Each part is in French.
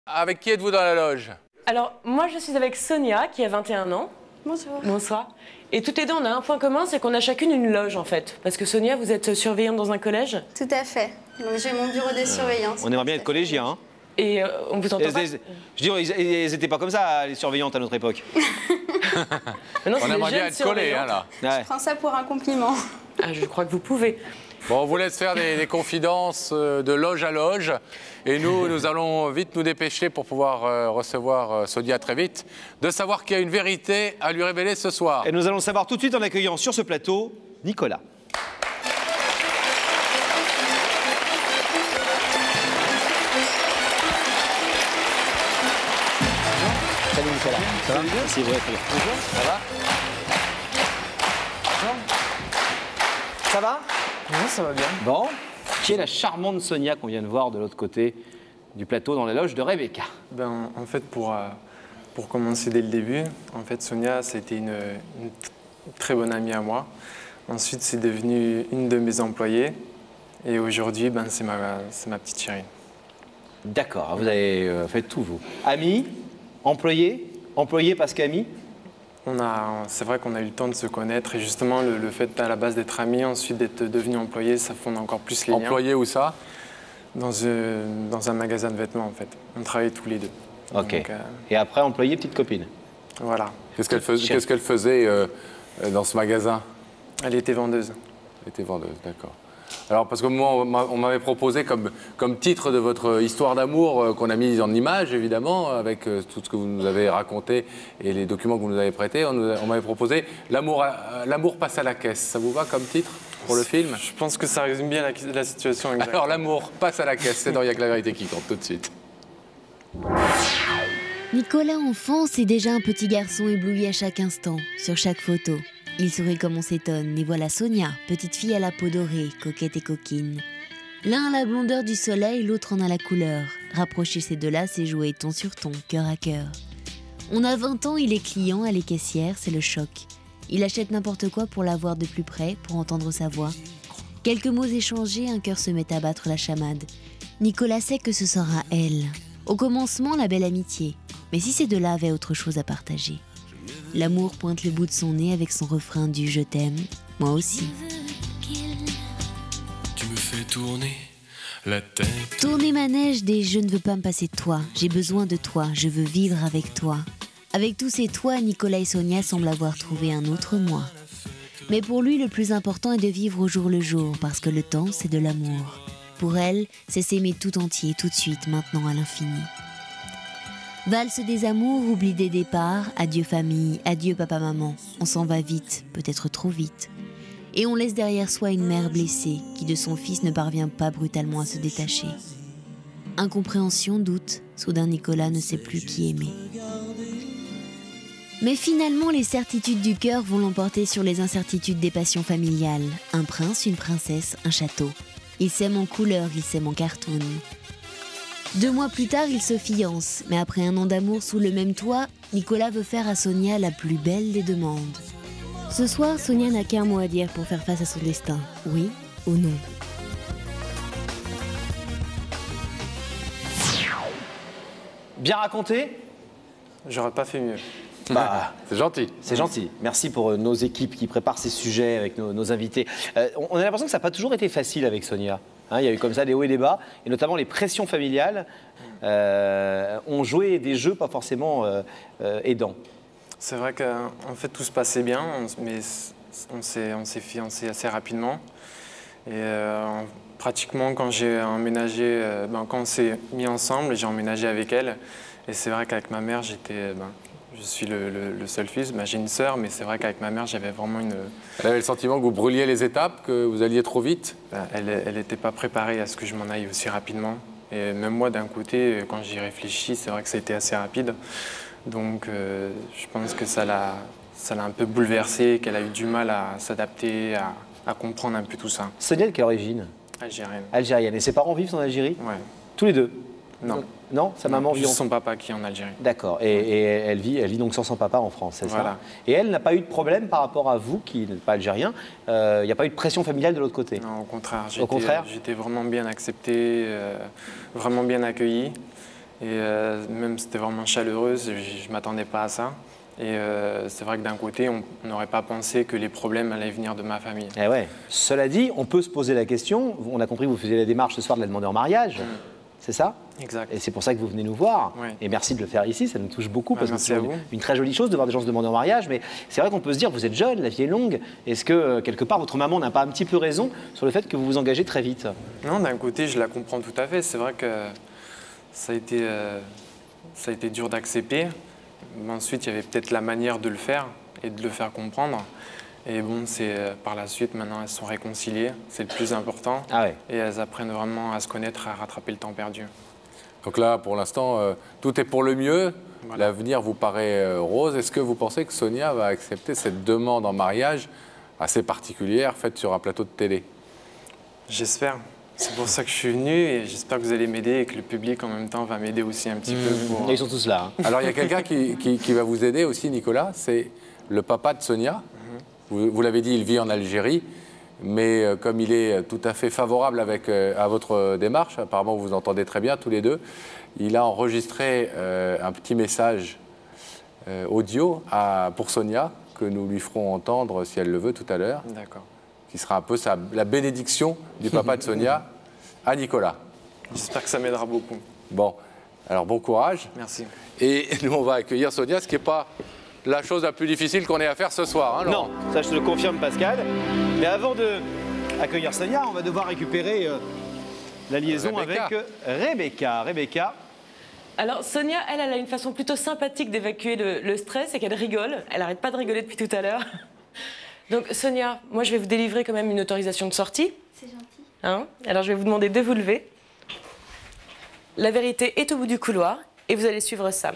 Avec qui êtes-vous dans la loge? Alors, moi, je suis avec Sonia, qui a 21 ans. Bonjour. Bonsoir. Et toutes les deux, on a un point commun, c'est qu'on a chacune une loge, en fait. Parce que Sonia, vous êtes surveillante dans un collège. Tout à fait. Donc, j'ai mon bureau de surveillance. On aimerait bien être collégiens, hein. Et on vous entend pas. Je dis, ils étaient pas comme ça, les surveillantes, à notre époque. Non, On aimerait bien être collés, hein, là. Ouais. Je prends ça pour un compliment. Ah, je crois que vous pouvez. Bon, on vous laisse faire des confidences de loge à loge. Et nous allons vite nous dépêcher pour pouvoir recevoir Sonia très vite, de savoir qu'il y a une vérité à lui révéler ce soir. Et nous allons le savoir tout de suite en accueillant sur ce plateau Nicolas. Salut Nicolas. Ça va? C'est vrai, très bien. Ça va? Ça va? Oui, ça va bien. Bon. Qui est la charmante Sonia qu'on vient de voir de l'autre côté du plateau dans la loge de Rebecca? En fait, pour commencer dès le début, en fait, Sonia, c'était une très bonne amie à moi. Ensuite, c'est devenu une de mes employées. Et aujourd'hui, c'est ma petite chérie. D'accord, vous avez fait tout, vous. Amis, employés, employés parce qu'amis? C'est vrai qu'on a eu le temps de se connaître. Et justement, le fait à la base d'être amis, ensuite d'être devenu employé, ça fonde encore plus les liens. Employé où ça? Dans un magasin de vêtements, en fait. On travaillait tous les deux. Ok. Donc, Et après, employé, petite copine? voilà. Qu'est-ce qu'elle faisait dans ce magasin? Elle était vendeuse. Elle était vendeuse, d'accord. Alors, parce que moi, on m'avait proposé comme titre de votre histoire d'amour qu'on a mis en image, évidemment, avec tout ce que vous nous avez raconté et les documents que vous nous avez prêtés, on m'avait proposé L'amour passe à la caisse. Ça vous va comme titre pour le film? Je pense que ça résume bien la situation exacte. Alors, l'amour passe à la caisse, c'est dans Il y a que la vérité qui compte, tout de suite. Nicolas enfant, c'est déjà un petit garçon ébloui à chaque instant, sur chaque photo. Il sourit comme on s'étonne, et voilà Sonia, petite fille à la peau dorée, coquette et coquine. L'un a la blondeur du soleil, l'autre en a la couleur. Rapprocher ces deux-là, c'est jouer ton sur ton, cœur à cœur. On a 20 ans, il est client, elle est caissière, c'est le choc. Il achète n'importe quoi pour la voir de plus près, pour entendre sa voix. Quelques mots échangés, un cœur se met à battre la chamade. Nicolas sait que ce sera elle. Au commencement, la belle amitié. Mais si ces deux-là avaient autre chose à partager? L'amour pointe le bout de son nez avec son refrain du « je t'aime », moi aussi. Tu me fais tourner la tête. Tourner ma neige des « je ne veux pas me passer de toi », j'ai besoin de toi, je veux vivre avec toi. Avec tous ces toits, Nicolas et Sonia semblent avoir trouvé un autre moi. Mais pour lui, le plus important est de vivre au jour le jour, parce que le temps, c'est de l'amour. Pour elle, c'est s'aimer tout entier, tout de suite, maintenant à l'infini. Valse des amours, oubli des départs, adieu famille, adieu papa-maman. On s'en va vite, peut-être trop vite. Et on laisse derrière soi une mère blessée, qui de son fils ne parvient pas brutalement à se détacher. Incompréhension, doute, soudain Nicolas ne sait plus qui aimer. Mais finalement, les certitudes du cœur vont l'emporter sur les incertitudes des passions familiales. Un prince, une princesse, un château. Ils s'aiment en couleur, ils s'aiment en cartoon. 2 mois plus tard, ils se fiancent, mais après un an d'amour sous le même toit, Nicolas veut faire à Sonia la plus belle des demandes. Ce soir, Sonia n'a qu'un mot à dire pour faire face à son destin. Oui ou non? Bien raconté? J'aurais pas fait mieux. C'est gentil. C'est gentil. Merci pour nos équipes qui préparent ces sujets avec nos invités. On a l'impression que ça n'a pas toujours été facile avec Sonia. Hein, il y a eu comme ça des hauts et des bas, et notamment les pressions familiales ont joué des jeux pas forcément aidants. C'est vrai qu'en fait tout se passait bien, mais on s'est fiancés assez rapidement. Et pratiquement quand j'ai emménagé, quand on s'est mis ensemble, j'ai emménagé avec elle. Et c'est vrai qu'avec ma mère, je suis le seul fils. J'ai une sœur, mais c'est vrai qu'avec ma mère, j'avais vraiment une... Elle avait le sentiment que vous brûliez les étapes, que vous alliez trop vite? Elle n'était pas préparée à ce que je m'en aille aussi rapidement. Et même moi, d'un côté, quand j'y réfléchis, c'est vrai que ça a été assez rapide. Donc, je pense que ça l'a un peu bouleversée, qu'elle a eu du mal à s'adapter, à comprendre un peu tout ça. Sonia, de quelle origine? Algérienne. Algérienne. Et ses parents vivent en Algérie? Ouais. Tous les deux? Non. Non, sa maman vit juste son papa qui est en Algérie. D'accord. Et elle vit donc sans son papa en France, c'est voilà. ça? Et elle n'a pas eu de problème par rapport à vous, qui n'êtes pas algérien. Il n'y a pas eu de pression familiale de l'autre côté? Non, au contraire. Au contraire? J'étais vraiment bien accepté, vraiment bien accueilli. Et même c'était vraiment chaleureuse, je ne m'attendais pas à ça. Et c'est vrai que d'un côté, on n'aurait pas pensé que les problèmes allaient venir de ma famille. Eh ouais. Cela dit, on peut se poser la question, on a compris que vous faisiez la démarche ce soir de la demander en mariage, c'est ça? Exact. Et c'est pour ça que vous venez nous voir. Oui. Et merci de le faire ici, ça nous touche beaucoup, parce que merci c'est à vous. une très jolie chose de voir des gens se demander en mariage. Mais c'est vrai qu'on peut se dire, vous êtes jeune, la vie est longue. Est-ce que, quelque part, votre maman n'a pas un petit peu raison sur le fait que vous vous engagez très vite? Non, d'un côté, je la comprends tout à fait. C'est vrai que ça a été dur d'accepter. Mais ensuite, il y avait peut-être la manière de le faire et de le faire comprendre. Et bon, c'est par la suite, maintenant, elles sont réconciliées. C'est le plus important. Ah ouais. Et elles apprennent vraiment à se connaître, à rattraper le temps perdu. Donc là, pour l'instant, tout est pour le mieux. Voilà. L'avenir vous paraît rose. Est-ce que vous pensez que Sonia va accepter cette demande en mariage assez particulière faite sur un plateau de télé? J'espère. C'est pour ça que je suis venu et j'espère que vous allez m'aider et que le public en même temps va m'aider aussi un petit peu pour... Ils sont tous là. Hein. Alors, il y a quelqu'un qui va vous aider aussi, Nicolas. C'est le papa de Sonia. Vous l'avez dit, il vit en Algérie. Mais comme il est tout à fait favorable à votre démarche, apparemment vous vous entendez très bien tous les deux, il a enregistré un petit message audio pour Sonia, que nous lui ferons entendre, si elle le veut, tout à l'heure, D'accord. qui sera un peu la bénédiction du papa de Sonia à Nicolas. J'espère que ça m'aidera beaucoup. Bon, alors bon courage. Merci. Et nous, on va accueillir Sonia, ce qui n'est pas la chose la plus difficile qu'on ait à faire ce soir. Hein, Laurent? Non, ça je te le confirme, Pascal. Mais avant d'accueillir Sonia, on va devoir récupérer la liaison Rebecca. avec Rebecca. Rebecca. Alors Sonia, elle a une façon plutôt sympathique d'évacuer le stress, et qu'elle rigole. Elle n'arrête pas de rigoler depuis tout à l'heure. Donc Sonia, moi je vais vous délivrer quand même une autorisation de sortie. C'est gentil. Hein? Alors je vais vous demander de vous lever. La vérité est au bout du couloir et vous allez suivre Sam.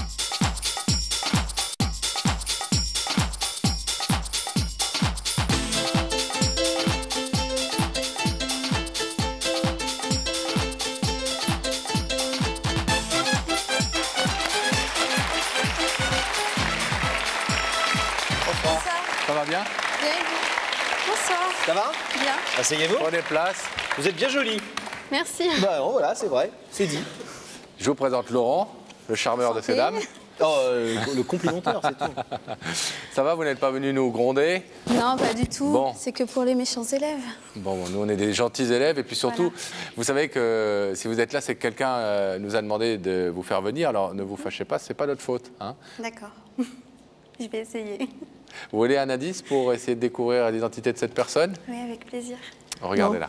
Ça va bien? Bien, et vous? Bonsoir. Ça va? Bien. Asseyez-vous. Prenez place. Vous êtes bien jolie. Merci. Bah non, voilà, c'est vrai, c'est dit. Je vous présente Laurent, le charmeur de ces dames. Oh, le complimenteur, c'est tout. Ça va, vous n'êtes pas venu nous gronder? Non, pas du tout. Bon. C'est que pour les méchants élèves. Bon, nous, on est des gentils élèves. Et puis surtout, vous savez que si vous êtes là, c'est que quelqu'un nous a demandé de vous faire venir. Alors, ne vous fâchez pas, c'est pas notre faute. Hein. D'accord. Je vais essayer. Vous voulez un indice pour essayer de découvrir l'identité de cette personne? Oui, avec plaisir. Regardez-la.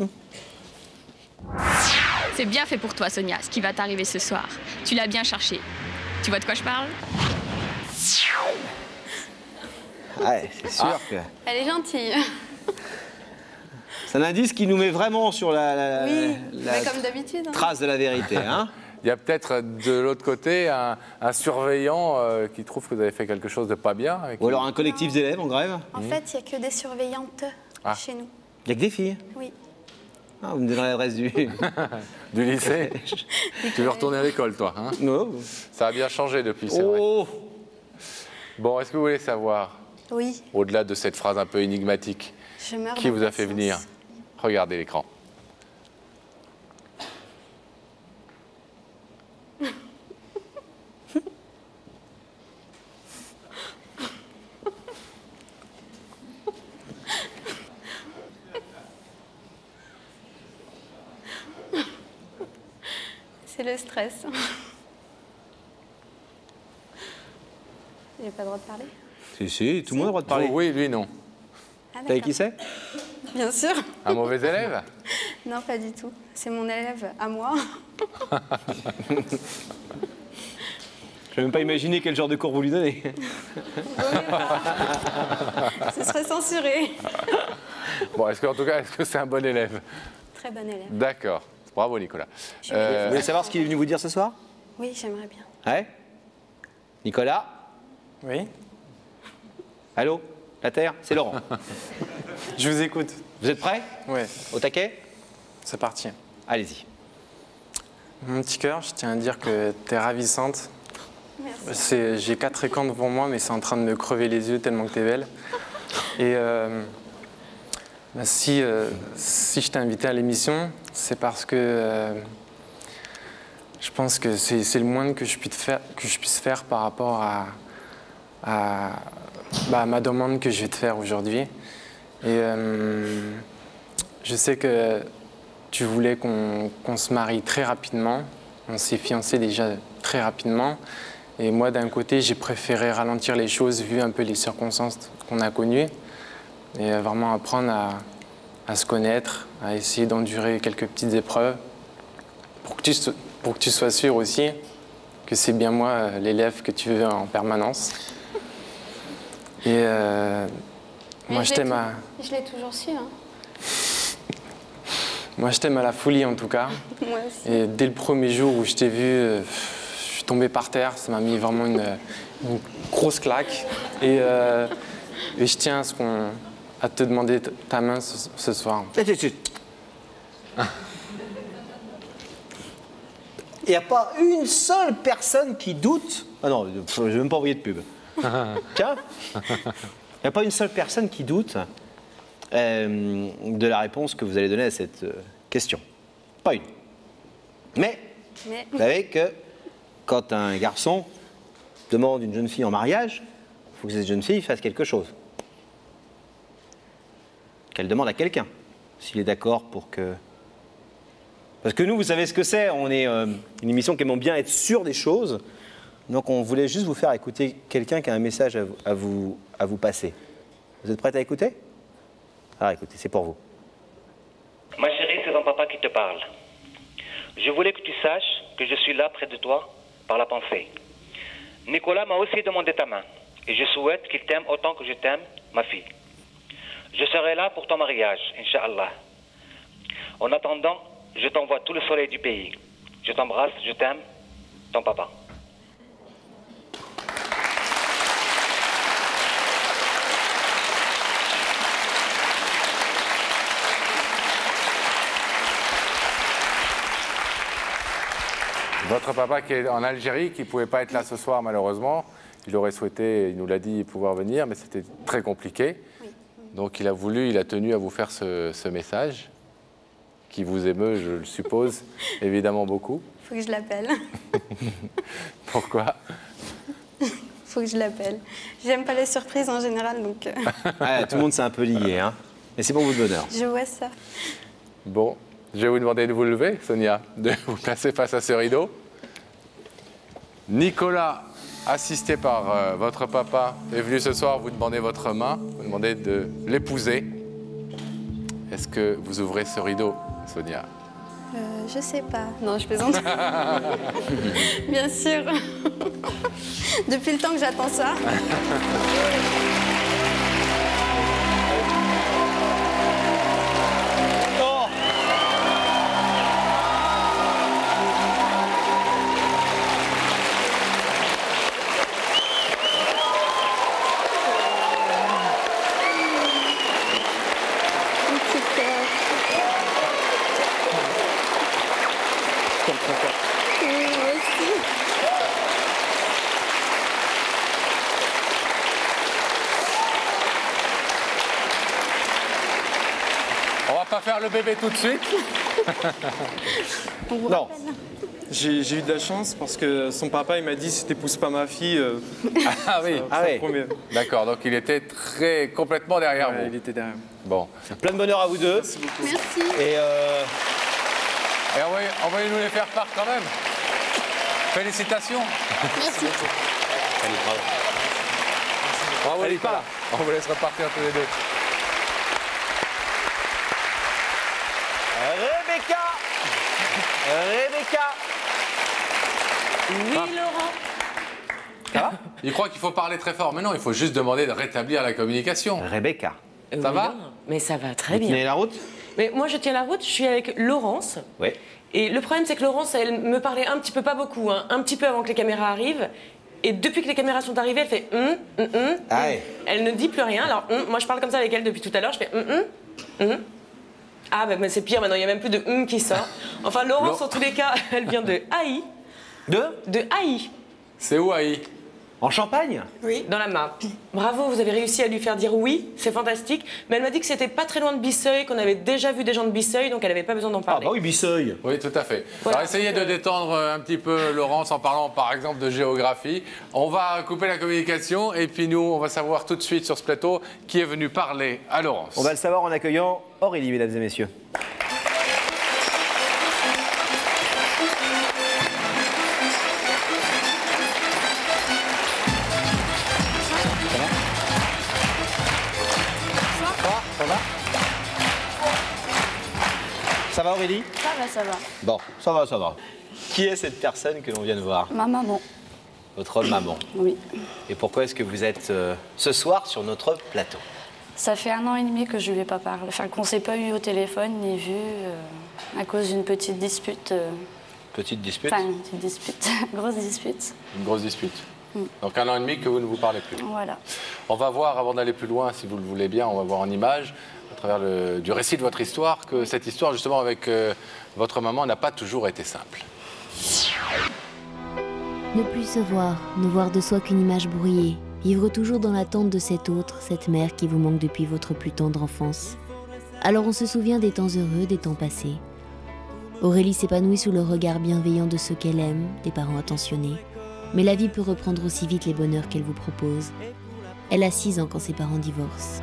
C'est bien fait pour toi, Sonia, ce qui va t'arriver ce soir. Tu l'as bien cherché. Tu vois de quoi je parle? Ouais, c'est sûr que... Elle est gentille. C'est un indice qui nous met vraiment sur la Oui, mais comme d'habitude. Hein. trace de la vérité. Hein. Il y a peut-être de l'autre côté un surveillant qui trouve que vous avez fait quelque chose de pas bien. et qui- Ou alors un collectif d'élèves en grève. En fait, il n'y a que des surveillantes Ah. chez nous. Il n'y a que des filles. Oui. Ah, vous me donnez l'adresse du... Du lycée. Tu veux retourner à l'école, toi, hein? Non. Ça a bien changé depuis, c'est vrai. Oh. Bon, est-ce que vous voulez savoir, Oui, au-delà de cette phrase un peu énigmatique, je meurs qui vous a fait d'impatience. venir? Regardez l'écran. C'est le stress. J'ai pas le droit de parler? Si, tout le monde a le droit de parler. Oui, lui, non. Ah, Vous savez qui d'accord. c'est? Bien sûr. Un mauvais élève? Non, pas du tout. C'est mon élève à moi. Je n'ai même pas imaginé quel genre de cours vous lui donnez. Ce serait censuré. Bon, en tout cas, est-ce que c'est un bon élève? Très bon élève. D'accord. Bravo, Nicolas. Vous voulez savoir ce qu'il est venu vous dire ce soir? Oui, j'aimerais bien. Ouais. Nicolas? Oui? Allô? La Terre? C'est Laurent. Je vous écoute. Vous êtes prêts? Ouais, Au taquet? c'est parti. Allez-y. Mon petit cœur, je tiens à dire que t'es ravissante. Merci. J'ai 4 écrans devant moi, mais c'est en train de me crever les yeux tellement que t'es belle. Et bah, si je t'ai invité à l'émission, c'est parce que Je pense que c'est le moindre que je puisse faire par rapport à ma demande que je vais te faire aujourd'hui. Et je sais que tu voulais qu'on se marie très rapidement. On s'est fiancés déjà très rapidement. Et moi, d'un côté, j'ai préféré ralentir les choses vu un peu les circonstances qu'on a connues. Et vraiment apprendre à se connaître, à essayer d'endurer quelques petites épreuves. Pour que tu sois sûr aussi que c'est bien moi, l'élève que tu veux en permanence. Et moi, je t'aime à... Je l'ai toujours su, hein. Moi, je t'aime à la folie, en tout cas. Moi aussi. Et dès le premier jour où je t'ai vu, je suis tombé par terre. Ça m'a mis vraiment une grosse claque. Et je tiens à te demander ta main ce soir. Il n'y a pas une seule personne qui doute. Ah non, je ne vais même pas envoyer de pub. Tiens, il n'y a pas une seule personne qui doute de la réponse que vous allez donner à cette question. Pas une. Mais vous savez que quand un garçon demande une jeune fille en mariage, il faut que cette jeune fille fasse quelque chose. Qu'elle demande à quelqu'un, s'il est d'accord pour que... Parce que nous, vous savez ce que c'est, on est une émission qui aime bien être sûr des choses. Donc on voulait juste vous faire écouter quelqu'un qui a un message à vous passer. Vous êtes prête à écouter? Alors écoutez, c'est pour vous. Ma chérie, c'est ton papa qui te parle. Je voulais que tu saches que je suis là près de toi par la pensée. Nicolas m'a aussi demandé ta main et je souhaite qu'il t'aime autant que je t'aime, ma fille. Je serai là pour ton mariage, Inch'Allah. En attendant, je t'envoie tout le soleil du pays. Je t'embrasse, je t'aime, ton papa. Votre papa qui est en Algérie, qui ne pouvait pas être là ce soir malheureusement, il aurait souhaité, il nous l'a dit, pouvoir venir, mais c'était très compliqué. Oui. Donc il a tenu à vous faire ce message, qui vous émeut, je le suppose, évidemment beaucoup. Il faut que je l'appelle. Pourquoi? Il faut que je l'appelle. J'aime pas les surprises en général, donc... Ouais, tout le monde s'est un peu lié, hein. Mais c'est pour votre bonheur. Je vois ça. Bon. Je vais vous demander de vous lever, Sonia, de vous placer face à ce rideau. Nicolas, assisté par votre papa, est venu ce soir vous demander votre main, vous demander de l'épouser. Est-ce que vous ouvrez ce rideau, Sonia? Je sais pas. Non, je plaisante. Bien sûr. Depuis le temps que j'attends ça. Faire le bébé tout de suite. Non. J'ai eu de la chance parce que son papa il m'a dit si t'épouses pas ma fille. Ah oui. D'accord, donc il était complètement derrière vous. Il était derrière. Bon. Plein de bonheur à vous deux. Merci beaucoup. Merci. Et envoyez-nous les faire part quand même. Félicitations. Merci. Allez, bravo. Bravo, allez, pas. On vous laisse repartir tous les deux. Rebecca. Oui, Laurent. Ça va? Il croit qu'il faut parler très fort. Mais non, il faut juste demander de rétablir la communication. Rebecca. Ça va? Mais ça va très bien. Vous tenez la route? Mais moi, je tiens la route. Je suis avec Laurence. Oui. Et le problème, c'est que Laurence, elle me parlait un petit peu, pas beaucoup, hein, un petit peu avant que les caméras arrivent. Et depuis que les caméras sont arrivées, elle fait Ah ouais. Elle ne dit plus rien. Alors, moi, je parle comme ça avec elle depuis tout à l'heure. Je fais Ah, mais c'est pire, maintenant, il n'y a même plus de qui sort. Enfin, Laurence, en tous les cas, elle vient de Haï. De Haï. C'est où, Haï? En Champagne? Oui. Dans la main. Bravo, vous avez réussi à lui faire dire oui, c'est fantastique. Mais elle m'a dit que c'était pas très loin de Bisseuil, qu'on avait déjà vu des gens de Bisseuil, donc elle n'avait pas besoin d'en parler. Ah bah oui, Bisseuil. Oui, tout à fait. Voilà. Alors essayez de détendre un petit peu Laurence en parlant par exemple de géographie. On va couper la communication et puis nous, on va savoir tout de suite sur ce plateau qui est venu parler à Laurence. On va le savoir en accueillant Aurélie, mesdames et messieurs. Ça va Aurélie? Ça va, ça va. Bon, ça va, ça va. Qui est cette personne que l'on vient de voir? Ma maman. Votre maman. Oui. Et pourquoi est-ce que vous êtes ce soir sur notre plateau? Ça fait 1 an et demi que je lui ai pas parlé. Enfin, qu'on ne s'est pas eu au téléphone ni vu à cause d'une petite dispute. Petite dispute? Enfin, une petite dispute. Grosse dispute. Une grosse dispute. Donc 1 an et demi que vous ne vous parlez plus. Voilà. On va voir, avant d'aller plus loin, si vous le voulez bien, on va voir en images, à travers du récit de votre histoire, que cette histoire, justement, avec votre maman, n'a pas toujours été simple. Ne plus se voir, ne voir de soi qu'une image brouillée, vivre toujours dans l'attente de cet autre, cette mère qui vous manque depuis votre plus tendre enfance. Alors on se souvient des temps heureux, des temps passés. Aurélie s'épanouit sous le regard bienveillant de ceux qu'elle aime, des parents attentionnés. Mais la vie peut reprendre aussi vite les bonheurs qu'elle vous propose. Elle a 6 ans quand ses parents divorcent.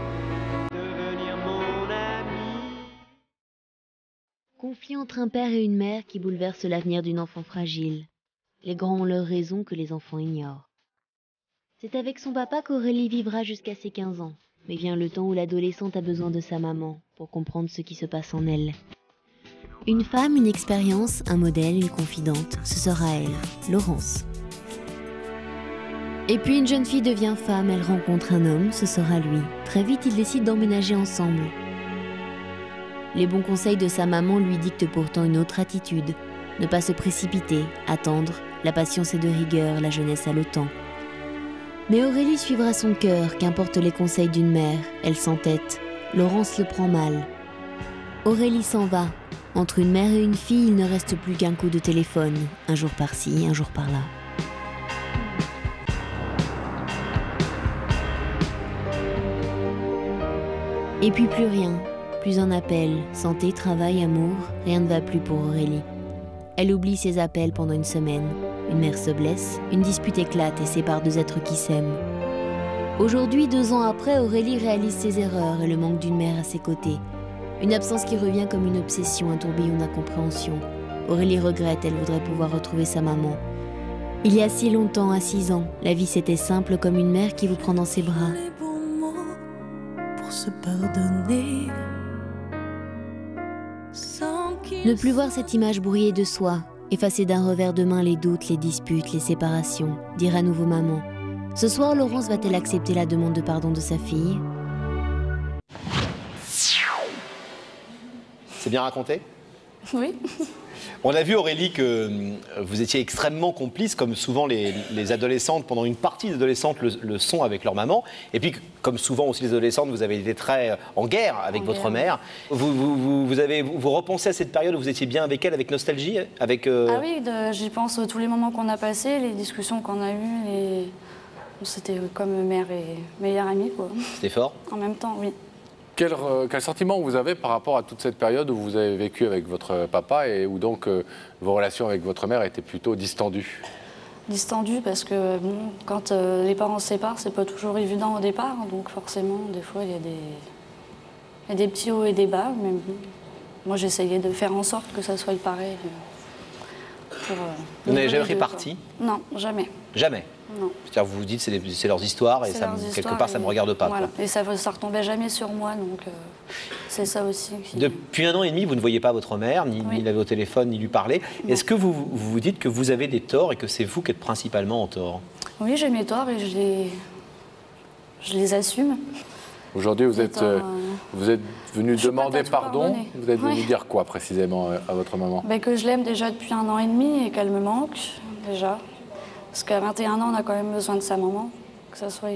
Conflit entre un père et une mère qui bouleverse l'avenir d'une enfant fragile. Les grands ont leurs raisons que les enfants ignorent. C'est avec son papa qu'Aurélie vivra jusqu'à ses 15 ans. Mais vient le temps où l'adolescente a besoin de sa maman pour comprendre ce qui se passe en elle. Une femme, une expérience, un modèle, une confidente, ce sera elle, Laurence. Et puis une jeune fille devient femme, elle rencontre un homme, ce sera lui. Très vite, ils décident d'emménager ensemble. Les bons conseils de sa maman lui dictent pourtant une autre attitude. Ne pas se précipiter, attendre, la patience est de rigueur, la jeunesse a le temps. Mais Aurélie suivra son cœur, qu'importe les conseils d'une mère, elle s'entête. Laurence le prend mal. Aurélie s'en va. Entre une mère et une fille, il ne reste plus qu'un coup de téléphone, un jour par-ci, un jour par-là. Et puis plus rien, plus un appel, santé, travail, amour, rien ne va plus pour Aurélie. Elle oublie ses appels pendant une semaine. Une mère se blesse, une dispute éclate et sépare 2 êtres qui s'aiment. Aujourd'hui, 2 ans après, Aurélie réalise ses erreurs et le manque d'une mère à ses côtés. Une absence qui revient comme une obsession, un tourbillon d'incompréhension. Aurélie regrette, elle voudrait pouvoir retrouver sa maman. Il y a si longtemps, à 6 ans, la vie c'était simple comme une mère qui vous prend dans ses bras. Se pardonner. Ne plus voir cette image brouillée de soi, effacer d'un revers de main les doutes, les disputes, les séparations, dire à nouveau maman. Ce soir, Laurence va-t-elle accepter la demande de pardon de sa fille? C'est bien raconté? Oui. On a vu, Aurélie, que vous étiez extrêmement complice, comme souvent les adolescentes, pendant une partie des adolescentes le sont avec leur maman. Et puis, comme souvent aussi les adolescentes, vous avez été très en guerre avec votre mère. Vous repensez à cette période où vous étiez bien avec elle, avec nostalgie avec, Ah oui, j'y pense tous les moments qu'on a passés, les discussions qu'on a eues. C'était comme mère et meilleure amie, quoi. C'était fort? En même temps, oui. Quel sentiment vous avez par rapport à toute cette période où vous avez vécu avec votre papa et où donc vos relations avec votre mère étaient plutôt distendues? Distendues parce que bon, quand les parents se séparent, c'est pas toujours évident au départ, donc forcément, des fois, il y a des petits hauts et des bas, mais bon, moi j'essayais de faire en sorte que ça soit pareil. Vous n'avez jamais pris parti? Non, jamais. Jamais? Non. C'est-à-dire vous vous dites c'est leurs histoires et ça, quelque part ça ne me regarde pas. Voilà. Quoi. Et ça retombait jamais sur moi, donc c'est ça aussi. Depuis 1 an et demi, vous ne voyez pas votre mère, ni l'avez au téléphone, ni lui parler. Est-ce que vous vous dites que vous avez des torts et que c'est vous qui êtes principalement en tort? Oui, j'ai mes torts et je les assume. Aujourd'hui, vous êtes venu demander pardon. Vous êtes venu dire quoi précisément à votre maman? Que je l'aime déjà depuis 1 an et demi et qu'elle me manque déjà. Parce qu'à 21 ans, on a quand même besoin de sa maman, que ça soit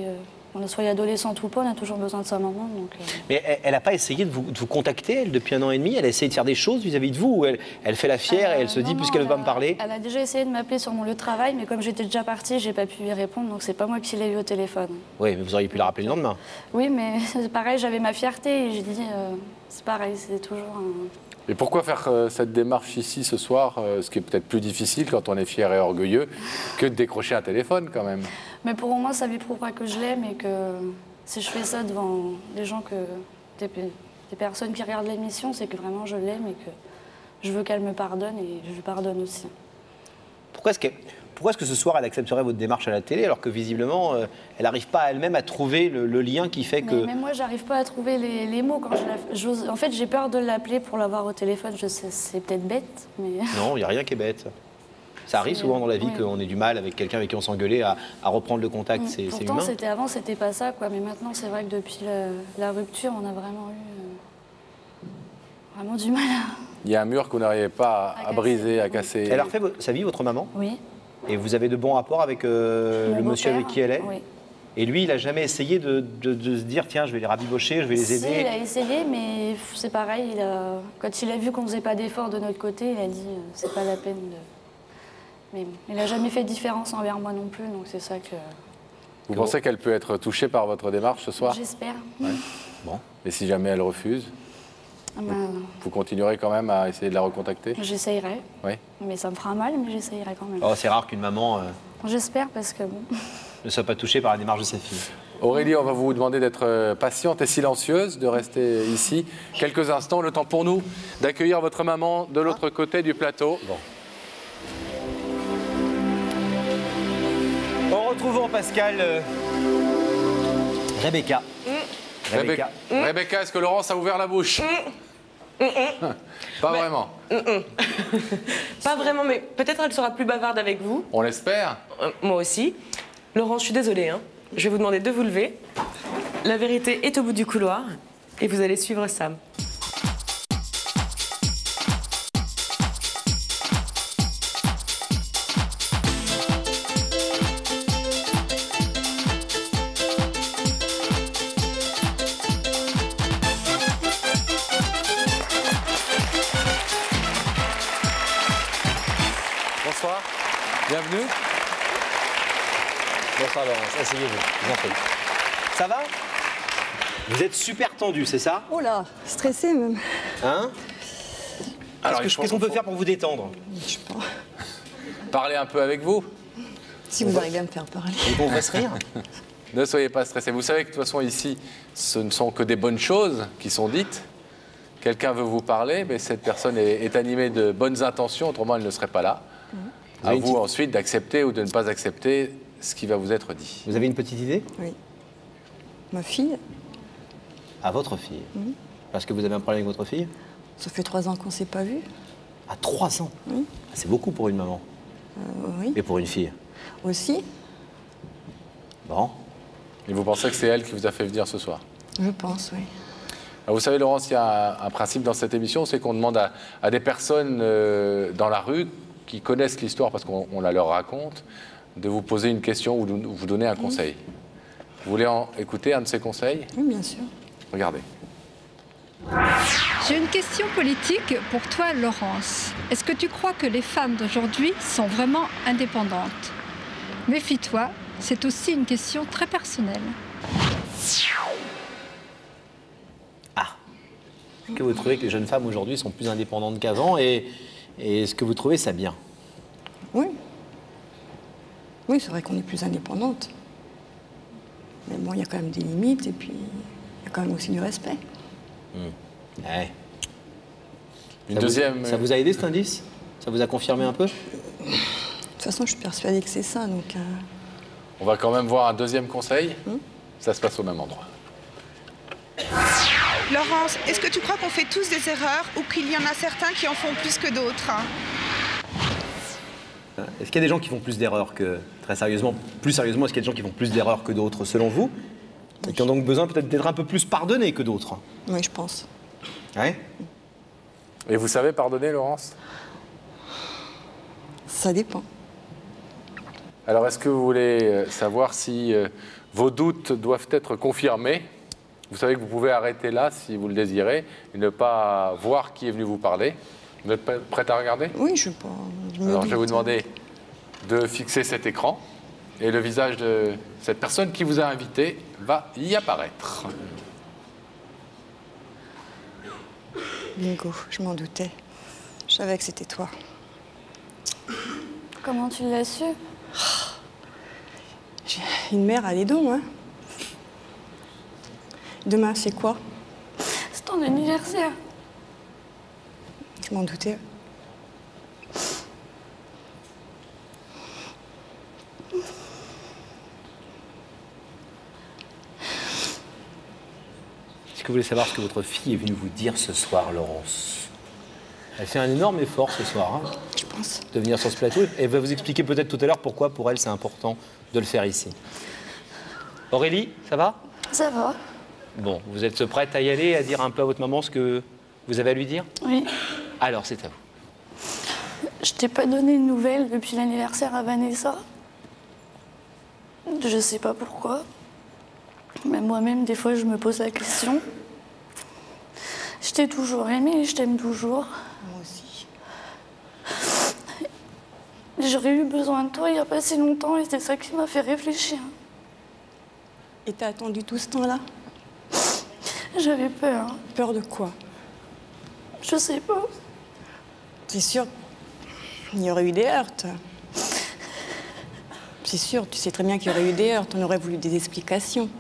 On soit adolescente ou pas, on a toujours besoin de sa maman. Donc, Mais elle n'a pas essayé de vous contacter, elle, depuis 1 an et demi? Elle a essayé de faire des choses vis-à-vis de vous? Ou elle fait la fière et elle se dit, puisqu'elle ne veut pas me parler? Elle a déjà essayé de m'appeler sur mon lieu de travail, mais comme j'étais déjà partie, j'ai pas pu lui répondre, donc c'est pas moi qui l'ai eu au téléphone. Oui, mais vous auriez pu la rappeler le lendemain. Oui, mais c'est pareil, j'avais ma fierté et j'ai dit, c'est pareil, c'est toujours un... Et pourquoi faire cette démarche ici ce soir, ce qui est peut-être plus difficile quand on est fier et orgueilleux, que de décrocher un téléphone quand même? Mais pour moi, ça lui prouvera que je l'aime et que si je fais ça devant des gens, des personnes qui regardent l'émission, c'est que vraiment je l'aime et que je veux qu'elle me pardonne et je lui pardonne aussi. Pourquoi est-ce que ce soir, elle accepterait votre démarche à la télé, alors que visiblement, elle n'arrive pas elle-même à trouver le lien qui fait que... Mais moi, j'arrive pas à trouver les mots. Quand en fait, j'ai peur de l'appeler pour l'avoir au téléphone. Je sais, c'est peut-être bête, mais... Non, il n'y a rien qui est bête. Ça arrive souvent dans la vie qu'on ait du mal avec quelqu'un avec qui on s'engueulait à reprendre le contact, c'est humain. Pourtant, avant, c'était pas ça, quoi. Mais maintenant, c'est vrai que depuis la rupture, on a vraiment eu vraiment du mal à... Il y a un mur que vous n'arrivez pas à briser, à casser. Elle a refait sa vie, votre maman? Oui. Et vous avez de bons rapports avec le monsieur avec qui elle est? Oui. Et lui, il n'a jamais essayé de se dire, tiens, je vais les rabibocher, je vais les aider? Si, il a essayé, mais c'est pareil. Quand il a vu qu'on ne faisait pas d'efforts de notre côté, il a dit, c'est pas la peine de... Mais il n'a jamais fait de différence envers moi non plus, donc c'est ça que... Vous pensez qu'elle peut être touchée par votre démarche ce soir? J'espère. Ouais. Bon. Et si jamais elle refuse, Ben, vous continuerez quand même à essayer de la recontacter? j'essayerai. Oui. Mais ça me fera mal, mais j'essayerai quand même. Oh, c'est rare qu'une maman J'espère, parce que bon... ne soit pas touchée par la démarche de sa fille. Aurélie, on va vous demander d'être patiente et silencieuse, de rester ici quelques instants, le temps pour nous d'accueillir votre maman de l'autre côté du plateau. Bon. En retrouvant Pascal, Rebecca. Rebecca, est-ce que Laurence a ouvert la bouche? Pas vraiment. Pas vraiment, mais peut-être elle sera plus bavarde avec vous. On l'espère. Moi aussi. Laurence, je suis désolée, hein. Je vais vous demander de vous lever. La vérité est au bout du couloir et vous allez suivre Sam. Bonsoir, bienvenue. Bonsoir Laurence, asseyez-vous, je vous en prie. Ça va? Vous êtes super tendu, c'est ça? Oh là, stressé même. Hein? Alors, qu'est-ce qu'on peut faire pour vous détendre? Je sais pas. Parlez un peu avec vous. Si vous arrivez à me faire parler. Et on va se rire. Ne soyez pas stressés. Vous savez que de toute façon ici, ce ne sont que des bonnes choses qui sont dites. Quelqu'un veut vous parler, mais cette personne est animée de bonnes intentions, autrement elle ne serait pas là. À vous ensuite d'accepter ou de ne pas accepter ce qui va vous être dit. Vous avez une petite idée? Oui. Ma fille. À votre fille? Parce que vous avez un problème avec votre fille? Ça fait 3 ans qu'on ne s'est pas vus. À 3 ans? Oui. C'est beaucoup pour une maman. Oui. Et pour une fille? Aussi. Bon. Et vous pensez que c'est elle qui vous a fait venir ce soir? Je pense, oui. Alors vous savez, Laurence, il y a un principe dans cette émission, c'est qu'on demande à des personnes dans la rue qui connaissent l'histoire, parce qu'on la leur raconte, de vous poser une question ou de vous donner un conseil. Vous voulez écouter un de ces conseils? Oui, bien sûr. Regardez. J'ai une question politique pour toi, Laurence. Est-ce que tu crois que les femmes d'aujourd'hui sont vraiment indépendantes? Méfie-toi, c'est aussi une question très personnelle. Ah. Est-ce que vous trouvez que les jeunes femmes aujourd'hui sont plus indépendantes qu'avant et est-ce que vous trouvez ça bien? Oui. Oui, c'est vrai qu'on est plus indépendante. Mais bon, il y a quand même des limites et puis il y a quand même aussi du respect. Ouais. Deuxième... Ça vous a aidé cet indice? Ça vous a confirmé un peu? De toute façon, je suis persuadée que c'est ça, donc... On va quand même voir un deuxième conseil. Ça se passe au même endroit. Laurence, est-ce que tu crois qu'on fait tous des erreurs ou qu'il y en a certains qui en font plus que d'autres? Est-ce qu'il y a des gens qui font plus d'erreurs que... Très sérieusement, plus sérieusement, est-ce qu'il y a des gens qui font plus d'erreurs que d'autres, selon vous? Et qui ont donc besoin peut-être d'être un peu plus pardonnés que d'autres? Oui, je pense. Ouais. Et vous savez pardonner, Laurence? Ça dépend. Alors, est-ce que vous voulez savoir si vos doutes doivent être confirmés? Vous savez que vous pouvez arrêter là, si vous le désirez, et ne pas voir qui est venu vous parler. Vous êtes prête à regarder? Oui, je sais pas. Alors, je vais vous demander de fixer cet écran, et le visage de cette personne qui vous a invité va y apparaître. Bingo, je m'en doutais. Je savais que c'était toi. Comment tu l'as su? J'ai une mère à les dons, hein. Demain, c'est quoi? C'est ton anniversaire. Je m'en doutais. Est-ce que vous voulez savoir ce que votre fille est venue vous dire ce soir, Laurence? Elle fait un énorme effort ce soir, hein, je pense, de venir sur ce plateau. Et elle va vous expliquer peut-être tout à l'heure pourquoi, pour elle, c'est important de le faire ici. Aurélie, ça va? Ça va. Bon, vous êtes prête à y aller, à dire un peu à votre maman ce que vous avez à lui dire? Oui. Alors, c'est à vous. Je t'ai pas donné de nouvelles depuis l'anniversaire à Vanessa. Je sais pas pourquoi. Mais moi-même, des fois, je me pose la question. Je t'ai toujours aimé et je t'aime toujours. Moi aussi. J'aurais eu besoin de toi il y a pas si longtemps et c'est ça qui m'a fait réfléchir. Et t'as attendu tout ce temps-là? J'avais peur. Peur de quoi? Je sais pas. C'est sûr, il y aurait eu des heurts. C'est sûr, tu sais très bien qu'il y aurait eu des heurts. On aurait voulu des explications.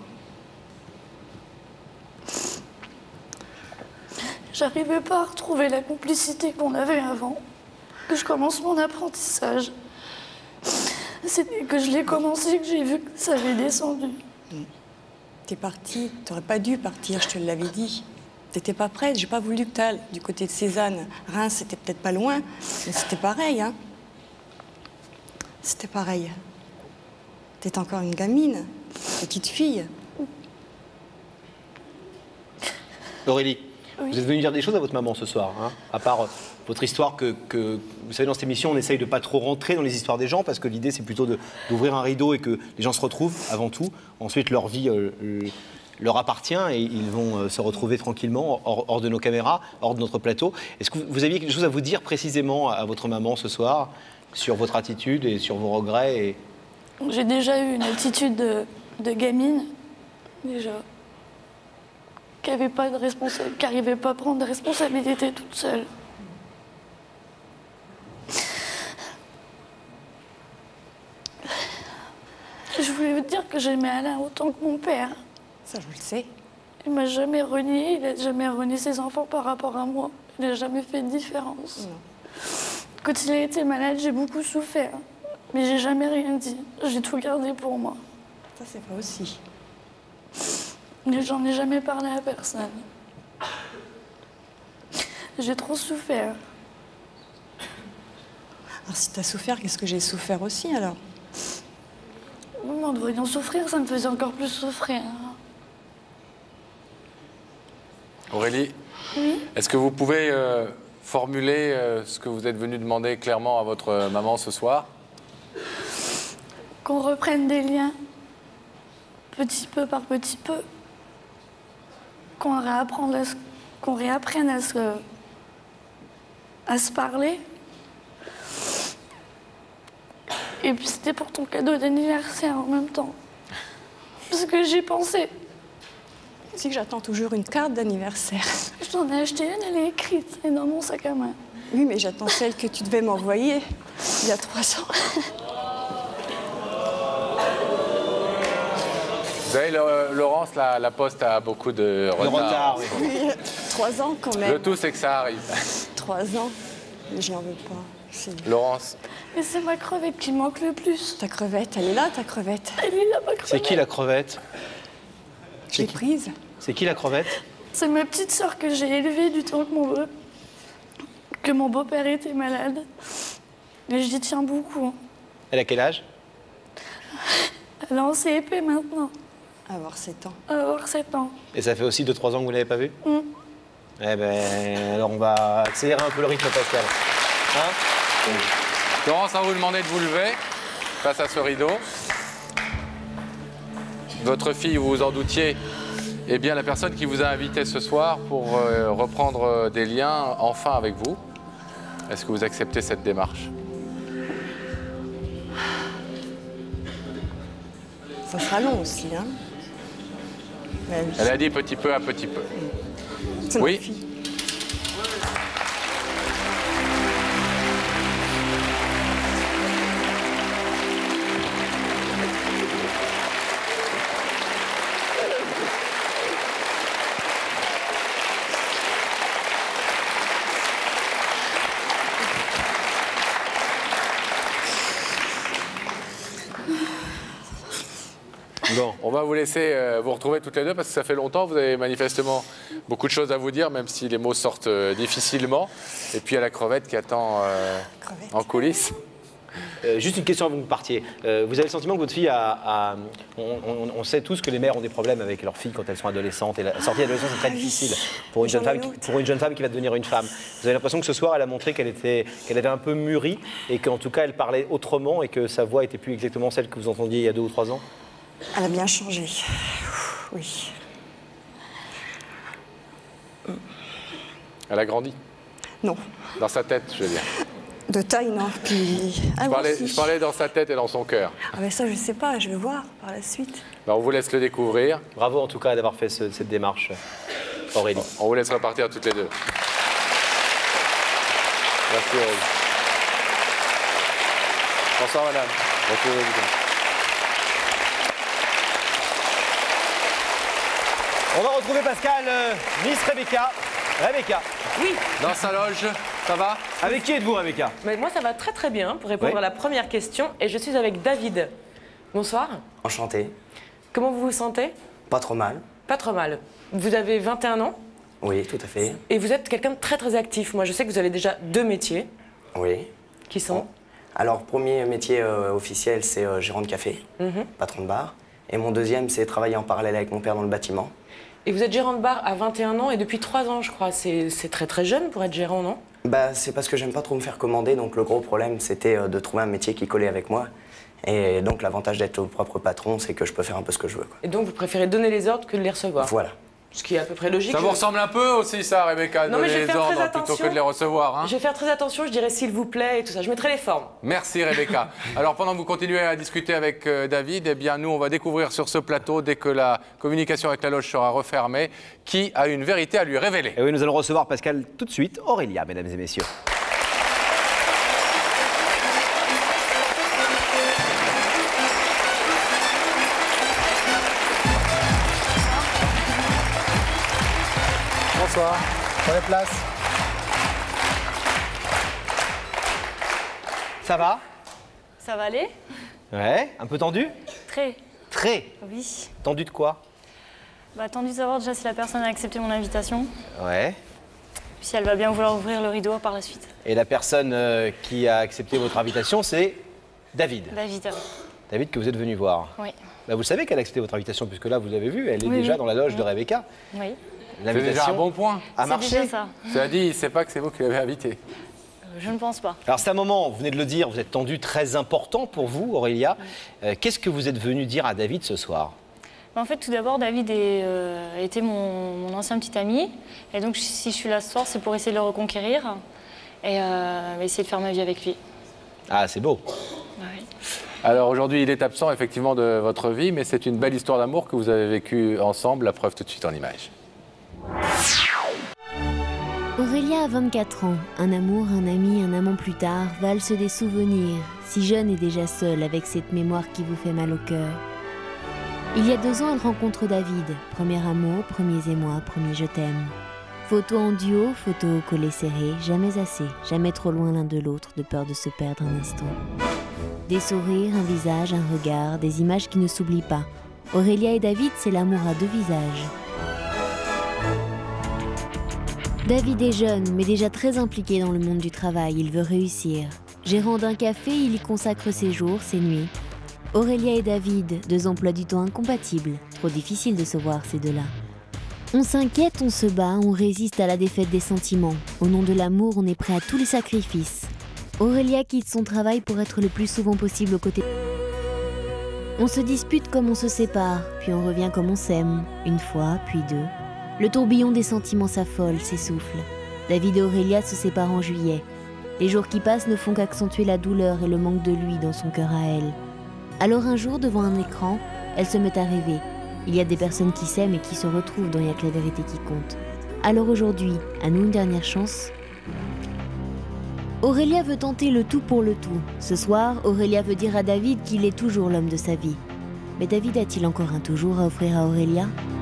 J'arrivais pas à retrouver la complicité qu'on avait avant. Que je commence mon apprentissage. C'est que je l'ai commencé que j'ai vu que ça avait descendu. T'es partie, t'aurais pas dû partir, je te l'avais dit. T'étais pas prête, j'ai pas voulu que t'ailles du côté de Cézanne. Reims, c'était peut-être pas loin, mais c'était pareil, hein. C'était pareil. T'étais encore une gamine, petite fille. Aurélie, oui. Vous êtes venue dire des choses à votre maman ce soir, hein, à part votre histoire que, vous savez, dans cette émission, on essaye de pas trop rentrer dans les histoires des gens, parce que l'idée, c'est plutôt d'ouvrir un rideau et que les gens se retrouvent, avant tout. Ensuite, leur vie leur appartient et ils vont se retrouver tranquillement hors de nos caméras, hors de notre plateau. Est-ce que vous aviez quelque chose à vous dire précisément à votre maman ce soir, sur votre attitude et sur vos regrets J'ai déjà eu une attitude de gamine, déjà, qui n'arrivait pas à prendre de responsabilité toute seule. Je voulais vous dire que j'aimais Alain autant que mon père. Ça, je le sais. Il m'a jamais renié, il n'a jamais renié ses enfants par rapport à moi. Il n'a jamais fait de différence. Non. Quand il a été malade, j'ai beaucoup souffert. Mais j'ai jamais rien dit. J'ai tout gardé pour moi. Ça, c'est vrai aussi. Mais j'en ai jamais parlé à personne. J'ai trop souffert. Alors, si t'as souffert, qu'est-ce que j'ai souffert aussi, alors? Oui, en te voyant souffrir, ça me faisait encore plus souffrir. Aurélie, oui. Est-ce que vous pouvez formuler ce que vous êtes venu demander clairement à votre maman ce soir? Qu'on reprenne des liens, petit peu par petit peu. Qu'on réapprenne à se parler. Et puis c'était pour ton cadeau d'anniversaire en même temps. Parce que j'y pensais. Si j'attends toujours une carte d'anniversaire. Je t'en ai acheté une, elle est écrite, elle est dans mon sac à main. Oui, mais j'attends celle que tu devais m'envoyer il y a 3 ans. Vous savez, Laurence, la Poste a beaucoup de retard. Oui. 3 ans quand même. Le tout, c'est que ça arrive. 3 ans, mais je n'en veux pas. Laurence. Mais c'est ma crevette qui manque le plus. Ta crevette, elle est là, ta crevette. Elle est là, ma crevette. C'est qui la crevette? Je l'ai prise. C'est qui la crevette? C'est ma petite sœur que j'ai élevée du temps que mon beau-père était malade. Et j'y tiens beaucoup. Elle a quel âge? Elle est en CP maintenant. À avoir 7 ans. À avoir 7 ans. Et ça fait aussi 2-3 ans que vous ne l'avez pas vue? Eh ben, alors on va accélérer un peu le rythme, Pascal. Hein? Laurence, à vous demander de vous lever. face à ce rideau. Votre fille, vous vous en doutiez, est bien la personne qui vous a invité ce soir pour reprendre des liens enfin avec vous. Est-ce que vous acceptez cette démarche? Ça sera long aussi, hein. Mais oui. Elle a dit petit peu à petit peu. C'est oui. ma fille. Bon, on va vous laisser vous retrouver toutes les deux parce que ça fait longtemps. Vous avez manifestement beaucoup de choses à vous dire, même si les mots sortent difficilement. Et puis il y a la crevette qui attend en coulisses. Juste une question avant que vous partiez. Vous avez le sentiment que votre fille on sait tous que les mères ont des problèmes avec leurs filles quand elles sont adolescentes. Et la sortie d'adolescence est très difficile pour une jeune femme qui va devenir une femme. Vous avez l'impression que ce soir, elle a montré qu'elle avait un peu mûri et qu'en tout cas, elle parlait autrement et que sa voix n'était plus exactement celle que vous entendiez il y a 2 ou 3 ans? Elle a bien changé. Oui. Elle a grandi? Non. Dans sa tête, je veux dire. De taille, non. Puis... je parlais dans sa tête et dans son cœur. Ah ben ça, je sais pas, je vais voir par la suite. Ben, on vous laisse le découvrir. Bravo en tout cas d'avoir fait cette démarche, Aurélie. On vous laisse repartir toutes les deux. Merci Aurélie. Bonsoir madame. Bonjour, on va retrouver Pascal, Miss Rebecca. Rebecca. Oui. Dans sa loge, ça va? Avec qui êtes-vous, Rebecca? Mais moi, ça va très très bien pour répondre Oui. à la première question. Et je suis avec David. Bonsoir. Enchanté. Comment vous vous sentez? Pas trop mal. Pas trop mal. Vous avez 21 ans Oui, tout à fait. et vous êtes quelqu'un de très très actif. Moi, je sais que vous avez déjà 2 métiers. Oui. Qui sont? Alors, premier métier officiel, c'est gérant de café, patron de bar. Et mon deuxième, c'est travailler en parallèle avec mon père dans le bâtiment. Et vous êtes gérant de bar à 21 ans et depuis 3 ans, je crois. C'est très très jeune pour être gérant, non? Bah, c'est parce que j'aime pas trop me faire commander, donc le gros problème, c'était de trouver un métier qui collait avec moi. Et donc, l'avantage d'être au propre patron, c'est que je peux faire un peu ce que je veux, quoi. Et donc, vous préférez donner les ordres que de les recevoir? Voilà. Ce qui est à peu près logique. Ça vous ressemble un peu aussi, ça, Rebecca, de Non, mais je donner vais les faire très ordres plutôt que de les recevoir. Hein. Je vais faire très attention, je dirais s'il vous plaît et tout ça. Je mettrai les formes. Merci, Rebecca. Alors, pendant que vous continuez à discuter avec David, eh bien, nous, on va découvrir sur ce plateau, dès que la communication avec la loge sera refermée, qui a une vérité à lui révéler. Et oui, nous allons recevoir Pascal tout de suite. Aurélia, mesdames et messieurs. Bonsoir. Prenez place. Ça va? Ça va aller? Ouais. Un peu tendu? Très. Très. Oui. Tendu de quoi? Bah, attendu de savoir déjà si la personne a accepté mon invitation, Ouais. puis si elle va bien vouloir ouvrir le rideau par la suite. Et la personne qui a accepté votre invitation, c'est David. David. David que vous êtes venu voir. Oui. Bah, vous savez qu'elle a accepté votre invitation, puisque là, vous l'avez vue, elle est Oui, déjà oui. dans la loge de Oui. Rebecca. Oui. C'est déjà un bon point. A C'est marché. déjà ça. Cela dit, il ne sait pas que c'est vous qui l'avez invité. Je ne pense pas. Alors c'est un moment, vous venez de le dire, vous êtes tendu, très important pour vous, Aurélia. Qu'est-ce que vous êtes venu dire à David ce soir? En fait, tout d'abord, David était mon ancien petit ami. Et donc, si je suis là ce soir, c'est pour essayer de le reconquérir et essayer de faire ma vie avec lui. Ah, c'est beau. Oui. Alors aujourd'hui, il est absent effectivement de votre vie, mais c'est une belle histoire d'amour que vous avez vécue ensemble. La preuve tout de suite en images. Aurélia a 24 ans. Un amour, un ami, un amant plus tard, valse des souvenirs. Si jeune et déjà seule, avec cette mémoire qui vous fait mal au cœur. Il y a 2 ans, elle rencontre David. Premier amour, premiers émois, premier je t'aime. Photos en duo, photos collées serrées, jamais assez, jamais trop loin l'un de l'autre, de peur de se perdre un instant. Des sourires, un visage, un regard, des images qui ne s'oublient pas. Aurélia et David, c'est l'amour à 2 visages. David est jeune, mais déjà très impliqué dans le monde du travail, il veut réussir. Gérant d'un café, il y consacre ses jours, ses nuits. Aurélia et David, 2 emplois du temps incompatibles. Trop difficile de se voir ces deux-là. On s'inquiète, on se bat, on résiste à la défaite des sentiments. Au nom de l'amour, on est prêt à tous les sacrifices. Aurélia quitte son travail pour être le plus souvent possible aux côtés. On se dispute comme on se sépare, puis on revient comme on s'aime, une fois, puis deux. Le tourbillon des sentiments s'affole, s'essouffle. David et Aurélia se séparent en juillet. Les jours qui passent ne font qu'accentuer la douleur et le manque de lui dans son cœur à elle. Alors un jour, devant un écran, elle se met à rêver. Il y a des personnes qui s'aiment et qui se retrouvent dans Y'a que la vérité qui compte. Alors aujourd'hui, à nous une dernière chance. Aurélia veut tenter le tout pour le tout. Ce soir, Aurélia veut dire à David qu'il est toujours l'homme de sa vie. Mais David a-t-il encore un toujours à offrir à Aurélia ?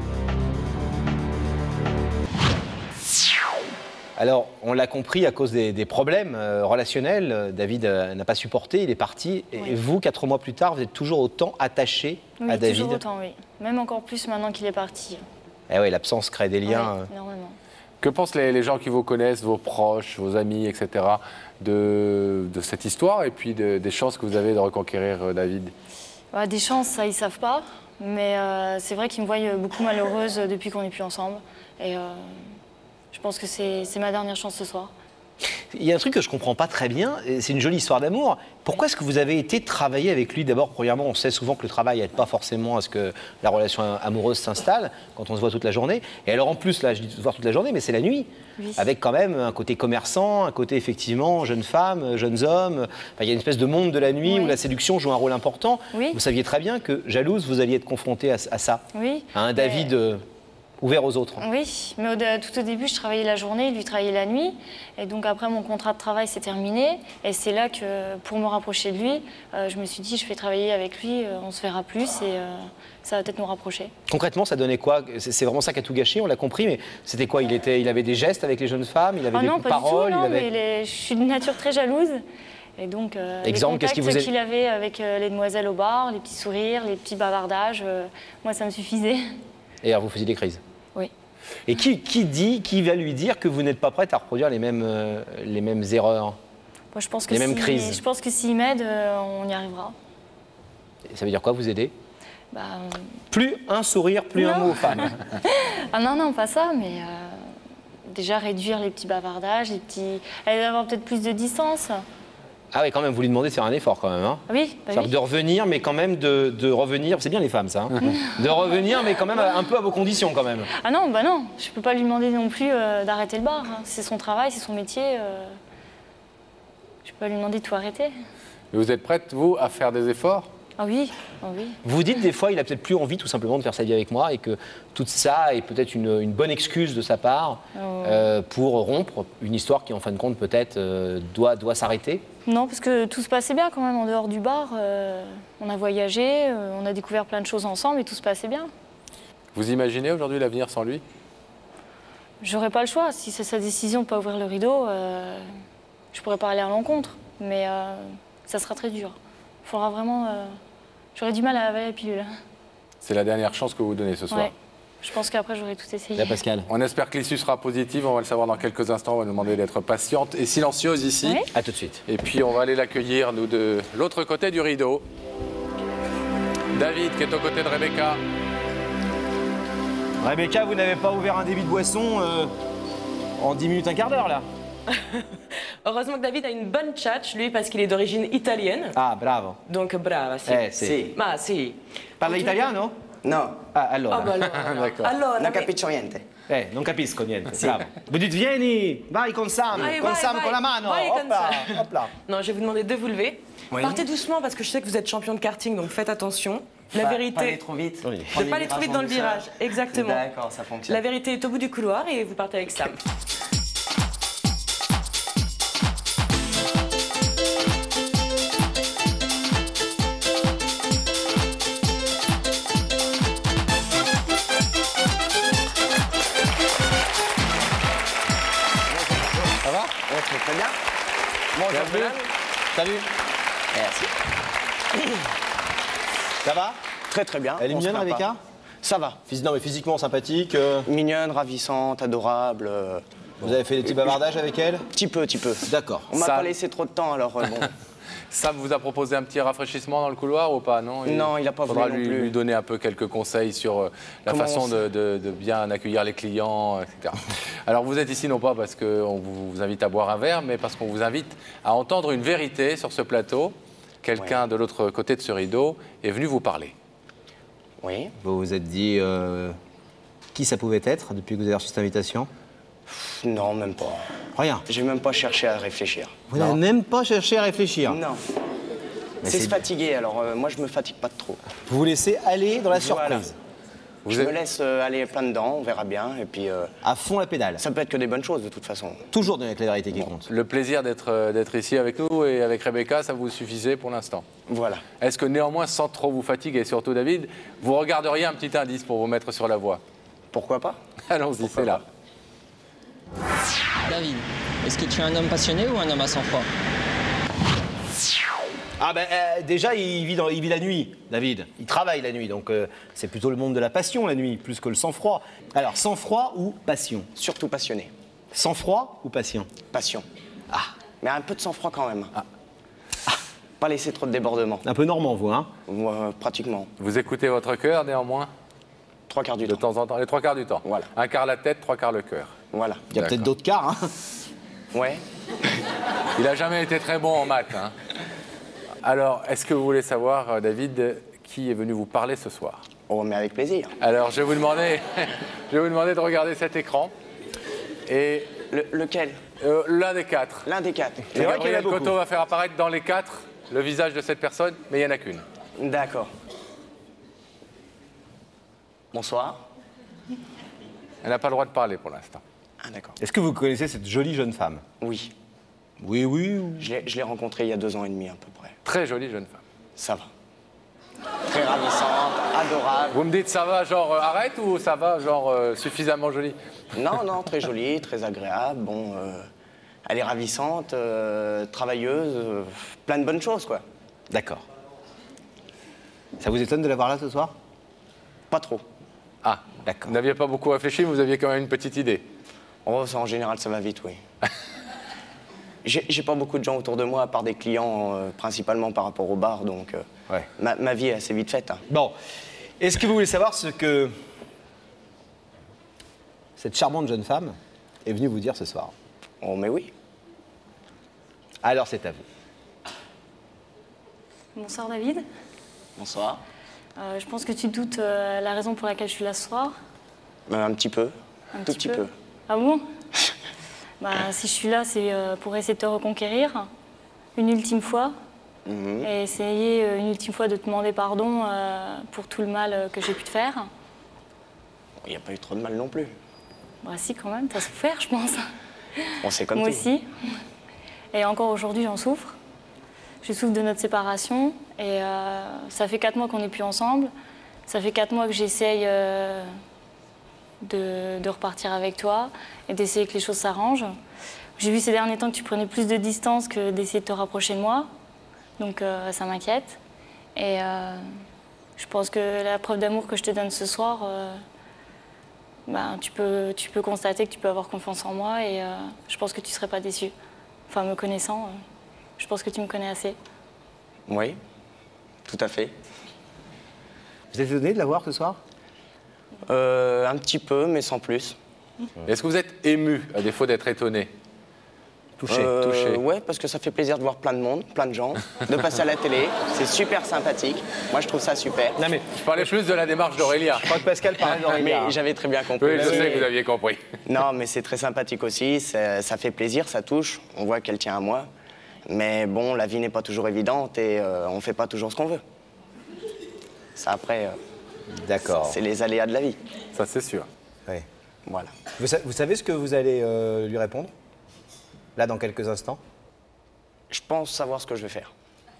Alors, on l'a compris, à cause des problèmes relationnels, David n'a pas supporté, il est parti. Et vous, 4 mois plus tard, vous êtes toujours autant attaché à David? Toujours autant, oui. Même encore plus maintenant qu'il est parti. Eh oui, l'absence crée des liens. Oui, énormément. Que pensent les gens qui vous connaissent, vos proches, vos amis, etc., de cette histoire et puis des chances que vous avez de reconquérir David? Des chances, ça, ils ne savent pas. Mais c'est vrai qu'ils me voient beaucoup malheureuse depuis qu'on n'est plus ensemble. Et je pense que c'est ma dernière chance ce soir. Il y a un truc que je ne comprends pas très bien, c'est une jolie histoire d'amour. Pourquoi est-ce que vous avez été travailler avec lui? D'abord, premièrement, on sait souvent que le travail n'aide pas forcément à ce que la relation amoureuse s'installe quand on se voit toute la journée. Et alors en plus, là, je dis se voir toute la journée, mais c'est la nuit. Oui. Avec quand même un côté commerçant, un côté effectivement jeune femme, jeunes hommes. Enfin, il y a une espèce de monde de la nuit où la séduction joue un rôle important. Oui. Vous saviez très bien que, jalouse, vous alliez être confrontée à ça. Oui. À un David... ouvert aux autres. Oui, mais tout au début, je travaillais la journée, lui travaillait la nuit. Et donc après, mon contrat de travail s'est terminé. Et c'est là que, pour me rapprocher de lui, je me suis dit, je vais travailler avec lui, on se verra plus et ça va peut-être nous rapprocher. Concrètement, ça donnait quoi? C'est vraiment ça qui a tout gâché, on l'a compris, mais c'était quoi? Il avait des gestes avec les jeunes femmes, il avait des paroles? Non, mais je suis de nature très jalouse. Et donc, exemple, les contacts qu'il avait avec les demoiselles au bar, les petits sourires, les petits bavardages, moi, ça me suffisait. Et alors, vous faisiez des crises? Oui. Et qui va lui dire que vous n'êtes pas prête à reproduire les mêmes erreurs? Moi, je pense que les mêmes crises? Je pense que s'il m'aide, on y arrivera. Et ça veut dire quoi, vous aider? Plus un sourire, plus un mot aux femmes. Ah non, pas ça, mais déjà réduire les petits bavardages, avoir peut-être plus de distance. Ah oui, quand même, vous lui demandez de faire un effort quand même. Hein. Oui, oui. De revenir, mais quand même de revenir, c'est bien les femmes ça, hein. De revenir, mais quand même un peu à vos conditions quand même. Ah non, non, je peux pas lui demander non plus d'arrêter le bar. Hein. C'est son travail, c'est son métier. Je peux pas lui demander de tout arrêter. Mais vous êtes prête, vous, à faire des efforts? Ah oui, ah oui. Vous dites des fois, il a peut-être plus envie tout simplement de faire sa vie avec moi et que tout ça est peut-être une bonne excuse de sa part pour rompre une histoire qui, en fin de compte, peut-être doit s'arrêter. Non, parce que tout se passait bien quand même en dehors du bar. On a voyagé, on a découvert plein de choses ensemble et tout se passait bien. Vous imaginez aujourd'hui l'avenir sans lui? J'aurais pas le choix. Si c'est sa décision de ne pas ouvrir le rideau, je pourrais pas aller à l'encontre. Mais ça sera très dur. Il faudra vraiment... J'aurais du mal à avaler la pilule. C'est la dernière chance que vous donnez ce soir. Ouais. Je pense qu'après, j'aurais tout essayé. Là, Pascal. On espère que l'issue sera positive. On va le savoir dans quelques instants. On va nous demander d'être patiente et silencieuse ici. Oui. À tout de suite. Et puis, on va aller l'accueillir, nous, de l'autre côté du rideau. David, qui est aux côtés de Rebecca. Rebecca, vous n'avez pas ouvert un débit de boisson en 10 minutes, un quart d'heure, là? Heureusement que David a une bonne tchatche, lui, parce qu'il est d'origine italienne. Ah, bravo. Donc, brava, si. Sì. Ma si. Parla italiano? No. Ah, allora. Ah, bah allora. D'accord. Allora, Non capisco niente. Non capisco niente. Bravo. Vous dites, vieni, vai con Sam, con Sam, con la mano. Hop là. Non, je vais vous demander de vous lever. Oui. Partez doucement, parce que je sais que vous êtes champion de karting, donc faites attention. La vérité... Pas aller trop vite. Oui. De ne pas aller trop vite dans le virage. Exactement. D'accord, ça fonctionne. La vérité est au bout du couloir et vous partez avec Sam. Très bien. Bonjour. Salut. Merci. Ça va? Très bien. Elle est mignonne, Rebecca? Ça va. Non, mais physiquement sympathique. Mignonne, ravissante, adorable. Vous avez fait des petits bavardages avec elle? Petit peu. D'accord. On m'a pas laissé trop de temps, alors bon. Sam vous a proposé un petit rafraîchissement dans le couloir ou pas? Non, non, il n'a pas voulu non plus. Faudra lui donner un peu quelques conseils sur la façon de bien accueillir les clients, etc. Alors vous êtes ici non pas parce qu'on vous invite à boire un verre, mais parce qu'on vous invite à entendre une vérité sur ce plateau. quelqu'un de l'autre côté de ce rideau est venu vous parler. Oui. Vous vous êtes dit qui ça pouvait être depuis que vous avez reçu cette invitation? Non, même pas. Rien. J'ai même pas cherché à réfléchir. Vous n'avez même pas cherché à réfléchir? Non. Mais C'est se fatiguer, alors moi je me fatigue pas de trop. Vous vous laissez aller dans la Voilà. surprise. Je me laisse aller plein dedans, on verra bien, et puis... à fond la pédale. Ça peut être que des bonnes choses, de toute façon. Toujours avec la vérité qui compte. Le plaisir d'être ici avec nous et avec Rebecca, ça vous suffisait pour l'instant? Voilà. Est-ce que néanmoins, sans trop vous fatiguer, et surtout David, vous regarderiez un petit indice pour vous mettre sur la voie? Pourquoi pas? Allons-y, c'est là. David, est-ce que tu es un homme passionné ou un homme à sang-froid? Ah ben déjà, il vit la nuit, David. Il travaille la nuit, donc c'est plutôt le monde de la passion la nuit, plus que le sang-froid. Alors, sang-froid ou passion? Surtout passionné. Sang-froid ou passion? Passion. Ah. Mais un peu de sang-froid quand même. Ah. Pas laisser trop de débordement. Un peu normand, vous, hein? Pratiquement. Vous écoutez votre cœur néanmoins? 3 quarts du temps. De temps en temps, les 3 quarts du temps. Voilà. Un quart la tête, 3 quarts le cœur. Voilà. Il y a peut-être d'autres quarts, hein? Ouais. Il n'a jamais été très bon en maths, hein. Alors, est-ce que vous voulez savoir, David, qui est venu vous parler ce soir? Oh, mais avec plaisir. Alors, je vais vous demander, de regarder cet écran. Et lequel? L'un des 4. L'un des 4. Et Gabriel Coteau va faire apparaître dans les 4 le visage de cette personne, mais il n'y en a qu'une. D'accord. Bonsoir. Elle n'a pas le droit de parler pour l'instant. Ah, d'accord. Est-ce que vous connaissez cette jolie jeune femme? Oui. Oui, oui. Je l'ai rencontrée il y a 2 ans et demi à peu près. Très jolie jeune femme. Ça va. Très ravissante, adorable. Vous me dites ça va genre arrête ou ça va genre suffisamment jolie? Non, non, très jolie, très agréable. Bon, elle est ravissante, travailleuse, plein de bonnes choses, quoi. D'accord. Ça vous étonne de la voir là ce soir? Pas trop. Ah, d'accord. Vous n'aviez pas beaucoup réfléchi, mais vous aviez quand même une petite idée. Oh, ça, en général, ça va vite, oui. J'ai pas beaucoup de gens autour de moi, à part des clients, principalement par rapport au bar, donc ma vie est assez vite faite. Hein. Bon, est-ce que vous voulez savoir ce que cette charmante jeune femme est venue vous dire ce soir? Oh, mais oui. Alors, c'est à vous. Bonsoir David. Bonsoir. Je pense que tu doutes la raison pour laquelle je suis là ce soir. Un petit peu. Un tout petit peu. Ah bon? Si je suis là, c'est pour essayer de te reconquérir une ultime fois et essayer une ultime fois de te demander pardon pour tout le mal que j'ai pu te faire. Il n'y a pas eu trop de mal non plus. Bah si, quand même, t'as souffert, je pense. On sait comme Moi tout. aussi. Et encore aujourd'hui, j'en souffre. Je souffre de notre séparation et ça fait 4 mois qu'on n'est plus ensemble. Ça fait 4 mois que j'essaye de repartir avec toi et d'essayer que les choses s'arrangent. J'ai vu ces derniers temps que tu prenais plus de distance que d'essayer de te rapprocher de moi. Donc ça m'inquiète. Et je pense que la preuve d'amour que je te donne ce soir, tu peux constater que tu peux avoir confiance en moi et je pense que tu ne serais pas déçu. Enfin, me connaissant, je pense que tu me connais assez. Oui, tout à fait. Vous êtes étonné de la voir ce soir? Un petit peu, mais sans plus. Est-ce que vous êtes ému, à défaut d'être étonné? Touché, touché. Ouais, parce que ça fait plaisir de voir plein de monde, plein de gens, de passer à la télé. C'est super sympathique. Moi, je trouve ça super. Non, mais je parlais plus de la démarche d'Aurélia. Je crois que Pascal parlait d'Aurélia. Mais j'avais très bien compris. Oui, je sais que vous aviez compris. Non, mais c'est très sympathique aussi. Ça fait plaisir, ça touche. On voit qu'elle tient à moi. Mais bon, la vie n'est pas toujours évidente et on ne fait pas toujours ce qu'on veut. Ça, après, d'accord. C'est les aléas de la vie. Ça, c'est sûr. Oui. Voilà. Vous savez ce que vous allez lui répondre? Là, dans quelques instants? Je pense savoir ce que je vais faire.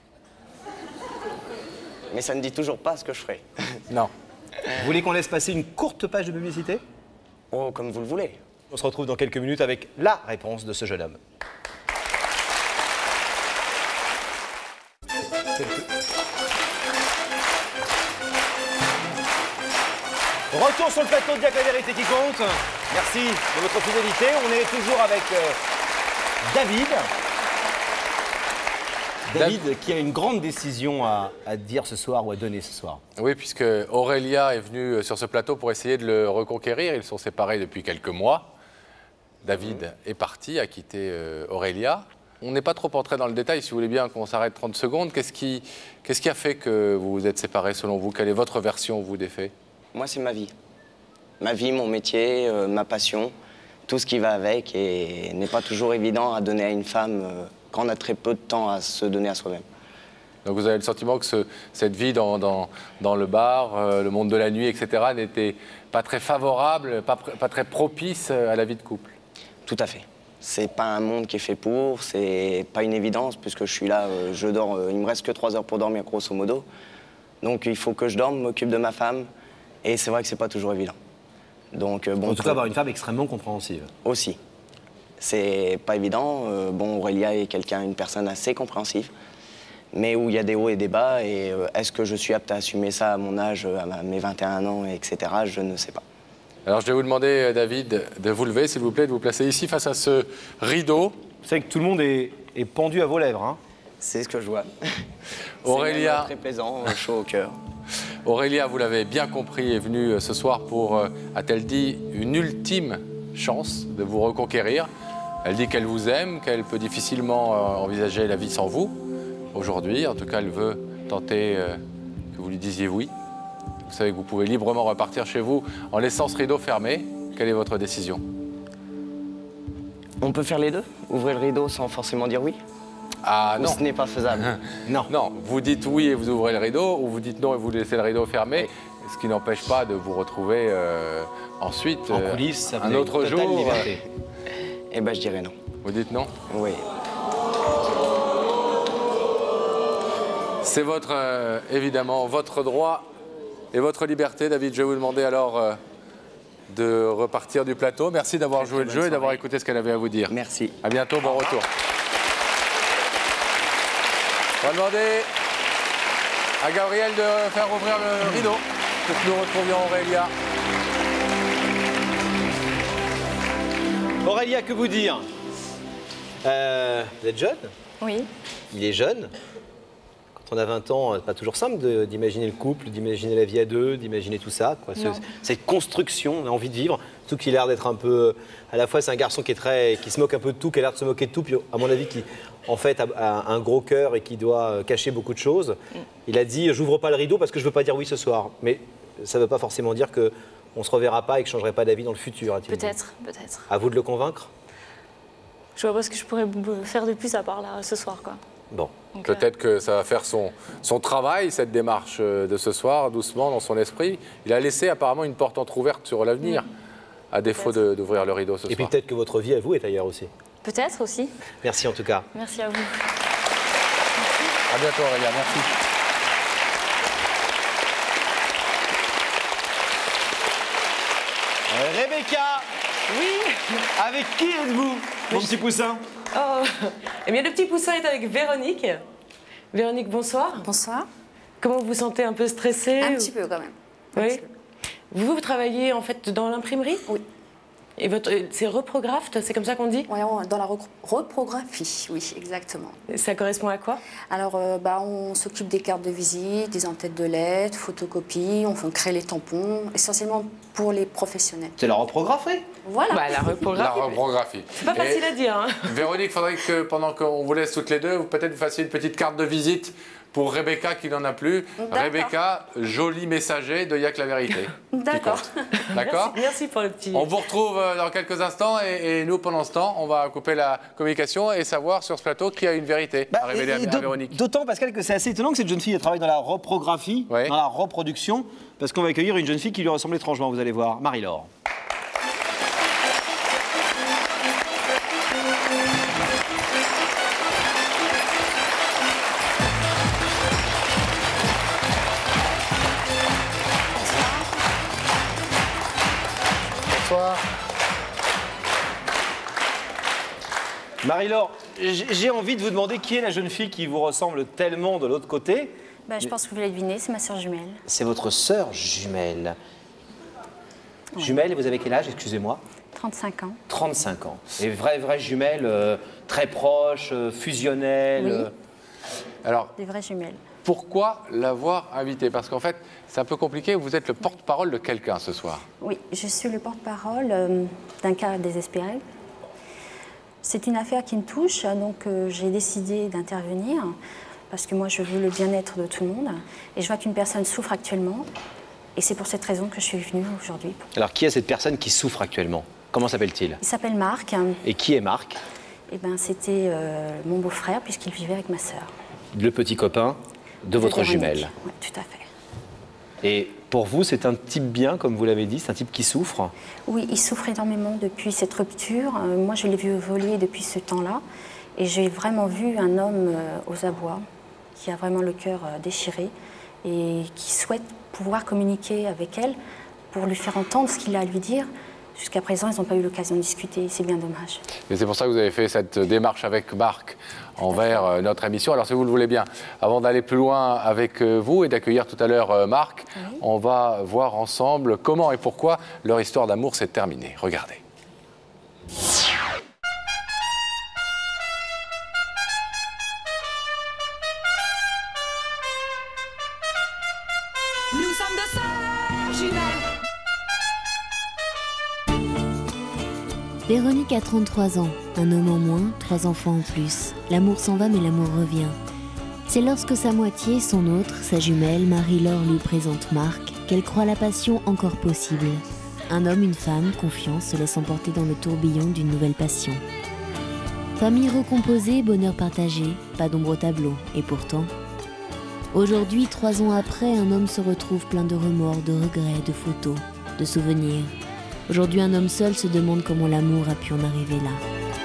Mais ça ne dit toujours pas ce que je ferai. Non. Vous voulez qu'on laisse passer une courte page de publicité? Oh, comme vous le voulez. On se retrouve dans quelques minutes avec la réponse de ce jeune homme. Retour sur le plateau de Diac la vérité qui compte. Merci de votre fidélité. On est toujours avec David. David qui a une grande décision à dire ce soir ou à donner ce soir. Oui, puisque Aurélia est venue sur ce plateau pour essayer de le reconquérir. Ils sont séparés depuis quelques mois. David est parti, a quitté Aurélia. on n'est pas trop entré dans le détail, si vous voulez bien qu'on s'arrête 30 secondes. Qu'est-ce qui a fait que vous vous êtes séparés selon vous? Quelle est votre version, vous, des faits? Moi, c'est ma vie. Ma vie, mon métier, ma passion, tout ce qui va avec et n'est pas toujours évident à donner à une femme quand on a très peu de temps à se donner à soi-même. Donc vous avez le sentiment que cette vie dans le bar, le monde de la nuit, etc., n'était pas très favorable, pas très propice à la vie de couple? Tout à fait. C'est pas un monde qui est fait pour, c'est pas une évidence, puisque je suis là, je dors, il me reste que 3 heures pour dormir, grosso modo. Donc il faut que je dorme, m'occupe de ma femme, et c'est vrai que c'est pas toujours évident. Donc, bon, en tout cas, avoir une femme extrêmement compréhensive. Aussi. C'est pas évident. Bon, Aurélia est une personne assez compréhensive, mais où il y a des hauts et des bas, et est-ce que je suis apte à assumer ça à mon âge, à mes 21 ans, etc. Je ne sais pas. Alors je vais vous demander, David, de vous lever, s'il vous plaît, de vous placer ici face à ce rideau. Vous savez que tout le monde est pendu à vos lèvres, hein? C'est ce que je vois. Aurélia, c'est très plaisant, chaud au cœur. Aurélia, vous l'avez bien compris, est venue ce soir pour, a-t-elle dit, une ultime chance de vous reconquérir. Elle dit qu'elle vous aime, qu'elle peut difficilement envisager la vie sans vous. Aujourd'hui, en tout cas, elle veut tenter que vous lui disiez oui. Vous savez que vous pouvez librement repartir chez vous en laissant ce rideau fermé. Quelle est votre décision? On peut faire les deux? Ouvrir le rideau sans forcément dire oui? Ah non. Ou ce n'est pas faisable? Non. Non, vous dites oui et vous ouvrez le rideau, ou vous dites non et vous laissez le rideau fermé, ce qui n'empêche pas de vous retrouver ensuite en coulisses, un autre jour. Eh ben, je dirais non. Vous dites non? Oui. C'est évidemment votre droit et votre liberté, David. Je vais vous demander alors de repartir du plateau. Merci d'avoir joué le jeu et d'avoir écouté ce qu'elle avait à vous dire. Merci. À bientôt, bon retour. On va demander à Gabriel de faire ouvrir le rideau pour que nous retrouvions Aurélia. Aurélia, que vous dire? Vous êtes jeune? Oui. Il est jeune. Quand on a 20 ans, c'est pas toujours simple d'imaginer le couple, d'imaginer la vie à deux, d'imaginer tout ça, quoi. Cette construction, on a envie de vivre. Surtout qu'il a l'air d'être un peu... À la fois, c'est un garçon qui se moque un peu de tout, qui a l'air de se moquer de tout, puis à mon avis, qui en fait a un gros cœur et qui doit cacher beaucoup de choses. Il a dit, j'ouvre pas le rideau parce que je veux pas dire oui ce soir. Mais ça veut pas forcément dire qu'on se reverra pas et que je changerai pas d'avis dans le futur. Peut-être, peut-être. À vous de le convaincre? Je vois pas ce que je pourrais faire de plus à part là ce soir, quoi. Bon. Peut-être que ça va faire son travail, cette démarche de ce soir, doucement, dans son esprit. Il a laissé apparemment une porte entrouverte sur l'avenir, à défaut d'ouvrir le rideau ce soir. Et puis peut-être que votre vie à vous est ailleurs aussi. Peut-être aussi. Merci en tout cas. Merci à vous. À bientôt Aurélia, merci. Rebecca. Oui. Avec qui êtes-vous, mon petit poussin? Oh, eh bien le petit poussin est avec Véronique. Véronique, bonsoir. Bonsoir. Comment vous vous sentez? Un peu stressée? Un petit peu quand même. Oui. Vous travaillez en fait dans l'imprimerie? Oui. Et c'est reprographe, c'est comme ça qu'on dit? Oui, dans la reprographie, oui, exactement. Et ça correspond à quoi? Alors, on s'occupe des cartes de visite, des entêtes de lettres, photocopies, on crée les tampons, essentiellement pour les professionnels. C'est la reprographie? Voilà. Bah, la reprographie. La reprographie. C'est pas facile à dire. Hein. Véronique, il faudrait que pendant qu'on vous laisse toutes les deux, peut-être vous fassiez une petite carte de visite pour Rebecca qui n'en a plus. Rebecca, joli messager de Y'a que la vérité. D'accord. D'accord. Merci pour le petit... On vous retrouve dans quelques instants et nous, pendant ce temps, on va couper la communication et savoir sur ce plateau qui a une vérité à révéler à Véronique. D'autant, Pascal, que c'est assez étonnant que cette jeune fille travaille dans la reprographie, dans la reproduction, parce qu'on va accueillir une jeune fille qui lui ressemble étrangement, vous allez voir, Marie-Laure. Bonsoir. Marie-Laure, j'ai envie de vous demander qui est la jeune fille qui vous ressemble tellement de l'autre côté. Je pense que vous l'avez deviné, c'est ma sœur jumelle. C'est votre sœur jumelle. Ouais. Jumelle, et vous avez quel âge, excusez-moi? 35 ans. 35 ans. Et vraie jumelle, très proche, fusionnelle. Oui. Alors, des vraies jumelles. Pourquoi l'avoir invitée? Parce qu'en fait, c'est un peu compliqué. Vous êtes le porte-parole de quelqu'un ce soir. Oui, je suis le porte-parole d'un cas désespéré. C'est une affaire qui me touche, donc j'ai décidé d'intervenir parce que moi je veux le bien-être de tout le monde et je vois qu'une personne souffre actuellement et c'est pour cette raison que je suis venue aujourd'hui. Alors qui est cette personne qui souffre actuellement? Comment s'appelle-t-il? Il s'appelle Marc. Et qui est Marc? Eh ben, c'était mon beau-frère puisqu'il vivait avec ma sœur. Le petit copain de votre jumelle. Oui, tout à fait. Et pour vous, c'est un type bien, comme vous l'avez dit, c'est un type qui souffre? Oui, il souffre énormément depuis cette rupture. Moi, je l'ai vu évoluer depuis ce temps-là. Et j'ai vraiment vu un homme aux abois, qui a vraiment le cœur déchiré et qui souhaite pouvoir communiquer avec elle pour lui faire entendre ce qu'il a à lui dire. Jusqu'à présent, ils n'ont pas eu l'occasion de discuter, c'est bien dommage. Et c'est pour ça que vous avez fait cette démarche avec Marc envers notre émission. Alors si vous le voulez bien, avant d'aller plus loin avec vous et d'accueillir tout à l'heure Marc, on va voir ensemble comment et pourquoi leur histoire d'amour s'est terminée. Regardez. Nous sommes deux sœurs jumelles. Véronique a 33 ans, un homme en moins, 3 enfants en plus. L'amour s'en va mais l'amour revient. C'est lorsque sa moitié, son autre, sa jumelle, Marie-Laure lui présente Marc, qu'elle croit la passion encore possible. Un homme, une femme, confiants, se laissent emporter dans le tourbillon d'une nouvelle passion. Famille recomposée, bonheur partagé, pas d'ombre au tableau, et pourtant... Aujourd'hui, 3 ans après, un homme se retrouve plein de remords, de regrets, de photos, de souvenirs. Aujourd'hui, un homme seul se demande comment l'amour a pu en arriver là.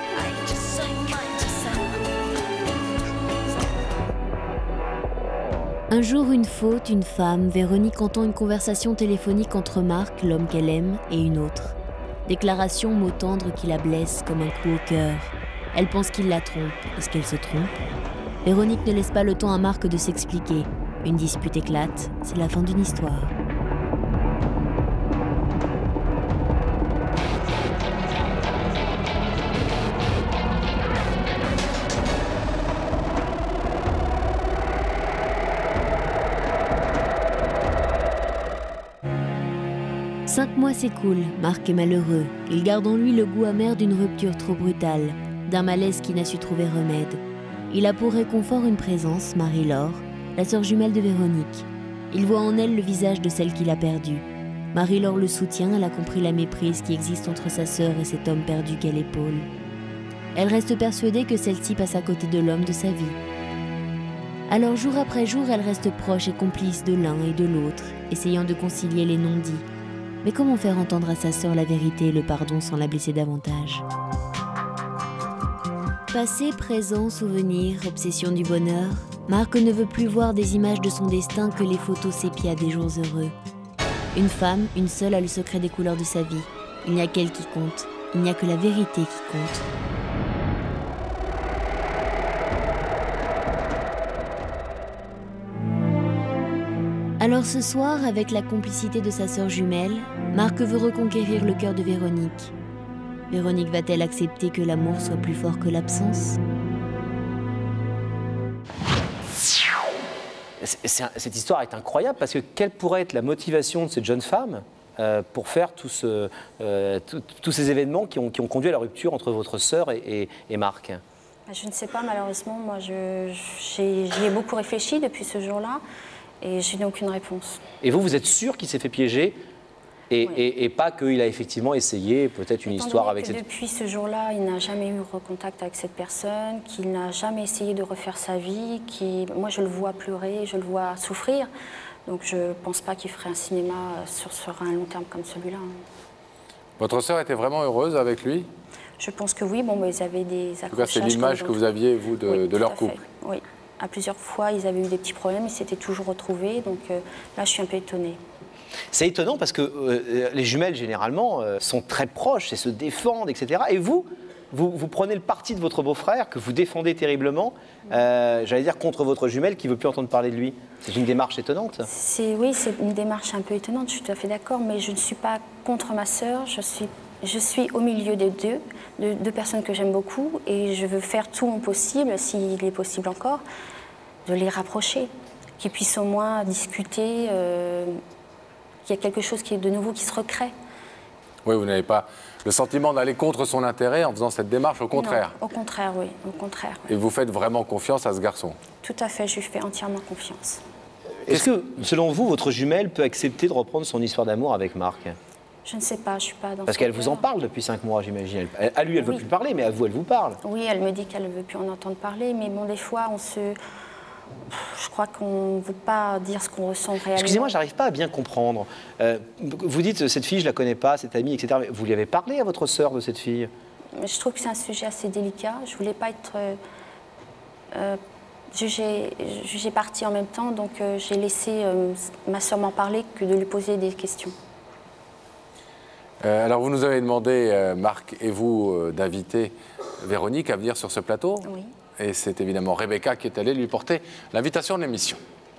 Un jour, une faute, une femme, Véronique entend une conversation téléphonique entre Marc, l'homme qu'elle aime, et une autre. Déclaration, mot tendre qui la blesse comme un coup au cœur. Elle pense qu'il la trompe. Est-ce qu'elle se trompe? Véronique ne laisse pas le temps à Marc de s'expliquer. Une dispute éclate, c'est la fin d'une histoire. Cinq mois s'écoulent, Marc est malheureux. Il garde en lui le goût amer d'une rupture trop brutale, d'un malaise qui n'a su trouver remède. Il a pour réconfort une présence, Marie-Laure, la sœur jumelle de Véronique. Il voit en elle le visage de celle qu'il a perdue. Marie-Laure le soutient, elle a compris la méprise qui existe entre sa sœur et cet homme perdu qu'elle épaule. Elle reste persuadée que celle-ci passe à côté de l'homme de sa vie. Alors jour après jour, elle reste proche et complice de l'un et de l'autre, essayant de concilier les non-dits. Mais comment faire entendre à sa sœur la vérité et le pardon sans la blesser davantage? Passé, présent, souvenir, obsession du bonheur, Marc ne veut plus voir des images de son destin que les photos sépia des jours heureux. Une femme, une seule, a le secret des couleurs de sa vie. Il n'y a qu'elle qui compte, il n'y a que la vérité qui compte. Alors ce soir, avec la complicité de sa sœur jumelle, Marc veut reconquérir le cœur de Véronique. Véronique va-t-elle accepter que l'amour soit plus fort que l'absence? Cette histoire est incroyable parce que quelle pourrait être la motivation de cette jeune femme pour faire tous ces événements qui ont conduit à la rupture entre votre sœur et Marc? Je ne sais pas, malheureusement. Moi, j'y ai beaucoup réfléchi depuis ce jour-là. Et je n'ai aucune réponse. Et vous êtes sûr qu'il s'est fait piéger et pas qu'il a effectivement essayé peut-être une histoire avec cette... Depuis ce jour-là, il n'a jamais eu contact avec cette personne, qu'il n'a jamais essayé de refaire sa vie, moi je le vois pleurer, je le vois souffrir. Donc je ne pense pas qu'il ferait un cinéma sur un long terme comme celui-là. Votre sœur était vraiment heureuse avec lui? Je pense que oui. Bon, ils avaient des accrochages. En tout cas, c'est l'image que vous aviez, vous, de leur couple. Oui. À plusieurs fois, ils avaient eu des petits problèmes, ils s'étaient toujours retrouvés, donc là, je suis un peu étonnée. C'est étonnant parce que les jumelles, généralement, sont très proches et se défendent, etc. Et vous prenez le parti de votre beau-frère, que vous défendez terriblement, j'allais dire contre votre jumelle qui ne veut plus entendre parler de lui. C'est une démarche étonnante. Oui, c'est une démarche un peu étonnante, je suis tout à fait d'accord, mais je ne suis pas contre ma sœur, je suis au milieu des deux personnes que j'aime beaucoup, et je veux faire tout mon possible, s'il est possible encore, de les rapprocher, qu'ils puissent au moins discuter, qu'il y a quelque chose de nouveau qui se recrée. Oui, vous n'avez pas le sentiment d'aller contre son intérêt en faisant cette démarche, au contraire. Non, au contraire, oui, au contraire. Et vous faites vraiment confiance à ce garçon? Tout à fait, je lui fais entièrement confiance. Est-ce que, selon vous, votre jumelle peut accepter de reprendre son histoire d'amour avec Marc? Je ne sais pas, je suis pas dans Parce qu'elle vous en parle depuis 5 mois, j'imagine. À lui, elle ne veut plus parler, mais à vous, elle vous parle. Oui, elle me dit qu'elle ne veut plus en entendre parler, mais bon, des fois, je crois qu'on ne veut pas dire ce qu'on ressent réellement. Excusez-moi, j'arrive pas à bien comprendre. Vous dites, cette fille, je la connais pas, cette amie, etc. Mais vous lui avez parlé à votre sœur de cette fille? Je trouve que c'est un sujet assez délicat. Je voulais pas être jugée partie en même temps, donc j'ai laissé ma sœur m'en parler que de lui poser des questions. Alors, vous nous avez demandé, Marc et vous, d'inviter Véronique à venir sur ce plateau. Oui. Et c'est évidemment Rebecca qui est allée lui porter l'invitation de l'émission.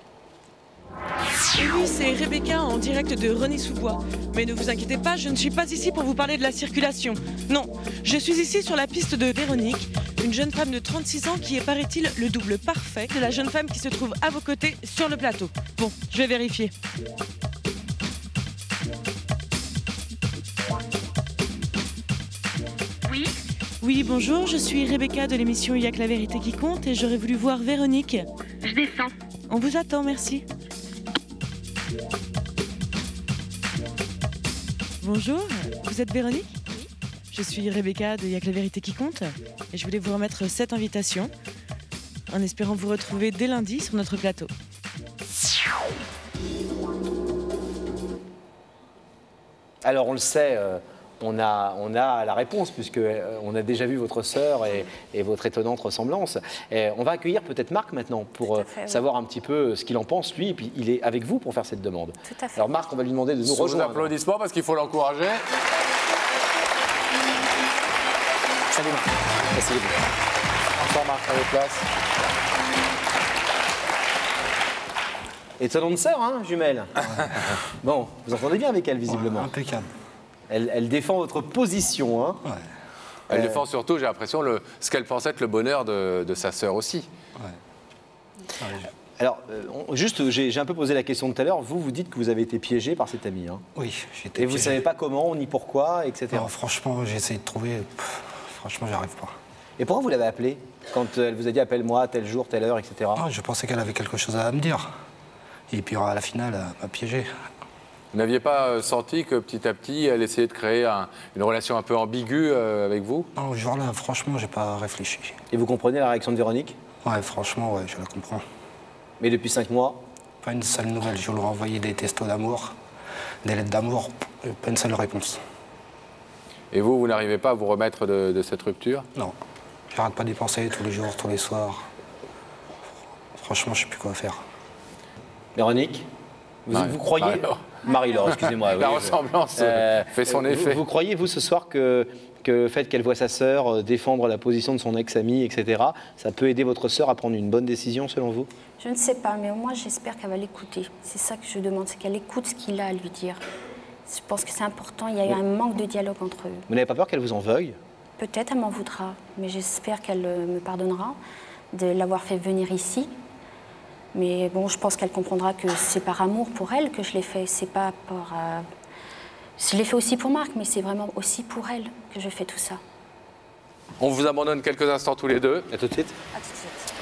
Et oui, c'est Rebecca en direct de Rosny-sous-Bois. Mais ne vous inquiétez pas, je ne suis pas ici pour vous parler de la circulation. Non, je suis ici sur la piste de Véronique, une jeune femme de 36 ans qui est, paraît-il, le double parfait de la jeune femme qui se trouve à vos côtés sur le plateau. Bon, je vais vérifier. Oui. Oui, bonjour, je suis Rebecca de l'émission Il y a que la vérité qui compte et j'aurais voulu voir Véronique. Je descends. On vous attend, merci. Bonjour, vous êtes Véronique? Oui. Je suis Rebecca de Il y a que la vérité qui compte et je voulais vous remettre cette invitation en espérant vous retrouver dès lundi sur notre plateau. Alors, on le sait, on a la réponse, puisqu'on a déjà vu votre sœur et votre étonnante ressemblance. Et on va accueillir peut-être Marc maintenant pour savoir un petit peu ce qu'il en pense, lui, et puis il est avec vous pour faire cette demande. Tout à fait. Alors Marc, on va lui demander de nous Sous rejoindre. applaudissements, parce qu'il faut l'encourager. Salut Marc. Asseyez-vous. Encore Marc, à votre place. Étonnante sœur, hein, jumelle. Bon, vous entendez bien avec elle, visiblement. Ouais, impeccable. Elle défend votre position, hein. Ouais. Elle défend surtout, j'ai l'impression, ce qu'elle pensait être le bonheur de sa sœur aussi. Ouais. Alors, juste, j'ai un peu posé la question tout à l'heure. Vous dites que vous avez été piégé par cet ami. Hein. Oui, j'ai été Et vous ne piégé. savez pas comment, ni pourquoi, etc. Non, franchement, j'ai essayé de trouver. Franchement, j'arrive pas. Et pourquoi vous l'avez appelée quand elle vous a dit appelle-moi tel jour, telle heure, etc. Non, je pensais qu'elle avait quelque chose à me dire. Et puis à la finale, elle m'a piégé. Vous n'aviez pas senti que petit à petit, elle essayait de créer une relation un peu ambiguë avec vous? Non, ce jour-là, franchement, j'ai pas réfléchi. Et vous comprenez la réaction de Véronique? Ouais, franchement, ouais, je la comprends. Mais depuis 5 mois? Pas une seule nouvelle. Je leur ai envoyé des textos d'amour, des lettres d'amour, pas une seule réponse. Et vous n'arrivez pas à vous remettre de cette rupture? Non. J'arrête pas d'y penser tous les jours, tous les soirs. Franchement, je sais plus quoi faire. Véronique, vous croyez... Marie-Laure, excusez-moi. La ressemblance fait son effet. Vous croyez, vous, ce soir, que le fait qu'elle voit sa sœur défendre la position de son ex-ami, etc., ça peut aider votre sœur à prendre une bonne décision, selon vous? Je ne sais pas, mais moi, j'espère qu'elle va l'écouter. C'est ça que je demande, c'est qu'elle écoute ce qu'il a à lui dire. Je pense que c'est important, il y a eu un manque de dialogue entre eux. Vous n'avez pas peur qu'elle vous en veuille? Peut-être elle m'en voudra, mais j'espère qu'elle me pardonnera de l'avoir fait venir ici. Mais bon, je pense qu'elle comprendra que c'est par amour pour elle que je l'ai fait. C'est pas pour... Je l'ai fait aussi pour Marc, mais c'est vraiment aussi pour elle que je fais tout ça. On vous abandonne quelques instants tous les deux. À tout de suite. À tout de suite.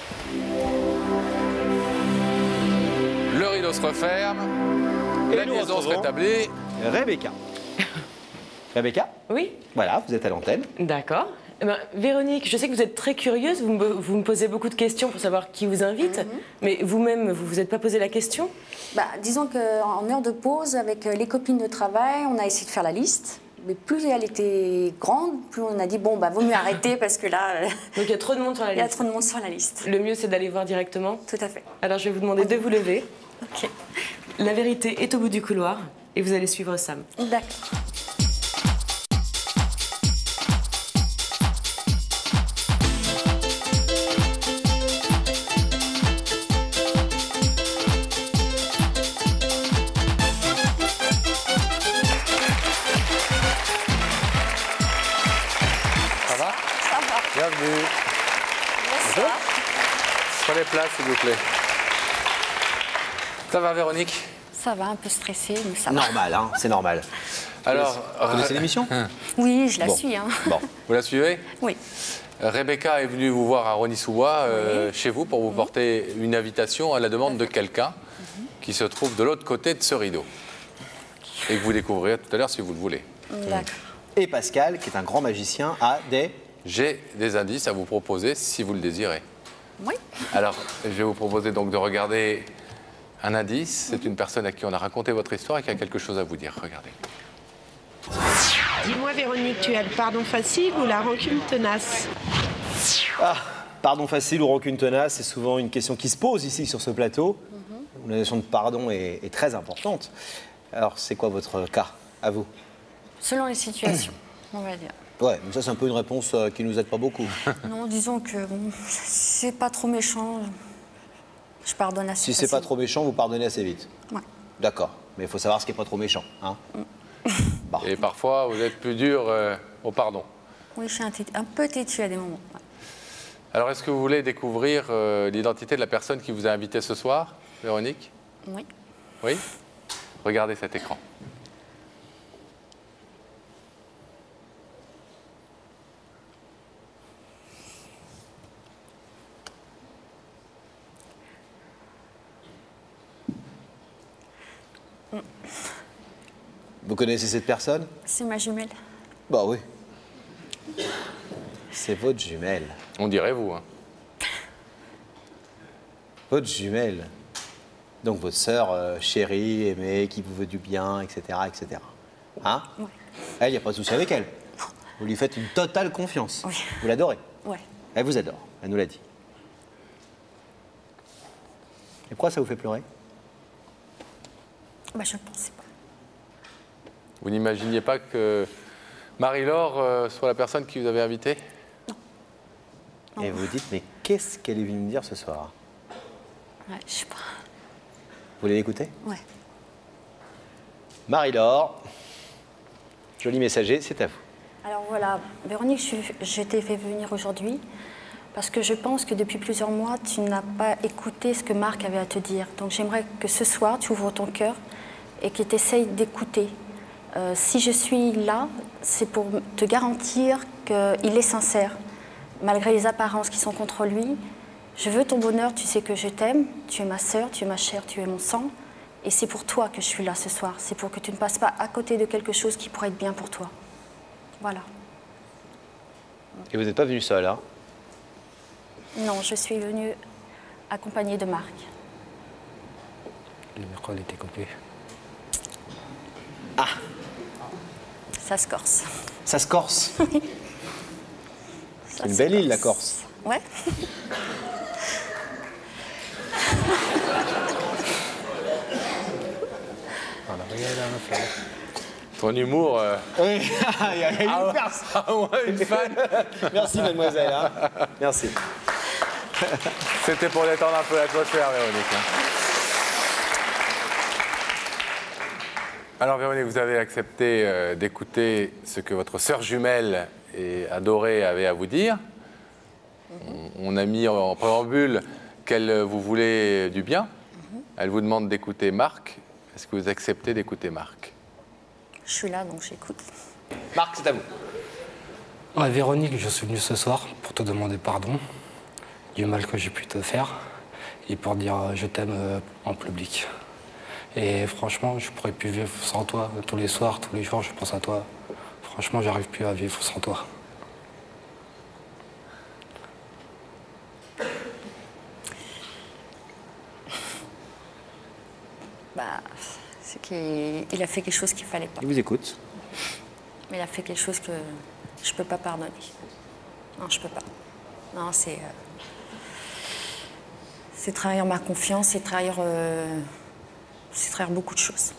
Le rideau se referme. Et la nous liaison se retrouvons rétablit. Rebecca. Rebecca? Oui. Voilà, vous êtes à l'antenne. D'accord. Eh ben, Véronique, je sais que vous êtes très curieuse, vous me posez beaucoup de questions pour savoir qui vous invite, mais vous-même, vous ne vous êtes pas posé la question? Disons qu'en heure de pause, avec les copines de travail, on a essayé de faire la liste. Mais plus elle était grande, plus on a dit, bon, vaut mieux arrêter parce que là... Donc il y a trop de monde sur la liste. Il y a trop de monde sur la liste. Le mieux, c'est d'aller voir directement? Tout à fait. Alors je vais vous demander de vous lever. Ok. La vérité est au bout du couloir et vous allez suivre Sam. D'accord. Bienvenue. Bonsoir. Prenez place, s'il vous plaît. Ça va, Véronique? Ça va, un peu stressé, mais ça va. Normal, hein, c'est normal. Alors, vous connaissez l'émission? Oui, je la Bon. suis. Hein. Bon. Vous la suivez? Oui. Rebecca est venue vous voir à Rosny-sous-Bois, chez vous, pour vous porter une invitation à la demande de quelqu'un qui se trouve de l'autre côté de ce rideau. Et que vous découvrirez tout à l'heure si vous le voulez. D'accord. Et Pascal, qui est un grand magicien, a des... J'ai des indices à vous proposer si vous le désirez. Oui. Alors, je vais vous proposer donc de regarder un indice. C'est une personne à qui on a raconté votre histoire et qui a quelque chose à vous dire. Regardez. Dis-moi, Véronique, tu as le pardon facile ou la rancune tenace? Ah, pardon facile ou rancune tenace, c'est souvent une question qui se pose ici sur ce plateau. La notion de pardon est très importante. Alors, c'est quoi votre cas, à vous? Selon les situations, on va dire. Ouais, mais ça, c'est un peu une réponse qui nous aide pas beaucoup. Non, disons que bon, c'est pas trop méchant. Je pardonne assez Si c'est pas trop méchant, vous pardonnez assez vite. Ouais. D'accord, mais il faut savoir ce qui est pas trop méchant. Hein. Bon. Et parfois, vous êtes plus dur au pardon. Oui, je suis un peu têtue à des moments. Ouais. Alors, est-ce que vous voulez découvrir l'identité de la personne qui vous a invité ce soir, Véronique? Oui. Oui? Regardez cet écran. Vous connaissez cette personne? C'est ma jumelle. Bah oui. C'est votre jumelle. On dirait vous, hein. Votre jumelle. Donc votre sœur chérie, aimée, qui vous veut du bien, etc. etc. Hein? Ouais. Elle, il n'y a pas de souci avec elle. Vous lui faites une totale confiance. Oui. Vous l'adorez. Ouais. Elle vous adore, elle nous l'a dit. Et pourquoi ça vous fait pleurer? Bah, je ne pensais pas. Vous n'imaginiez pas que Marie-Laure soit la personne qui vous avait invité? Non. Et vous dites, mais qu'est-ce qu'elle est venue me dire ce soir? Ouais, je sais pas. Vous voulez l'écouter? Ouais. Marie-Laure, joli messager, c'est à vous. Alors voilà, Véronique, je t'ai fait venir aujourd'hui parce que je pense que depuis plusieurs mois, tu n'as pas écouté ce que Marc avait à te dire. Donc j'aimerais que ce soir, tu ouvres ton cœur et que tu essayes d'écouter. Si je suis là, c'est pour te garantir qu'il est sincère, malgré les apparences qui sont contre lui. Je veux ton bonheur, tu sais que je t'aime, tu es ma sœur, tu es ma chair, tu es mon sang. Et c'est pour toi que je suis là ce soir. C'est pour que tu ne passes pas à côté de quelque chose qui pourrait être bien pour toi. Voilà. Et vous n'êtes pas venu seul, hein? Non, je suis venue accompagnée de Marc. Le micro était coupé. Ah! Ça se corse. Ça se corse? Oui. C'est une belle île, la Corse. Ouais. Ton humour... Oui, il y a une personne. Une fan. Merci, mademoiselle. Hein. Merci. C'était pour détendre un peu l'atmosphère, Véronique. Alors, Véronique, vous avez accepté d'écouter ce que votre sœur jumelle et adorée avait à vous dire. On a mis en préambule qu'elle vous voulait du bien. Elle vous demande d'écouter Marc. Est-ce que vous acceptez d'écouter Marc? Je suis là, donc j'écoute. Marc, c'est à vous. Ouais, Véronique, je suis venu ce soir pour te demander pardon du mal que j'ai pu te faire et pour dire je t'aime en public. Et franchement, je pourrais plus vivre sans toi. Tous les soirs, tous les jours, je pense à toi. Franchement, j'arrive plus à vivre sans toi. Bah, c'est qu'il a fait quelque chose qu'il fallait pas. Il vous écoute. Mais il a fait quelque chose que je peux pas pardonner. Non, je peux pas. Non, c'est trahir ma confiance, c'est trahir beaucoup de choses.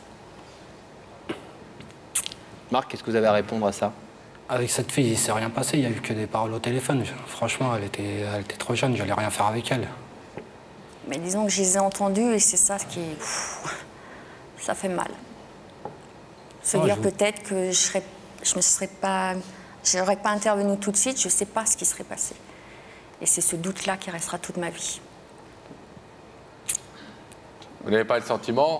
Marc, qu'est-ce que vous avez à répondre à ça? Avec cette fille, il s'est rien passé. Il n'y a eu que des paroles au téléphone. Franchement, elle était trop jeune. J'allais rien faire avec elle. Mais disons que je les ai entendues et c'est ça qui... ça fait mal. Se dire peut-être que j'aurais pas intervenu tout de suite, je ne sais pas ce qui serait passé. Et c'est ce doute-là qui restera toute ma vie. Vous n'avez pas le sentiment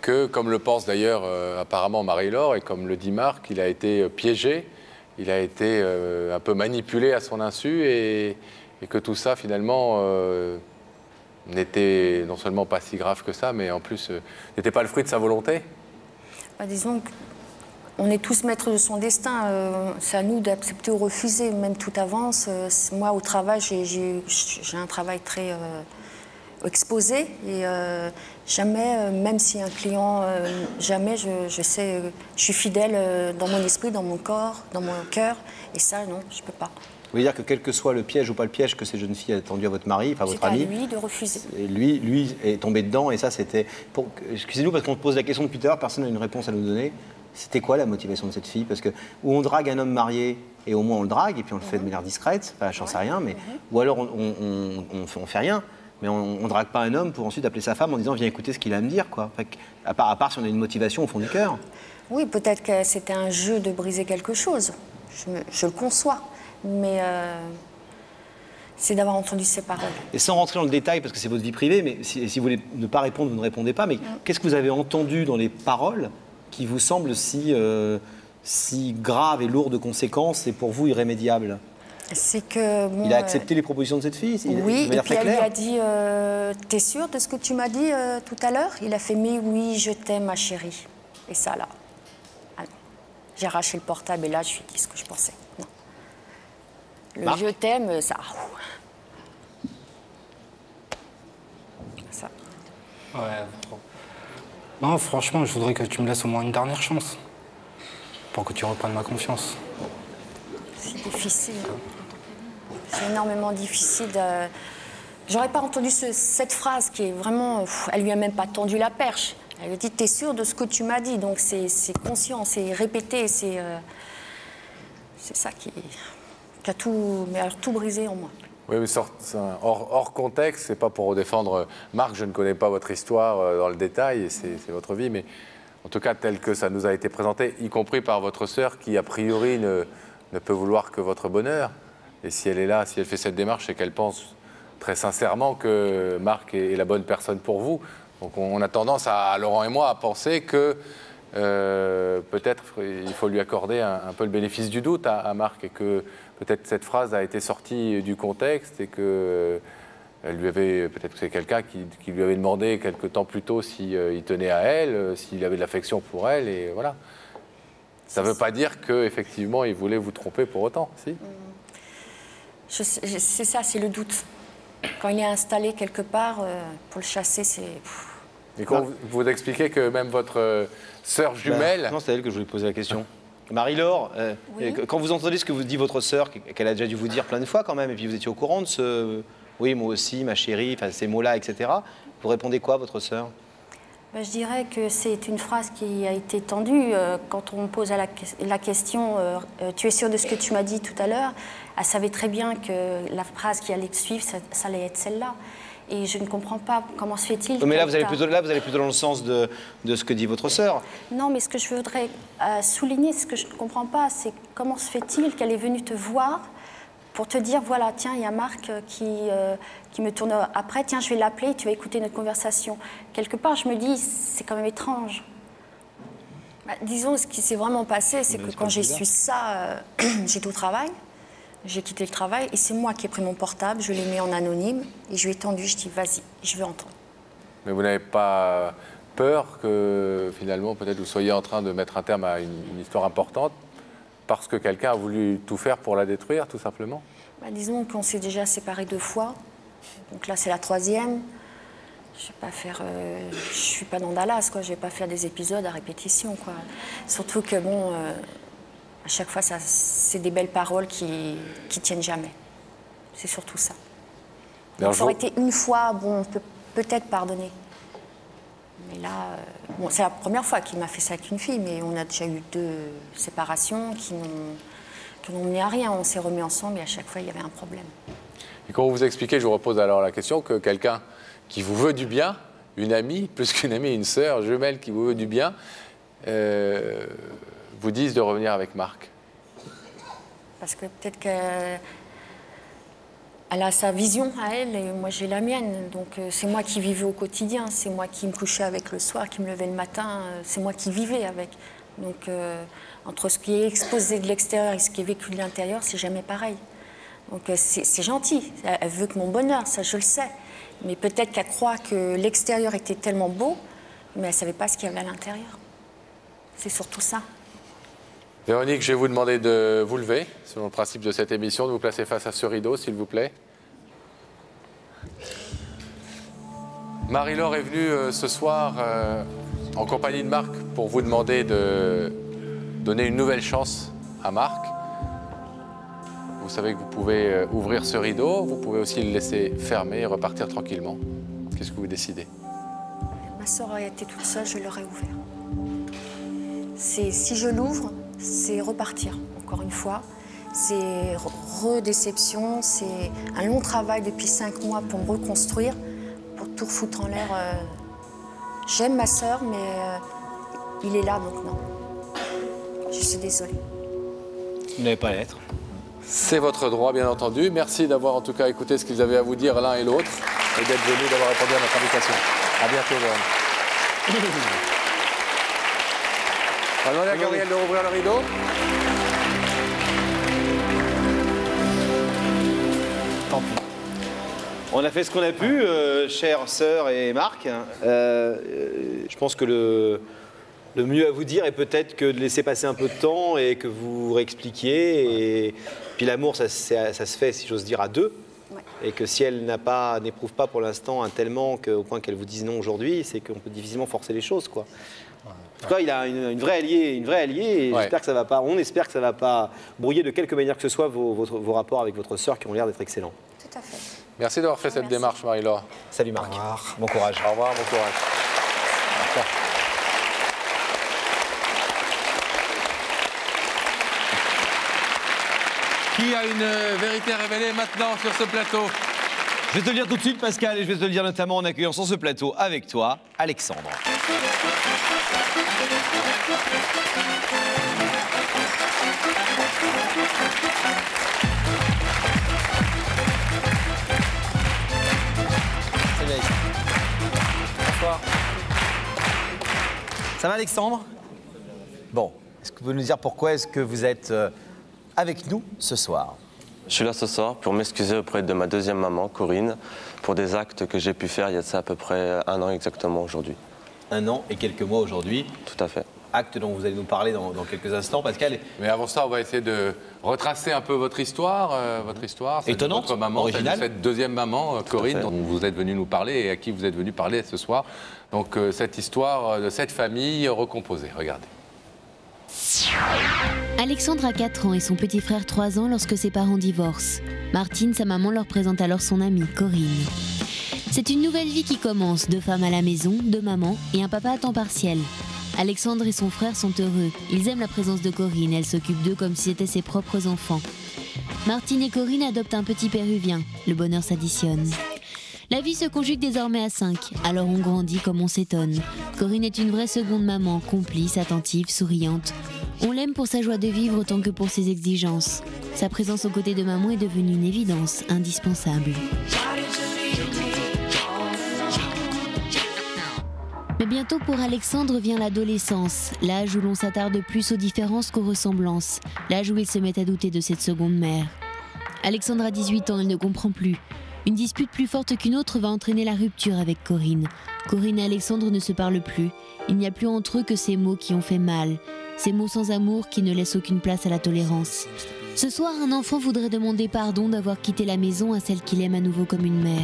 que, comme le pense d'ailleurs apparemment Marie-Laure, et comme le dit Marc, il a été piégé, il a été un peu manipulé à son insu, et que tout ça, finalement, n'était non seulement pas si grave que ça, mais en plus, n'était pas le fruit de sa volonté. Disons qu'on est tous maîtres de son destin. C'est à nous d'accepter ou refuser, même tout avance. Moi, au travail, j'ai un travail très exposé. Et jamais, même si un client, jamais je suis fidèle dans mon esprit, dans mon corps, dans mon cœur. Et ça, non, je ne peux pas. Vous voulez dire que quel que soit le piège ou pas le piège que ces jeunes filles a tendu à votre mari, enfin votre ami... C'est à lui de refuser. Et lui est tombé dedans, et ça c'était... Excusez-nous, parce qu'on pose la question depuis tout à l'heure, personne n'a une réponse à nous donner. C'était quoi la motivation de cette fille? Parce que où on drague un homme marié, et au moins on le drague, et puis on le fait de manière discrète, enfin j'en sais rien, mais... Ou alors on fait rien, mais on drague pas un homme pour ensuite appeler sa femme en disant « viens écouter ce qu'il a à me dire », quoi. Enfin, à part si on a une motivation au fond du cœur. Oui, peut-être que c'était un jeu de briser quelque chose. Je le conçois. Mais c'est d'avoir entendu ces paroles. Et sans rentrer dans le détail, parce que c'est votre vie privée, mais si vous voulez ne pas répondre, vous ne répondez pas, mais qu'est-ce que vous avez entendu dans les paroles qui vous semblent si graves et lourdes de conséquences et pour vous irrémédiables? C'est que... Bon, il a accepté les propositions de cette fille? Oui, et puis elle lui a dit « T'es sûre de ce que tu m'as dit tout à l'heure ?» Il a fait « Mais oui, je t'aime, ma chérie. » Et ça, là, j'ai arraché le portable et là, je lui ai dit ce que je pensais. Non. Le Marc. je t'aime, ça. Ça. Ouais. Non, franchement, je voudrais que tu me laisses au moins une dernière chance. Pour que tu reprennes ma confiance. C'est difficile. C'est énormément difficile. J'aurais pas entendu cette phrase qui est vraiment... elle lui a même pas tendu la perche. Elle lui a dit, t'es sûre de ce que tu m'as dit. Donc c'est conscient, c'est répété, c'est ça qui a tout, mais alors, tout brisé en moi. Oui, mais hors contexte, c'est pas pour défendre Marc, je ne connais pas votre histoire dans le détail, et c'est votre vie, mais en tout cas, tel que ça nous a été présenté, y compris par votre sœur, qui a priori ne peut vouloir que votre bonheur. Et si elle est là, si elle fait cette démarche, c'est qu'elle pense très sincèrement que Marc est la bonne personne pour vous. Donc on a tendance, Laurent et moi, à penser que peut-être il faut lui accorder un peu le bénéfice du doute à Marc, et que peut-être cette phrase a été sortie du contexte, et que peut-être que c'est quelqu'un qui lui avait demandé quelque temps plus tôt s'il tenait à elle, s'il avait de l'affection pour elle, et voilà. Ça ne veut pas dire qu'effectivement il voulait vous tromper pour autant, si? C'est ça, c'est le doute. Quand il est installé quelque part, pour le chasser, c'est... Et quand vous expliquez que même votre sœur jumelle... non, c'est à elle que je voulais poser la question. Marie-Laure, oui. Quand vous entendez ce que vous dit votre sœur, qu'elle a déjà dû vous dire plein de fois quand même, et puis vous étiez au courant de ce « oui, moi aussi, ma chérie », enfin ces mots-là, etc., vous répondez quoi, votre sœur? Je dirais que c'est une phrase qui a été tendue. Quand on pose la question « tu es sûre de ce que tu m'as dit tout à l'heure ?» Elle savait très bien que la phrase qui allait suivre, ça allait être celle-là. Et je ne comprends pas comment se fait-il... Mais là, vous allez plutôt dans le sens de ce que dit votre sœur. Non, mais ce que je voudrais souligner, ce que je ne comprends pas, c'est comment se fait-il qu'elle est venue te voir pour te dire, voilà, tiens, il y a Marc qui me tourne après, tiens, je vais l'appeler, tu vas écouter notre conversation. Quelque part, je me dis, c'est quand même étrange. Disons, ce qui s'est vraiment passé, c'est que quand j'ai su ça, j'étais au travail. J'ai quitté le travail et c'est moi qui ai pris mon portable, je l'ai mis en anonyme et je lui ai tendu, je dis vas-y, je veux entendre. Mais vous n'avez pas peur que finalement peut-être vous soyez en train de mettre un terme à une histoire importante parce que quelqu'un a voulu tout faire pour la détruire, tout simplement? Disons qu'on s'est déjà séparés 2 fois, donc là c'est la 3e. Je vais pas faire, je suis pas dans Dallas, quoi. Je vais pas faire des épisodes à répétition, quoi. Surtout que bon... à chaque fois, c'est des belles paroles qui tiennent jamais. C'est surtout ça. Donc, ça aurait été une fois, bon, on peut peut-être pardonner. Mais là, bon, c'est la première fois qu'il m'a fait ça avec une fille, mais on a déjà eu 2 séparations qui n'ont mené à rien. On s'est remis ensemble et à chaque fois, il y avait un problème. Et quand vous vous expliquez, je vous repose alors la question, que quelqu'un qui vous veut du bien, une amie, plus qu'une amie, une sœur jumelle qui vous veut du bien, vous disent de revenir avec Marc? Parce que peut-être que elle a sa vision à elle et moi j'ai la mienne. Donc c'est moi qui vivais au quotidien, c'est moi qui me couchais avec le soir, qui me levais le matin, c'est moi qui vivais avec. Donc entre ce qui est exposé de l'extérieur et ce qui est vécu de l'intérieur, c'est jamais pareil. Donc c'est gentil, elle veut que mon bonheur, ça je le sais. Mais peut-être qu'elle croit que l'extérieur était tellement beau, mais elle ne savait pas ce qu'il y avait à l'intérieur. C'est surtout ça. Véronique, je vais vous demander de vous lever, selon le principe de cette émission, de vous placer face à ce rideau, s'il vous plaît. Marie-Laure est venue ce soir en compagnie de Marc pour vous demander de donner une nouvelle chance à Marc. Vous savez que vous pouvez ouvrir ce rideau, vous pouvez aussi le laisser fermer et repartir tranquillement. Qu'est-ce que vous décidez? Ma sœur aurait été toute seule, je l'aurais ouvert. Si je l'ouvre, c'est repartir, encore une fois. C'est redéception, c'est un long travail depuis 5 mois pour me reconstruire, pour tout foutre en l'air. J'aime ma sœur, mais il est là, donc non. Je suis désolée. Vous n'avez pas à l'être. C'est votre droit, bien entendu. Merci d'avoir en tout cas écouté ce qu'ils avaient à vous dire l'un et l'autre et d'être venus, d'avoir répondu à notre invitation. À bientôt, Véronique. On va demander à Gabriel de rouvrir le rideau. Tant pis. On a fait ce qu'on a pu, chère sœur et Marc. Je pense que le mieux à vous dire est peut-être que de laisser passer un peu de temps et que vous réexpliquiez. Et puis l'amour, ça se fait, si j'ose dire, à deux. Ouais. Et que si elle n'éprouve pas pour l'instant un tellement au point qu'elle vous dise non aujourd'hui, c'est qu'on peut difficilement forcer les choses, quoi. En tout cas, il a une vraie alliée, et j'espère que ça va pas. On espère que ça ne va pas brouiller de quelque manière que ce soit vos rapports avec votre sœur qui ont l'air d'être excellents. Tout à fait. Merci d'avoir fait cette démarche, Marie-Laure. Salut Marc. Au revoir. Bon courage. Au revoir, bon courage. Au revoir. Qui a une vérité à révéler maintenant sur ce plateau? Je vais te le dire tout de suite, Pascal, et je vais te le dire notamment en accueillant sur ce plateau avec toi, Alexandre. Salut Alexandre. Bonsoir. Ça va Alexandre? Bon, est-ce que vous pouvez nous dire pourquoi est-ce que vous êtes avec nous ce soir? Je suis là ce soir pour m'excuser auprès de ma deuxième maman, Corinne, pour des actes que j'ai pu faire il y a de ça à peu près 1 an exactement aujourd'hui. 1 an et quelques mois aujourd'hui. Tout à fait. Acte dont vous allez nous parler dans quelques instants, Pascal. Mais avant ça, on va essayer de retracer un peu votre histoire. Étonnante, votre maman, originale. Cette deuxième maman, Corinne, dont vous êtes venu nous parler et à qui vous êtes venu parler ce soir. Donc cette histoire de cette famille recomposée. Regardez. Alexandre a 4 ans et son petit frère 3 ans lorsque ses parents divorcent. Martine, sa maman, leur présente alors son amie, Corinne. C'est une nouvelle vie qui commence, 2 femmes à la maison, 2 mamans et un papa à temps partiel. Alexandre et son frère sont heureux, ils aiment la présence de Corinne, elle s'occupe d'eux comme si c'était ses propres enfants. Martine et Corinne adoptent un petit péruvien, le bonheur s'additionne. La vie se conjugue désormais à 5, alors on grandit comme on s'étonne. Corinne est une vraie seconde maman, complice, attentive, souriante. On l'aime pour sa joie de vivre autant que pour ses exigences. Sa présence aux côtés de maman est devenue une évidence, indispensable. Mais bientôt pour Alexandre vient l'adolescence, l'âge où l'on s'attarde plus aux différences qu'aux ressemblances, l'âge où il se met à douter de cette seconde mère. Alexandre a 18 ans, il ne comprend plus. Une dispute plus forte qu'une autre va entraîner la rupture avec Corinne. Corinne et Alexandre ne se parlent plus. Il n'y a plus entre eux que ces mots qui ont fait mal. Ces mots sans amour qui ne laissent aucune place à la tolérance. Ce soir, un enfant voudrait demander pardon d'avoir quitté la maison à celle qu'il aime à nouveau comme une mère.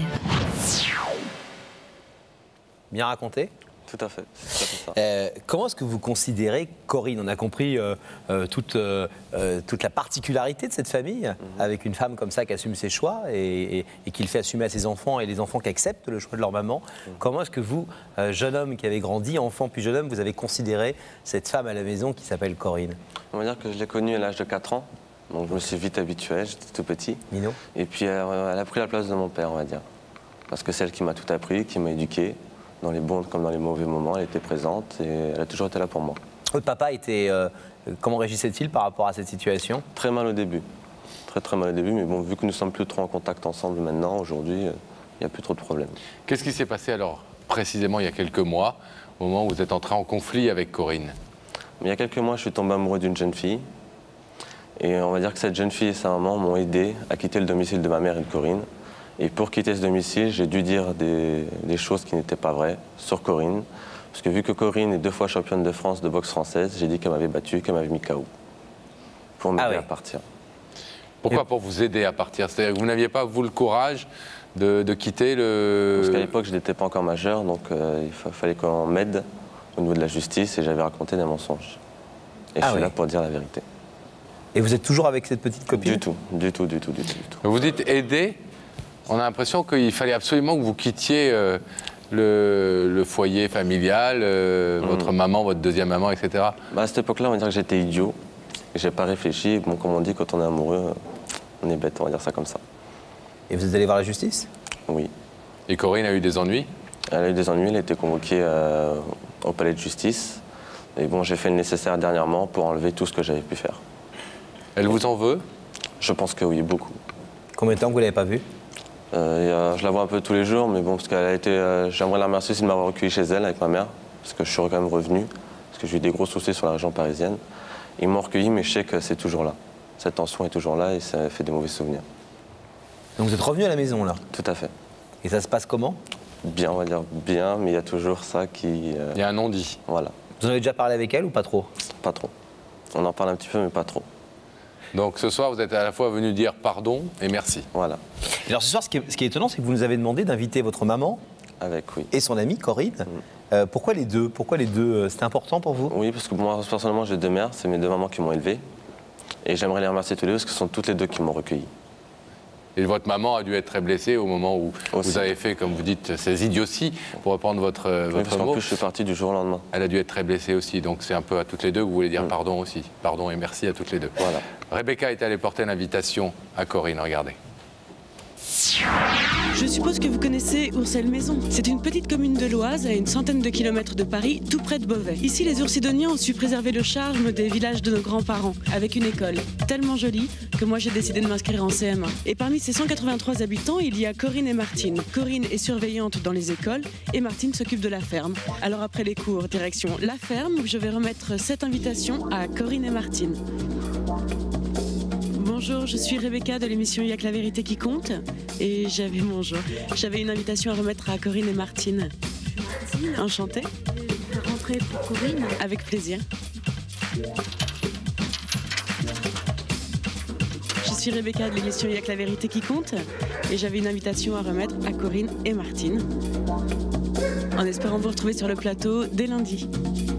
Bien raconté? Tout à fait. Comment est-ce que vous considérez Corinne? On a compris toute la particularité de cette famille, avec une femme comme ça qui assume ses choix et qui le fait assumer à ses enfants et les enfants qui acceptent le choix de leur maman. Comment est-ce que vous, jeune homme qui avez grandi, enfant puis jeune homme, vous avez considéré cette femme à la maison qui s'appelle Corinne? On va dire que je l'ai connue à l'âge de 4 ans, donc je me suis vite habitué, j'étais tout petit. Mino. Et puis elle a pris la place de mon père, on va dire. Parce que c'est elle qui m'a tout appris, qui m'a éduqué. Dans les bons comme dans les mauvais moments, elle était présente et elle a toujours été là pour moi. Votre papa était... comment réagissait-il par rapport à cette situation? Très mal au début. Très très mal au début, mais bon, vu que nous sommes plus trop en contact ensemble maintenant, aujourd'hui, il n'y a plus trop de problèmes. Qu'est-ce qui s'est passé alors, précisément il y a quelques mois, au moment où vous êtes entré en conflit avec Corinne? Il y a quelques mois, je suis tombé amoureux d'une jeune fille. Et on va dire que cette jeune fille et sa maman m'ont aidé à quitter le domicile de ma mère et de Corinne. Et pour quitter ce domicile, j'ai dû dire des choses qui n'étaient pas vraies sur Corinne. Parce que vu que Corinne est 2 fois championne de France de boxe française, j'ai dit qu'elle m'avait battu, qu'elle m'avait mis KO. Pour m'aider à partir. Pourquoi pour vous aider à partir? C'est-à-dire que vous n'aviez pas, vous, le courage de quitter le... Parce qu'à l'époque, je n'étais pas encore majeur, donc il fallait qu'on m'aide au niveau de la justice et j'avais raconté des mensonges. Et je suis là pour dire la vérité. Et vous êtes toujours avec cette petite copine? Du tout. Vous dites aider, on a l'impression qu'il fallait absolument que vous quittiez le foyer familial, votre maman, votre deuxième maman, etc. À cette époque-là, on va dire que j'étais idiot. Et j'ai pas réfléchi. Et bon, comme on dit, quand on est amoureux, on est bête, on va dire ça comme ça. Et vous êtes allé voir la justice? Oui. Et Corinne a eu des ennuis? Elle a eu des ennuis, elle a été convoquée au palais de justice. Et bon, j'ai fait le nécessaire dernièrement pour enlever tout ce que j'avais pu faire. Elle vous en veut? Je pense que oui, beaucoup. Combien de temps que vous ne l'avez pas vue? Je la vois un peu tous les jours, mais bon, parce qu'elle a été. J'aimerais la remercier aussi de m'avoir recueilli chez elle avec ma mère, parce que je suis quand même revenu, parce que j'ai eu des gros soucis sur la région parisienne. Ils m'ont recueilli, mais je sais que c'est toujours là. Cette tension est toujours là et ça fait des mauvais souvenirs. Donc vous êtes revenu à la maison, là? Tout à fait. Et ça se passe comment? Bien, on va dire bien, mais il y a toujours ça qui... Il y a un non-dit. Voilà. Vous en avez déjà parlé avec elle ou pas trop? Pas trop. On en parle un petit peu, mais pas trop. Donc ce soir, vous êtes à la fois venu dire pardon et merci. Voilà. Alors ce soir, ce qui est étonnant, c'est que vous nous avez demandé d'inviter votre maman et son amie Corinne. Pourquoi les deux? C'était important pour vous? Oui, parce que moi, personnellement, j'ai 2 mères. C'est mes 2 mamans qui m'ont élevé. Et j'aimerais les remercier tous les deux, parce que ce sont toutes les 2 qui m'ont recueilli. Et votre maman a dû être très blessée au moment où vous avez fait, comme vous dites, ces idioties, pour reprendre votre parce mot. qu'en plus, je suis parti du jour au lendemain. Elle a dû être très blessée aussi, donc c'est un peu à toutes les deux que vous voulez dire pardon aussi. Pardon et merci à toutes les deux. Voilà. Rebecca est allée porter l'invitation à Corinne, regardez. Je suppose que vous connaissez Ourcelles-Maison. C'est une petite commune de l'Oise, à une centaine de kilomètres de Paris, tout près de Beauvais. Ici, les Oursidoniens ont su préserver le charme des villages de nos grands-parents, avec une école tellement jolie que moi j'ai décidé de m'inscrire en CM1. Et parmi ces 183 habitants, il y a Corinne et Martine. Corinne est surveillante dans les écoles et Martine s'occupe de la ferme. Alors après les cours, direction la ferme, où je vais remettre cette invitation à Corinne et Martine. Bonjour, je suis Rebecca de l'émission Il y a que la vérité qui compte. Et j'avais une invitation à remettre à Corinne et Martine. Martine. Enchantée. Je peux rentrer pour Corinne? Avec plaisir. Je suis Rebecca de l'émission Il y a que la vérité qui compte. Et j'avais une invitation à remettre à Corinne et Martine. En espérant vous retrouver sur le plateau dès lundi.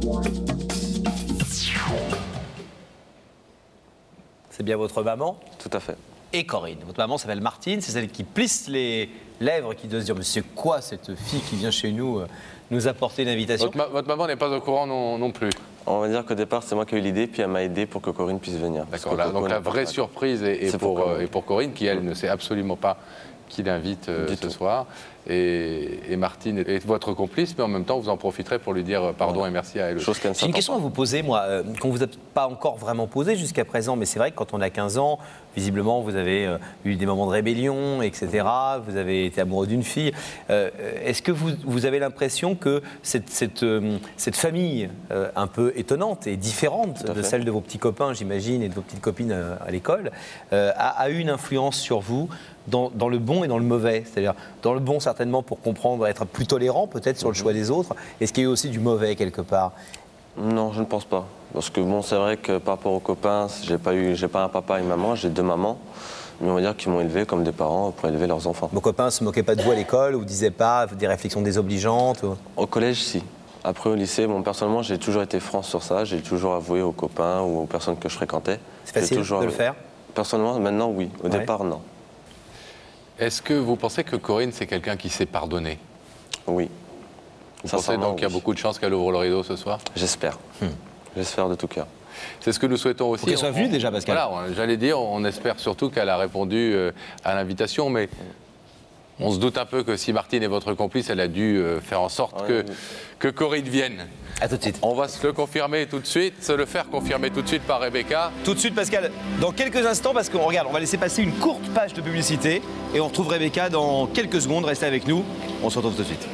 C'est bien votre maman? Tout à fait. Et Corinne. Votre maman s'appelle Martine, c'est celle qui plisse les lèvres, qui doit se dire mais c'est quoi cette fille qui vient chez nous nous apporter une invitation? Votre maman n'est pas au courant non plus? On va dire qu'au départ, c'est moi qui ai eu l'idée, puis elle m'a aidé pour que Corinne puisse venir. D'accord, donc la vraie surprise est pour Corinne, qui elle ne sait absolument pas qui l'invite ce soir. Et Martine est votre complice, mais en même temps, vous en profiterez pour lui dire pardon et merci à elle. J'ai une question à vous poser, moi, qu'on ne vous a pas encore vraiment posée jusqu'à présent, mais c'est vrai que quand on a 15 ans, visiblement, vous avez eu des moments de rébellion, etc. Vous avez été amoureux d'une fille. Est-ce que vous avez l'impression que cette famille un peu étonnante et différente de celle de vos petits copains, j'imagine, et de vos petites copines à l'école, a eu une influence sur vous dans le bon et dans le mauvais? C'est-à-dire, dans le bon, certainement, pour comprendre, être plus tolérant, peut-être, sur le choix des autres. Est-ce qu'il y a eu aussi du mauvais, quelque part? Non, je ne pense pas. Parce que bon, c'est vrai que par rapport aux copains, j'ai pas un papa et une maman, j'ai 2 mamans. Mais on va dire qu'ils m'ont élevé comme des parents pour élever leurs enfants. Vos copains ne se moquaient pas de vous à l'école, ou disaient pas des réflexions désobligeantes Au collège, si. Après, au lycée, bon, personnellement, j'ai toujours été franc sur ça. J'ai toujours avoué aux copains ou aux personnes que je fréquentais. C'est facile de le faire? Personnellement, maintenant, oui. Au départ, non. Est-ce que vous pensez que Corinne, c'est quelqu'un qui sait pardonner? Oui. Vous pensez donc qu'il y a beaucoup de chances qu'elle ouvre le rideau ce soir? J'espère. J'espère de tout cœur. C'est ce que nous souhaitons aussi. Pour qu'elle soit venue déjà, Pascal. Voilà, j'allais dire, on espère surtout qu'elle a répondu à l'invitation, mais On se doute un peu que si Martine est votre complice, elle a dû faire en sorte que Corinne vienne. À tout de suite. On va se le confirmer tout de suite, se le faire confirmer tout de suite par Rebecca. Tout de suite, Pascal, dans quelques instants, parce qu'on regarde, on va laisser passer une courte page de publicité et on retrouve Rebecca dans quelques secondes. Restez avec nous, on se retrouve tout de suite.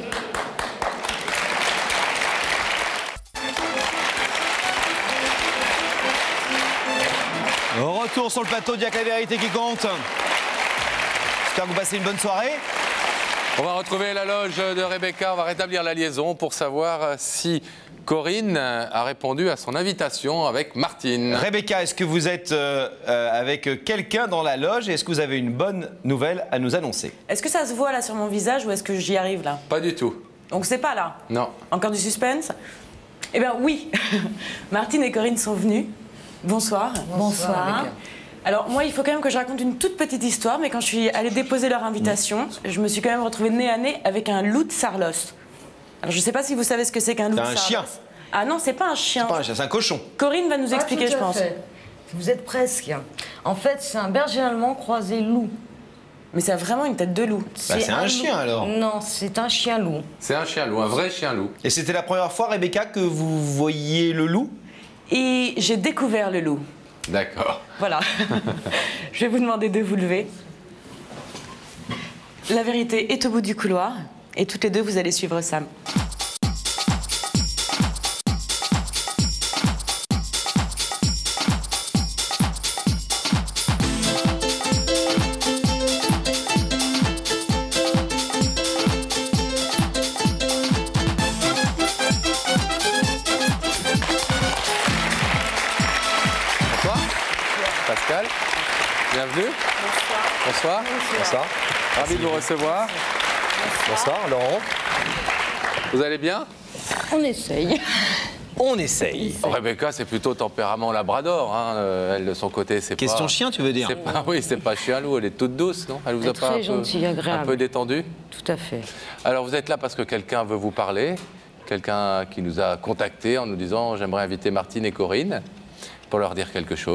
Retour sur le plateau d'Y'a que la vérité qui compte. J'espère que vous passez une bonne soirée. On va retrouver la loge de Rebecca, on va rétablir la liaison pour savoir si Corinne a répondu à son invitation avec Martine. Rebecca, est-ce que vous êtes avec quelqu'un dans la loge et est-ce que vous avez une bonne nouvelle à nous annoncer? Est-ce que ça se voit là sur mon visage ou est-ce que j'y arrive là? Pas du tout. Donc c'est pas là? Non. Encore du suspense? Eh bien oui, Martine et Corinne sont venues. Bonsoir. Bonsoir. Alors moi, il faut quand même que je raconte une toute petite histoire, mais quand je suis allée déposer leur invitation, je me suis quand même retrouvée nez à nez avec un loup de Sarlos. Alors je sais pas si vous savez ce que c'est qu'un loup de Sarlos. C'est un chien. Ah non, c'est pas un chien. C'est pas un chien, c'est un cochon. Corinne va nous expliquer, je pense. Vous êtes presque. En fait, c'est un berger allemand croisé loup. Mais ça a vraiment une tête de loup. C'est un chien alors? Non, c'est un chien loup. C'est un chien loup, un vrai chien loup. Et c'était la première fois, Rebecca, que vous voyiez le loup? Et j'ai découvert le loup. D'accord. Voilà. Je vais vous demander de vous lever. La vérité est au bout du couloir et toutes les deux, vous allez suivre Sam. Pascal, bienvenue. Bonsoir. Bonsoir. Ravi de vous recevoir. Bonsoir, Laurent. Vous allez bien? On essaye. On essaye. Rebecca, c'est plutôt tempérament labrador. Hein. Elle, de son côté, c'est pas... Question chien, tu veux dire? Oui, c'est pas chien loup, elle est toute douce, non? Elle vous a pas très gentille, agréable. Un peu détendue? Tout à fait. Alors, vous êtes là parce que quelqu'un veut vous parler, quelqu'un qui nous a contactés en nous disant « J'aimerais inviter Martine et Corinne pour leur dire quelque chose ».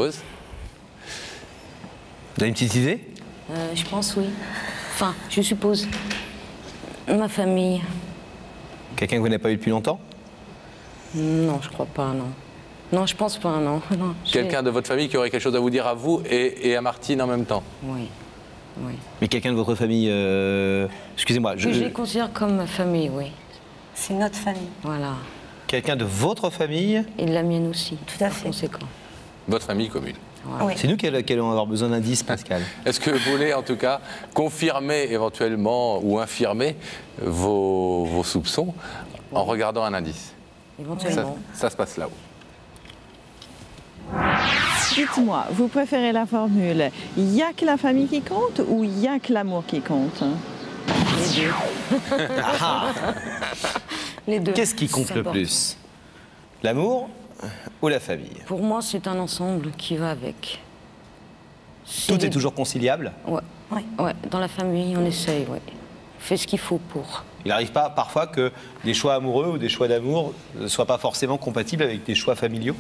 Vous avez une petite idée? Je pense oui. Enfin, je suppose. Ma famille. Quelqu'un que vous n'avez pas eu depuis longtemps? Non, je crois pas, non. Non, je pense pas, non. Non, quelqu'un de votre famille qui aurait quelque chose à vous dire à vous et à Martine en même temps? Oui. Oui. Mais quelqu'un de votre famille... Excusez-moi. Je les considère comme ma famille, oui. C'est notre famille. Voilà. Quelqu'un de votre famille? Et de la mienne aussi. Tout à fait. Conséquent. Votre famille commune. Ouais. Oui. C'est nous qui allons avoir besoin d'indices, Pascal. Est-ce que vous voulez en tout cas confirmer éventuellement ou infirmer vos soupçons en regardant un indice? Éventuellement. Ça se passe là-haut. Dites-moi, vous préférez la formule « il n'y a que la famille qui compte » ou « il n'y a que l'amour qui compte » ? Les deux. Les deux. Qu'est-ce qui compte le plus? L'amour ou la famille? Pour moi, c'est un ensemble qui va avec. Tout est toujours conciliable? Ouais. Ouais. Dans la famille, on essaye, ouais. On fait ce qu'il faut pour. Il n'arrive pas parfois que des choix amoureux ou des choix d'amour ne soient pas forcément compatibles avec des choix familiaux?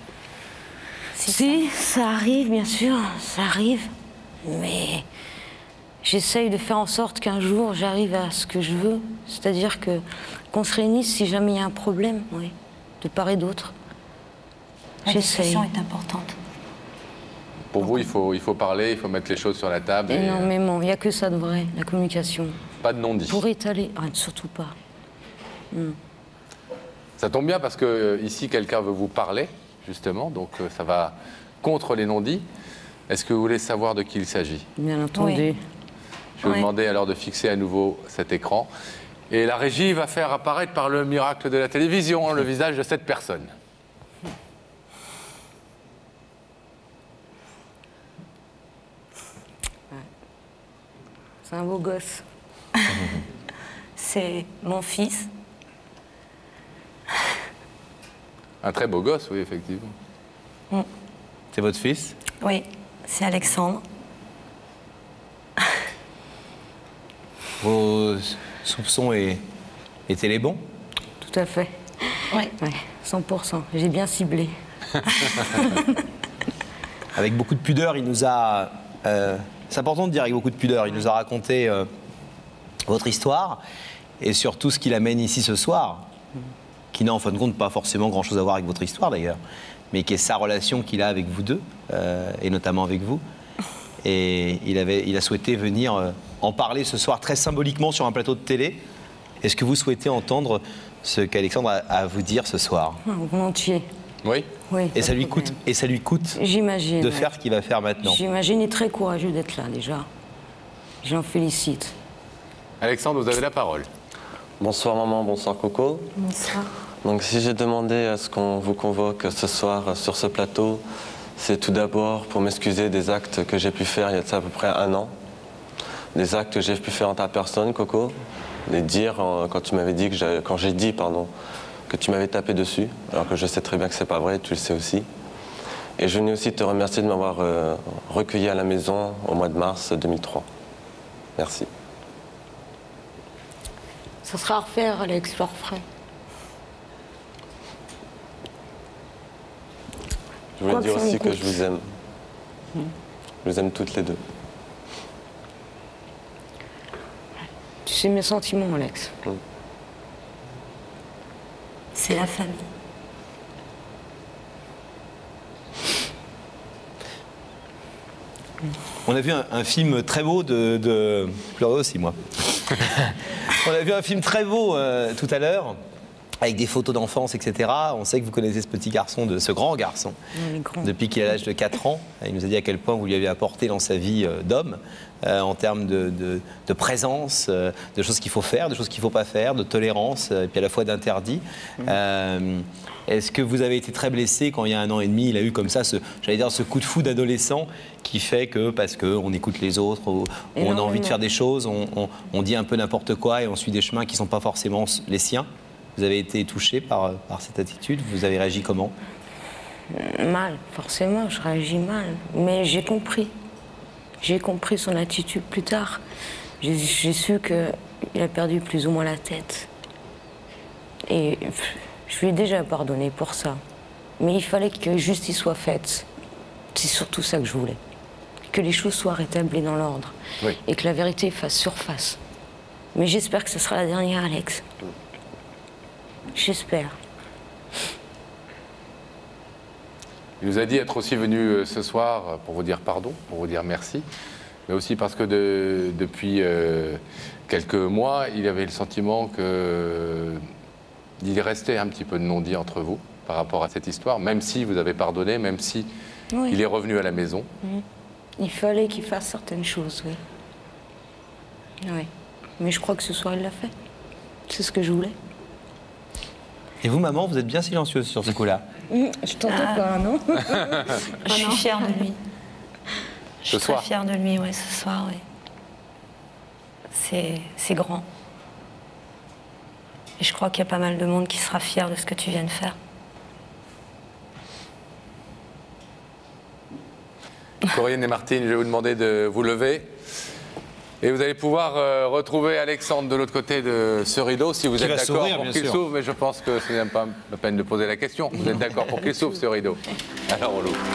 Si, ça arrive, bien sûr, ça arrive. Mais j'essaye de faire en sorte qu'un jour, j'arrive à ce que je veux. C'est-à-dire qu'on se réunisse si jamais il y a un problème, oui, de part et d'autre. La discussion est importante. Pour vous, il faut parler, il faut mettre les choses sur la table. Énormément. Il n'y a que ça de vrai, la communication. Pas de non-dit. Pour étaler, surtout pas. Ça tombe bien parce que ici, quelqu'un veut vous parler, justement, donc ça va contre les non-dits. Est-ce que vous voulez savoir de qui il s'agit? Bien entendu. Oui. Je vais vous demander alors de fixer à nouveau cet écran. Et la régie va faire apparaître par le miracle de la télévision le visage de cette personne. C'est un beau gosse. C'est mon fils. Un très beau gosse, oui, effectivement. C'est votre fils? Oui, c'est Alexandre. Vos soupçons étaient les bons? Tout à fait. Oui. Ouais, 100%. J'ai bien ciblé. Avec beaucoup de pudeur, il nous a... c'est important de dire avec beaucoup de pudeur. Il nous a raconté votre histoire et surtout ce qui l'amène ici ce soir, qui n'a en fin de compte pas forcément grand-chose à voir avec votre histoire d'ailleurs, mais qui est sa relation qu'il a avec vous deux, et notamment avec vous. Et il a souhaité venir en parler ce soir très symboliquement sur un plateau de télé. Est-ce que vous souhaitez entendre ce qu'Alexandre a à vous dire ce soir? Volontiers. Oui. Oui. Et ça lui coûte, j'imagine, de faire ce qu'il va faire maintenant. J'imagine, il est très courageux d'être là déjà. J'en félicite. Alexandre, vous avez la parole. Bonsoir maman, bonsoir Coco. Bonsoir. Donc si j'ai demandé à ce qu'on vous convoque ce soir sur ce plateau, c'est tout d'abord pour m'excuser des actes que j'ai pu faire il y a de ça à peu près 1 an. Des actes que j'ai pu faire en ta personne, Coco. Les dire quand tu m'avais dit quand j'ai dit que tu m'avais tapé dessus, alors que je sais très bien que c'est pas vrai, tu le sais aussi. Et je venais aussi te remercier de m'avoir recueilli à la maison au mois de mars 2003. Merci. Ça sera à refaire, Alex, je le referai. Je voulais dire aussi que je vous aime. Je vous aime toutes les deux. Tu sais mes sentiments, Alex. C'est la famille. On a vu un film très beau de... Pleurer aussi, moi. On a vu un film très beau tout à l'heure, avec des photos d'enfance, etc. On sait que vous connaissez ce petit garçon, ce grand garçon, depuis qu'il a l'âge de 4 ans. Il nous a dit à quel point vous lui avez apporté dans sa vie d'homme, en termes de présence, de choses qu'il faut faire, de choses qu'il ne faut pas faire, de tolérance, et puis à la fois d'interdit. Est-ce que vous avez été très blessé quand il y a 1 an et demi, il a eu comme ça, ce coup de fou d'adolescent qui fait que, parce qu'on écoute les autres, on a envie de faire des choses, on dit un peu n'importe quoi et on suit des chemins qui ne sont pas forcément les siens? Vous avez été touché par cette attitude? Vous avez réagi comment? Mal, forcément, je réagis mal. Mais j'ai compris. J'ai compris son attitude plus tard. J'ai su qu'il a perdu plus ou moins la tête. Et je lui ai déjà pardonné pour ça. Mais il fallait que justice soit faite. C'est surtout ça que je voulais. Que les choses soient rétablies dans l'ordre. Oui. Et que la vérité fasse surface. Mais j'espère que ce sera la dernière, Alex. J'espère. Il nous a dit être aussi venu ce soir pour vous dire pardon, pour vous dire merci, mais aussi parce que depuis quelques mois, il avait le sentiment qu'il restait un petit peu de non-dit entre vous par rapport à cette histoire, même si vous avez pardonné, même si il est revenu à la maison. Il fallait qu'il fasse certaines choses, oui. Oui. Mais je crois que ce soir, il l'a fait. C'est ce que je voulais. Et vous, maman, vous êtes bien silencieuse sur ce coup-là. Je t'entends pas, non? Je suis fière de lui. Je suis très fière de lui, oui, ce soir, oui. C'est grand. Et je crois qu'il y a pas mal de monde qui sera fier de ce que tu viens de faire. Corinne et Martine, je vais vous demander de vous lever. Et vous allez pouvoir retrouver Alexandre de l'autre côté de ce rideau, si vous êtes d'accord pour qu'il s'ouvre. Mais je pense que ce n'est pas la peine de poser la question. Vous êtes d'accord pour qu'il s'ouvre, ce rideau? Alors on l'ouvre.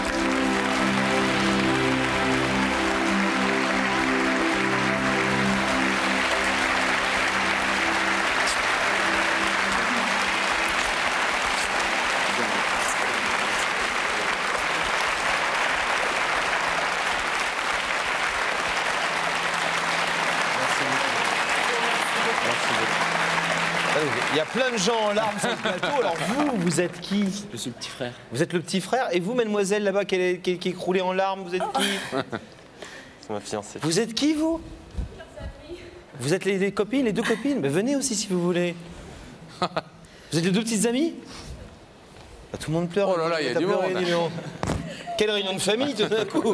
Il y a plein de gens en larmes sur le plateau. Alors vous êtes qui? Je suis le petit frère. Vous êtes le petit frère? Et vous, mademoiselle, là-bas, qui est écroulée en larmes, vous êtes qui? C'est ma fiancée. Vous êtes qui, vous? Vous êtes les copines, les 2 copines? Mais venez aussi, si vous voulez. Vous êtes les 2 petites amies? Tout le monde pleure. Oh là là, il y a du monde. Quelle réunion de famille, tout d'un coup.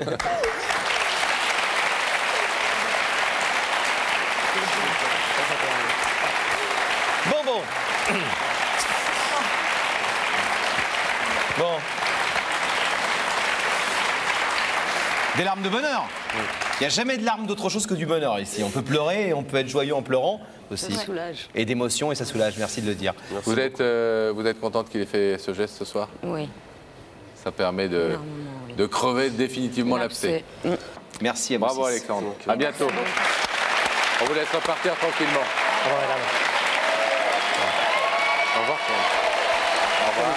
Bon. Des larmes de bonheur. Il n'y a jamais de larmes d'autre chose que du bonheur ici. On peut pleurer et on peut être joyeux en pleurant aussi. Ça soulage. Et d'émotion et ça soulage, merci de le dire. Vous êtes contente qu'il ait fait ce geste ce soir? Oui. Ça permet de crever définitivement l'abcès. Merci à vous. Bravo Alexandre. À bientôt. On vous laisse repartir tranquillement. Au revoir, madame. Au revoir, Paul. Au revoir.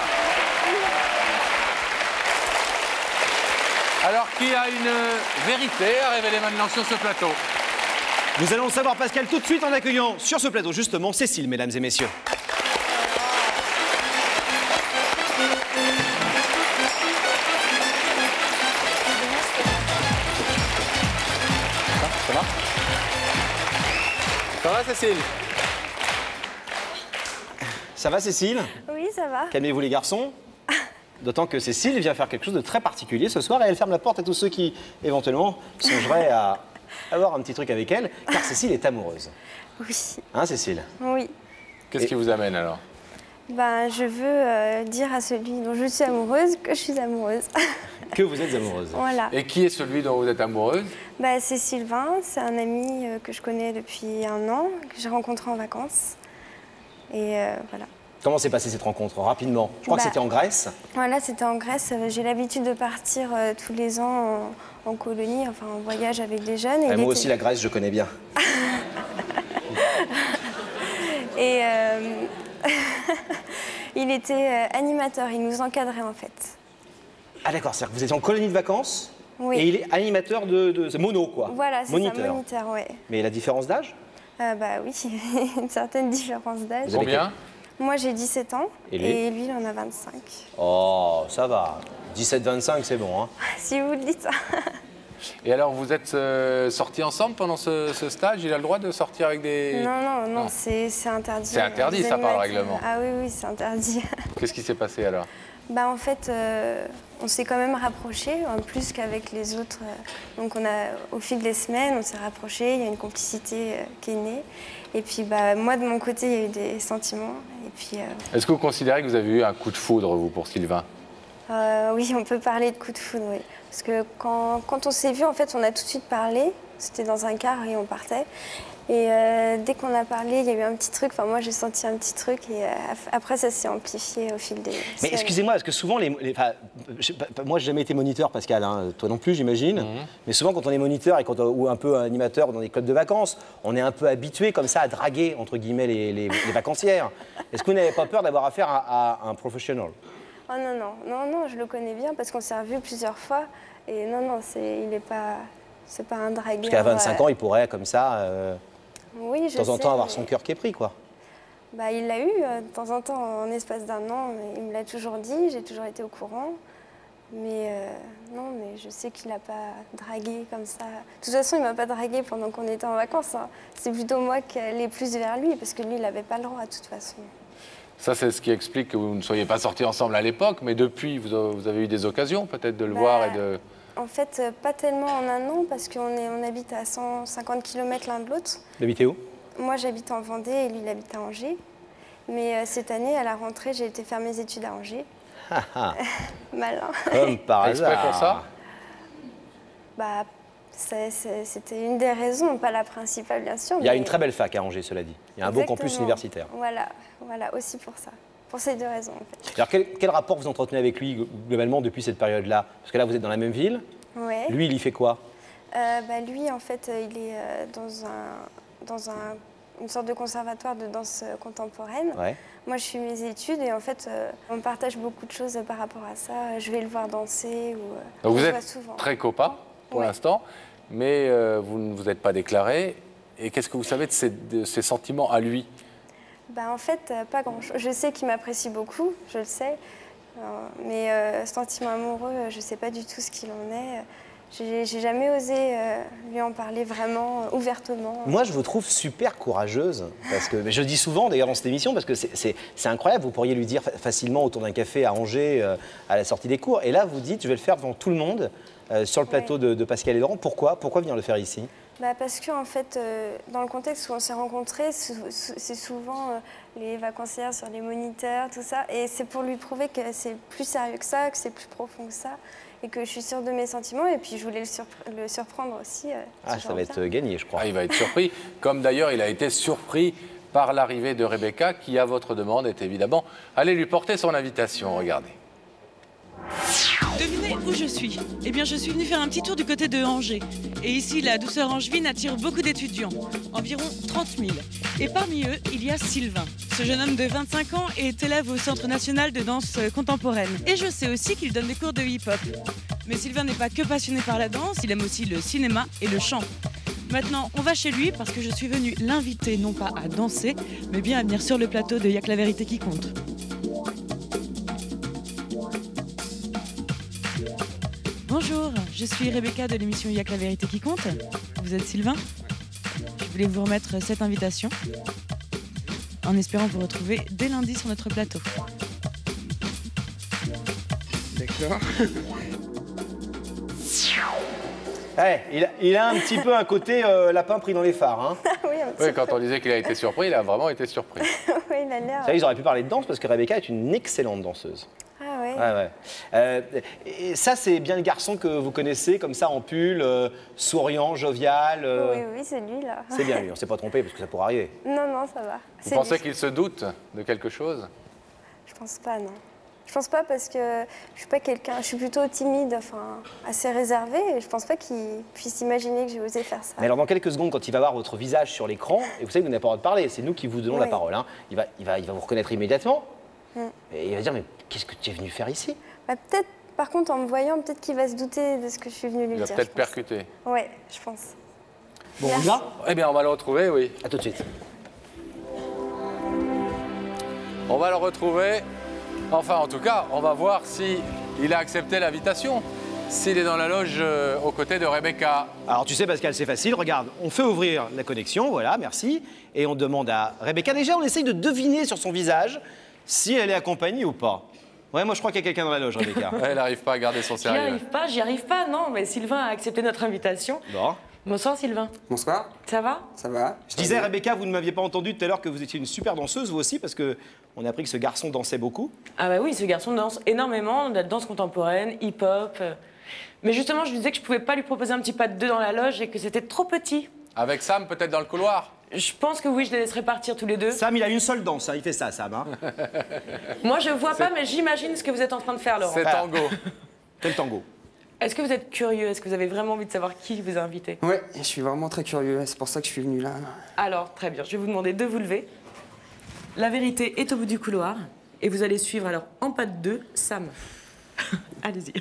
Alors, qui a une vérité à révéler maintenant sur ce plateau? Nous allons le savoir, Pascal, tout de suite en accueillant sur ce plateau, justement, Cécile, mesdames et messieurs. Ça va? Ça va, Cécile? Ça va, Cécile? Oui, ça va. Calmez-vous, les garçons. D'autant que Cécile vient faire quelque chose de très particulier ce soir et elle ferme la porte à tous ceux qui, éventuellement, songeraient à avoir un petit truc avec elle, car Cécile est amoureuse. Oui. Hein, Cécile? Oui. Qu'est-ce qui vous amène alors? Ben, je veux dire à celui dont je suis amoureuse que je suis amoureuse. Que vous êtes amoureuse. Voilà. Et qui est celui dont vous êtes amoureuse? Ben, c'est Sylvain, c'est un ami que je connais depuis 1 an, que j'ai rencontré en vacances. Et voilà. Comment s'est passée cette rencontre, rapidement? Je crois que c'était en Grèce. Voilà, c'était en Grèce. J'ai l'habitude de partir tous les ans en colonie, enfin en voyage avec des jeunes. Et moi aussi, la Grèce, je connais bien. Et il était animateur, il nous encadrait en fait. Ah d'accord, c'est-à-dire que vous étiez en colonie de vacances. Oui. Et il est animateur de mono, quoi. Voilà, c'est ça, moniteur. moniteur, ouais. Mais la différence d'âge? Bah oui, une certaine différence d'âge. Combien? Moi, j'ai 17 ans Et lui il en a 25. Oh, ça va. 17-25, c'est bon, hein. Si vous le dites. Et alors, vous êtes sortis ensemble pendant ce stage? Il a le droit de sortir avec des... Non, c'est interdit. C'est interdit, ça, par le règlement. Ah oui, c'est interdit. Qu'est-ce qui s'est passé alors? Bah en fait, on s'est quand même rapprochés, plus qu'avec les autres. Donc au fil des semaines, on s'est rapprochés, il y a une complicité qui est née. Et puis bah, moi, de mon côté, il y a eu des sentiments. Et puis, Est-ce que vous considérez que vous avez eu un coup de foudre, vous, pour Sylvain? Oui, on peut parler de coup de foudre, oui. Parce que quand on s'est vu, en fait, on a tout de suite parlé. C'était dans un car et on partait. Et dès qu'on a parlé, il y a eu un petit truc. Enfin, moi, j'ai senti un petit truc. Et après, ça s'est amplifié au fil des... Mais excusez-moi, parce que souvent, moi, j'ai jamais été moniteur, Pascal. Hein, toi non plus, j'imagine. Mais souvent, quand on est moniteur et ou un peu animateur dans des clubs de vacances, on est un peu habitué comme ça à draguer, entre guillemets, les vacancières. Est-ce que vous n'avez pas peur d'avoir affaire à un professionnel? Oh non, je le connais bien parce qu'on s'est revus plusieurs fois. Et non, il n'est pas... C'est pas un dragueur. Parce qu'à 25 ans, il pourrait, comme ça, oui, de temps en temps, avoir son cœur qui est pris, quoi. Bah, il l'a eu de temps en temps, en espace d'1 an. Il me l'a toujours dit, j'ai toujours été au courant. Mais non, mais je sais qu'il n'a pas dragué comme ça. De toute façon, il ne m'a pas dragué pendant qu'on était en vacances. Hein. C'est plutôt moi qui allais plus vers lui, parce que lui, il n'avait pas le droit, de toute façon. Ça, c'est ce qui explique que vous ne soyez pas sortis ensemble à l'époque, mais depuis, vous avez eu des occasions peut-être de le voir et de... En fait, pas tellement en 1 an, parce qu'on habite à 150 km l'un de l'autre. Vous habitez où? Moi, j'habite en Vendée et lui, il habite à Angers. Mais cette année, à la rentrée, j'ai été faire mes études à Angers. Malin. Comme par hasard. Exprès pour ça? Bah, c'était une des raisons, pas la principale, bien sûr. Il y a une très belle fac à Angers, cela dit. Il y a un beau campus universitaire. Voilà, aussi pour ça. Pour ces 2 raisons, en fait. Alors, quel rapport vous entretenez avec lui, globalement, depuis cette période-là? Parce que là, vous êtes dans la même ville. Ouais. Lui, il y fait quoi? Lui, en fait, il est dans une sorte de conservatoire de danse contemporaine. Ouais. Moi, je fais mes études et en fait, on partage beaucoup de choses par rapport à ça. Je vais le voir danser ou Donc vous êtes souvent. très copains pour l'instant, mais vous ne vous êtes pas déclarés. Et qu'est-ce que vous savez de ses sentiments à lui? En fait, pas grand-chose. Je sais qu'il m'apprécie beaucoup, je le sais. Mais sentiment amoureux, je ne sais pas du tout ce qu'il en est. J'ai jamais osé lui en parler vraiment ouvertement. Moi, je vous trouve super courageuse. Parce que, mais je le dis souvent, d'ailleurs, dans cette émission, parce que c'est incroyable. Vous pourriez lui dire facilement autour d'un café à Angers, à la sortie des cours. Et là, vous dites, je vais le faire devant tout le monde, sur le plateau de Pascal et Laurent. Pourquoi venir le faire ici? Parce qu'en fait, dans le contexte où on s'est rencontrés, c'est souvent les vacancières sur les moniteurs, tout ça. Et c'est pour lui prouver que c'est plus sérieux que ça, que c'est plus profond que ça. Et que je suis sûre de mes sentiments. Et puis, je voulais le surprendre aussi. Ça va être gagné, je crois. Il va être surpris. Comme d'ailleurs, il a été surpris par l'arrivée de Rebecca, qui, à votre demande, est évidemment allée lui porter son invitation. Regardez. Devinez demandez où je suis. Eh bien, je suis venue faire un petit tour du côté de Angers. Et ici, la douceur angevine attire beaucoup d'étudiants, environ 30 000. Et parmi eux, il y a Sylvain. Ce jeune homme de 25 ans est élève au Centre national de danse contemporaine. Et je sais aussi qu'il donne des cours de hip-hop. Mais Sylvain n'est pas que passionné par la danse, il aime aussi le cinéma et le chant. Maintenant, on va chez lui parce que je suis venue l'inviter non pas à danser, mais bien à venir sur le plateau de Y'a que la vérité qui compte. Bonjour, je suis Rebecca de l'émission Y'a que la vérité qui compte. Vous êtes Sylvain? Je voulais vous remettre cette invitation en espérant vous retrouver dès lundi sur notre plateau. D'accord. Ouais, il a un petit peu un côté lapin pris dans les phares. Hein. Oui, quand on disait qu'il a été surpris, il a vraiment été surpris. Oui, il a l'air. Ils auraient pu parler de danse parce que Rebecca est une excellente danseuse. Ah ouais. Et ça, c'est bien le garçon que vous connaissez, comme ça, en pull, souriant, jovial. Oui, c'est lui, là. C'est bien lui, on ne s'est pas trompé parce que ça pourrait arriver. Non, ça va. Vous pensez qu'il se doute de quelque chose? Je pense pas, non. Je pense pas parce que je suis pas quelqu'un, je suis plutôt timide, enfin assez réservée et je pense pas qu'il puisse imaginer que j'ai osé faire ça. Mais alors dans quelques secondes, quand il va voir votre visage sur l'écran, et vous savez que vous n'avez pas le droit de parler, c'est nous qui vous donnons la parole, hein, il va vous reconnaître immédiatement et il va dire mais qu'est-ce que tu es venu faire ici? Peut-être, par contre en me voyant, peut-être qu'il va se douter de ce que je suis venue lui dire. Il va peut-être percuter. Ouais, je pense. Bon, on y va? Eh bien, on va le retrouver, oui. À tout de suite. On va le retrouver. Enfin, en tout cas, on va voir s'il a accepté l'invitation, s'il est dans la loge aux côtés de Rebecca. Alors, tu sais, Pascal, c'est facile. Regarde, on fait ouvrir la connexion, voilà, merci. Et on demande à Rebecca, déjà, on essaye de deviner sur son visage si elle est accompagnée ou pas. Ouais, moi, je crois qu'il y a quelqu'un dans la loge, Rebecca. Elle n'arrive pas à garder son sérieux. J'y arrive pas, non, mais Sylvain a accepté notre invitation. Bon. Bonsoir, Sylvain. Bonsoir. Ça va? Ça va. Je disais, Rebecca, vous ne m'aviez pas entendu tout à l'heure que vous étiez une super danseuse, vous aussi, parce qu'on a appris que ce garçon dansait beaucoup. Ah bah oui, ce garçon danse énormément, de la danse contemporaine, hip-hop. Mais justement, je lui disais que je pouvais pas lui proposer un petit pas de deux dans la loge et que c'était trop petit. Avec Sam, peut-être dans le couloir? Je pense que oui, je les laisserai partir tous les deux. Sam, il a une seule danse, hein, il fait ça, Sam. Hein. Moi, je vois pas, mais j'imagine ce que vous êtes en train de faire, Laurent. C'est tango. Quel tango? Est-ce que vous êtes curieux? Est-ce que vous avez vraiment envie de savoir qui vous a invité? Oui, je suis vraiment très curieux, c'est pour ça que je suis venu là. Alors, très bien, je vais vous demander de vous lever. La vérité est au bout du couloir et vous allez suivre alors en pas de deux Sam. Allez-y.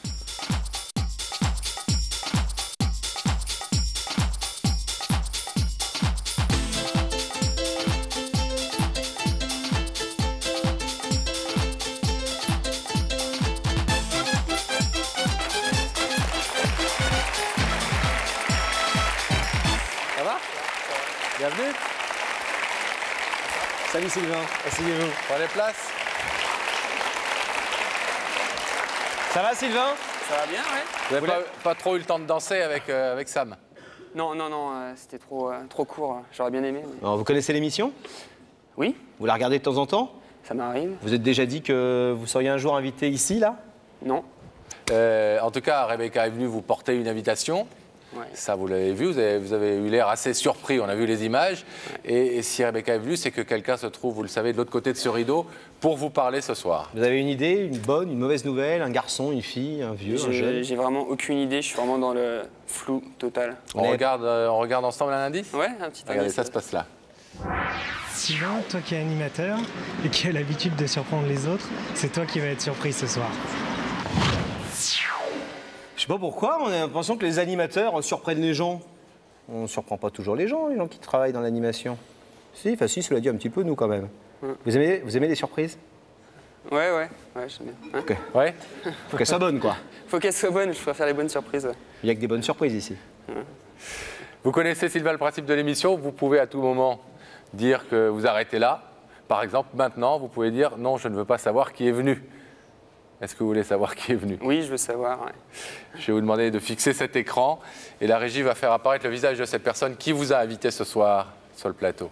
Bienvenue. Salut Sylvain, asseyez-vous. Prenez place. Ça va Sylvain? Ça va bien, ouais. Vous n'avez pas trop eu le temps de danser avec Sam? Non, c'était trop court, j'aurais bien aimé. Mais... Alors, vous connaissez l'émission? Oui. Vous la regardez de temps en temps? Ça m'arrive. Vous êtes déjà dit que vous seriez un jour invité ici, là? Non. En tout cas, Rebecca est venue vous porter une invitation. Ouais. Ça, vous l'avez vu, vous avez eu l'air assez surpris, on a vu les images. Ouais. Et si Rebecca est venue, c'est que quelqu'un se trouve, vous le savez, de l'autre côté de ce rideau pour vous parler ce soir. Vous avez une idée, une bonne, une mauvaise nouvelle? Un garçon, une fille, un vieux, un jeune? J'ai vraiment aucune idée, je suis vraiment dans le flou total. On regarde ensemble un indice? Ouais, un petit indice. Regardez, ça se passe là. Sylvain, toi qui es animateur et qui as l'habitude de surprendre les autres, c'est toi qui vas être surpris ce soir. Je sais pas pourquoi, on a l'impression que les animateurs surprennent les gens. On ne surprend pas toujours les gens qui travaillent dans l'animation. Si, cela dit un petit peu, nous, quand même. Ouais. Vous aimez les surprises? Ouais, j'aime bien. Hein? Okay. Ouais. Faut qu'elles soient bonnes, quoi. Faut qu'elles soient bonnes, je préfère les bonnes surprises. Ouais. Il n'y a que des bonnes surprises ici. Ouais. Vous connaissez, Sylvain, le principe de l'émission. Vous pouvez à tout moment dire que vous arrêtez là. Par exemple, maintenant, vous pouvez dire « Non, je ne veux pas savoir qui est venu ». Est-ce que vous voulez savoir qui est venu? Oui, je veux savoir, ouais. Je vais vous demander de fixer cet écran et la régie va faire apparaître le visage de cette personne qui vous a invité ce soir sur le plateau.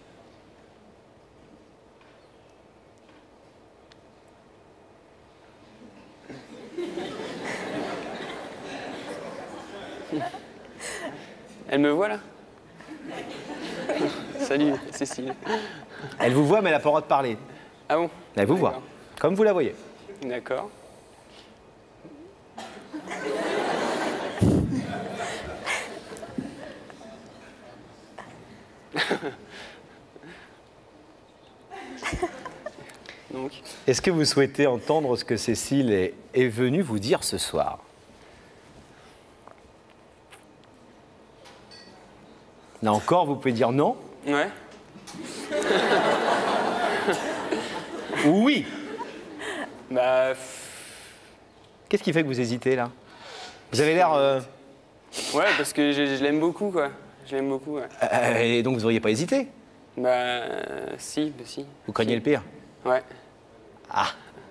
Elle me voit là? Salut, Cécile. Elle vous voit, mais elle n'a pas le droit de parler. Ah bon? Elle vous voit, comme vous la voyez. D'accord. Donc. Est-ce que vous souhaitez entendre ce que Cécile est venue vous dire ce soir? Là encore, vous pouvez dire non. Ouais. Oui. Bah. Qu'est-ce qui fait que vous hésitez là? Vous avez l'air. Ouais, parce que je l'aime beaucoup, quoi. Je l'aime beaucoup, ouais. Et donc vous n'auriez pas hésité? Bah. Si. Vous craignez le pire? Ouais. Ah.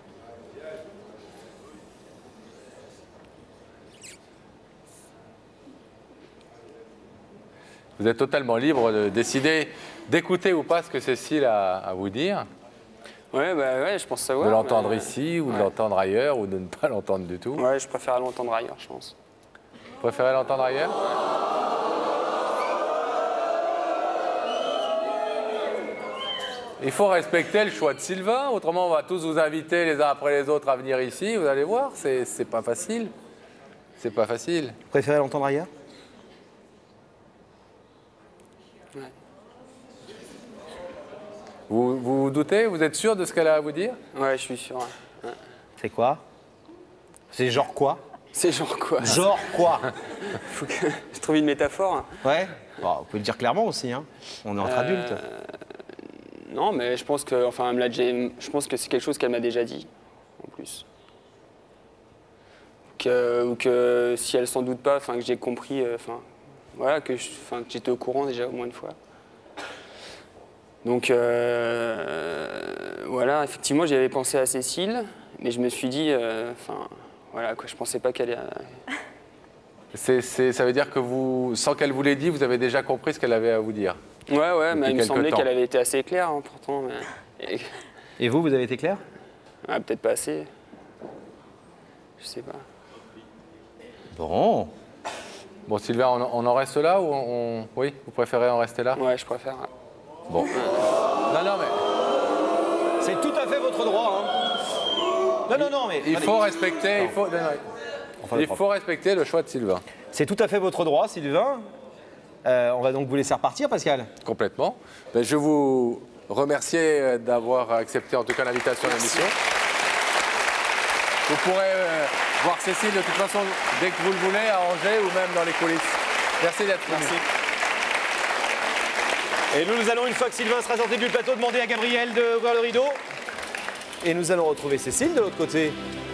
Vous êtes totalement libre de décider d'écouter ou pas ce que Cécile a à vous dire. Ouais, bah ouais, je pense savoir. De l'entendre mais... ici, ou de l'entendre ailleurs, ou de ne pas l'entendre du tout. Ouais, je préfère l'entendre ailleurs, je pense. Vous préférez l'entendre ailleurs? Il faut respecter le choix de Sylvain, autrement on va tous vous inviter les uns après les autres à venir ici, vous allez voir, c'est pas facile. C'est pas facile. Vous préférez l'entendre ailleurs? Ouais. Vous doutez? Vous êtes sûr de ce qu'elle a à vous dire? Ouais, je suis sûr. Ouais. C'est quoi? C'est genre quoi? C'est genre quoi? Genre quoi? Faut que je trouve une métaphore. Ouais. Bon, vous pouvez le dire clairement aussi, hein. On est entre adultes. Non, mais je pense que, enfin, elle me l'a déjà. Je pense que c'est quelque chose qu'elle m'a déjà dit, en plus. Ou que si elle s'en doute pas, enfin, que j'ai compris, enfin, voilà, que j'étais au courant déjà au moins une fois. Donc, voilà, effectivement, j'y avais pensé à Cécile, mais je me suis dit, enfin, voilà, quoi, je pensais pas qu'elle. Ça veut dire que vous, sans qu'elle vous l'ait dit, vous avez déjà compris ce qu'elle avait à vous dire? Ouais, mais il me semblait qu'elle avait été assez claire, hein, pourtant. Mais... Et vous avez été clair? Ah, peut-être pas assez. Je sais pas. Bon. Bon, Sylvain, on en reste là ou oui, vous préférez en rester là? Ouais, je préfère. Bon. Non, mais... C'est tout à fait votre droit, hein. Non, mais... Il faut respecter, il faut respecter le choix de Sylvain. C'est tout à fait votre droit, Sylvain. On va donc vous laisser repartir, Pascal. Complètement. Ben, je vous remercie d'avoir accepté en tout cas l'invitation à l'émission. Vous pourrez voir Cécile de toute façon dès que vous le voulez à Angers ou même dans les coulisses. Merci d'être venu. Et nous allons, une fois que Sylvain sera sorti du plateau, demander à Gabriel d'ouvrir le rideau. Et nous allons retrouver Cécile de l'autre côté.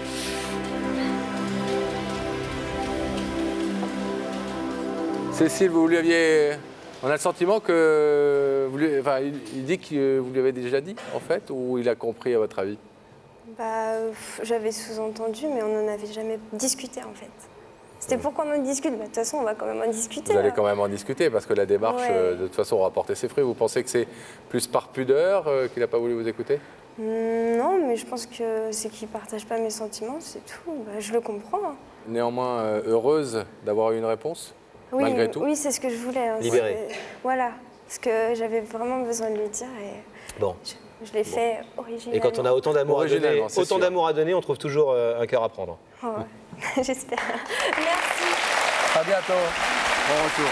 Cécile, vous lui aviez... On a le sentiment que... Enfin, il dit que vous lui avez déjà dit, en fait, ou il a compris, à votre avis? Bah, j'avais sous-entendu, mais on n'en avait jamais discuté, en fait. C'était pour qu'on en discute. Bah, de toute façon, on va quand même en discuter. Vous allez quand même en discuter, parce que la démarche, de toute façon, aura porté ses fruits. Vous pensez que c'est plus par pudeur qu'il n'a pas voulu vous écouter? Non, mais je pense que c'est qu'il ne partage pas mes sentiments, c'est tout. Bah, je le comprends. Hein. Néanmoins, heureuse d'avoir eu une réponse? Oui, malgré tout. Oui, c'est ce que je voulais. Hein. Libérée. Voilà, parce que j'avais vraiment besoin de lui dire et bon. Je l'ai fait originalement. Et quand on a autant d'amour à donner, on trouve toujours un cœur à prendre. Oh, ouais. J'espère. Merci. À bientôt. Bon retour.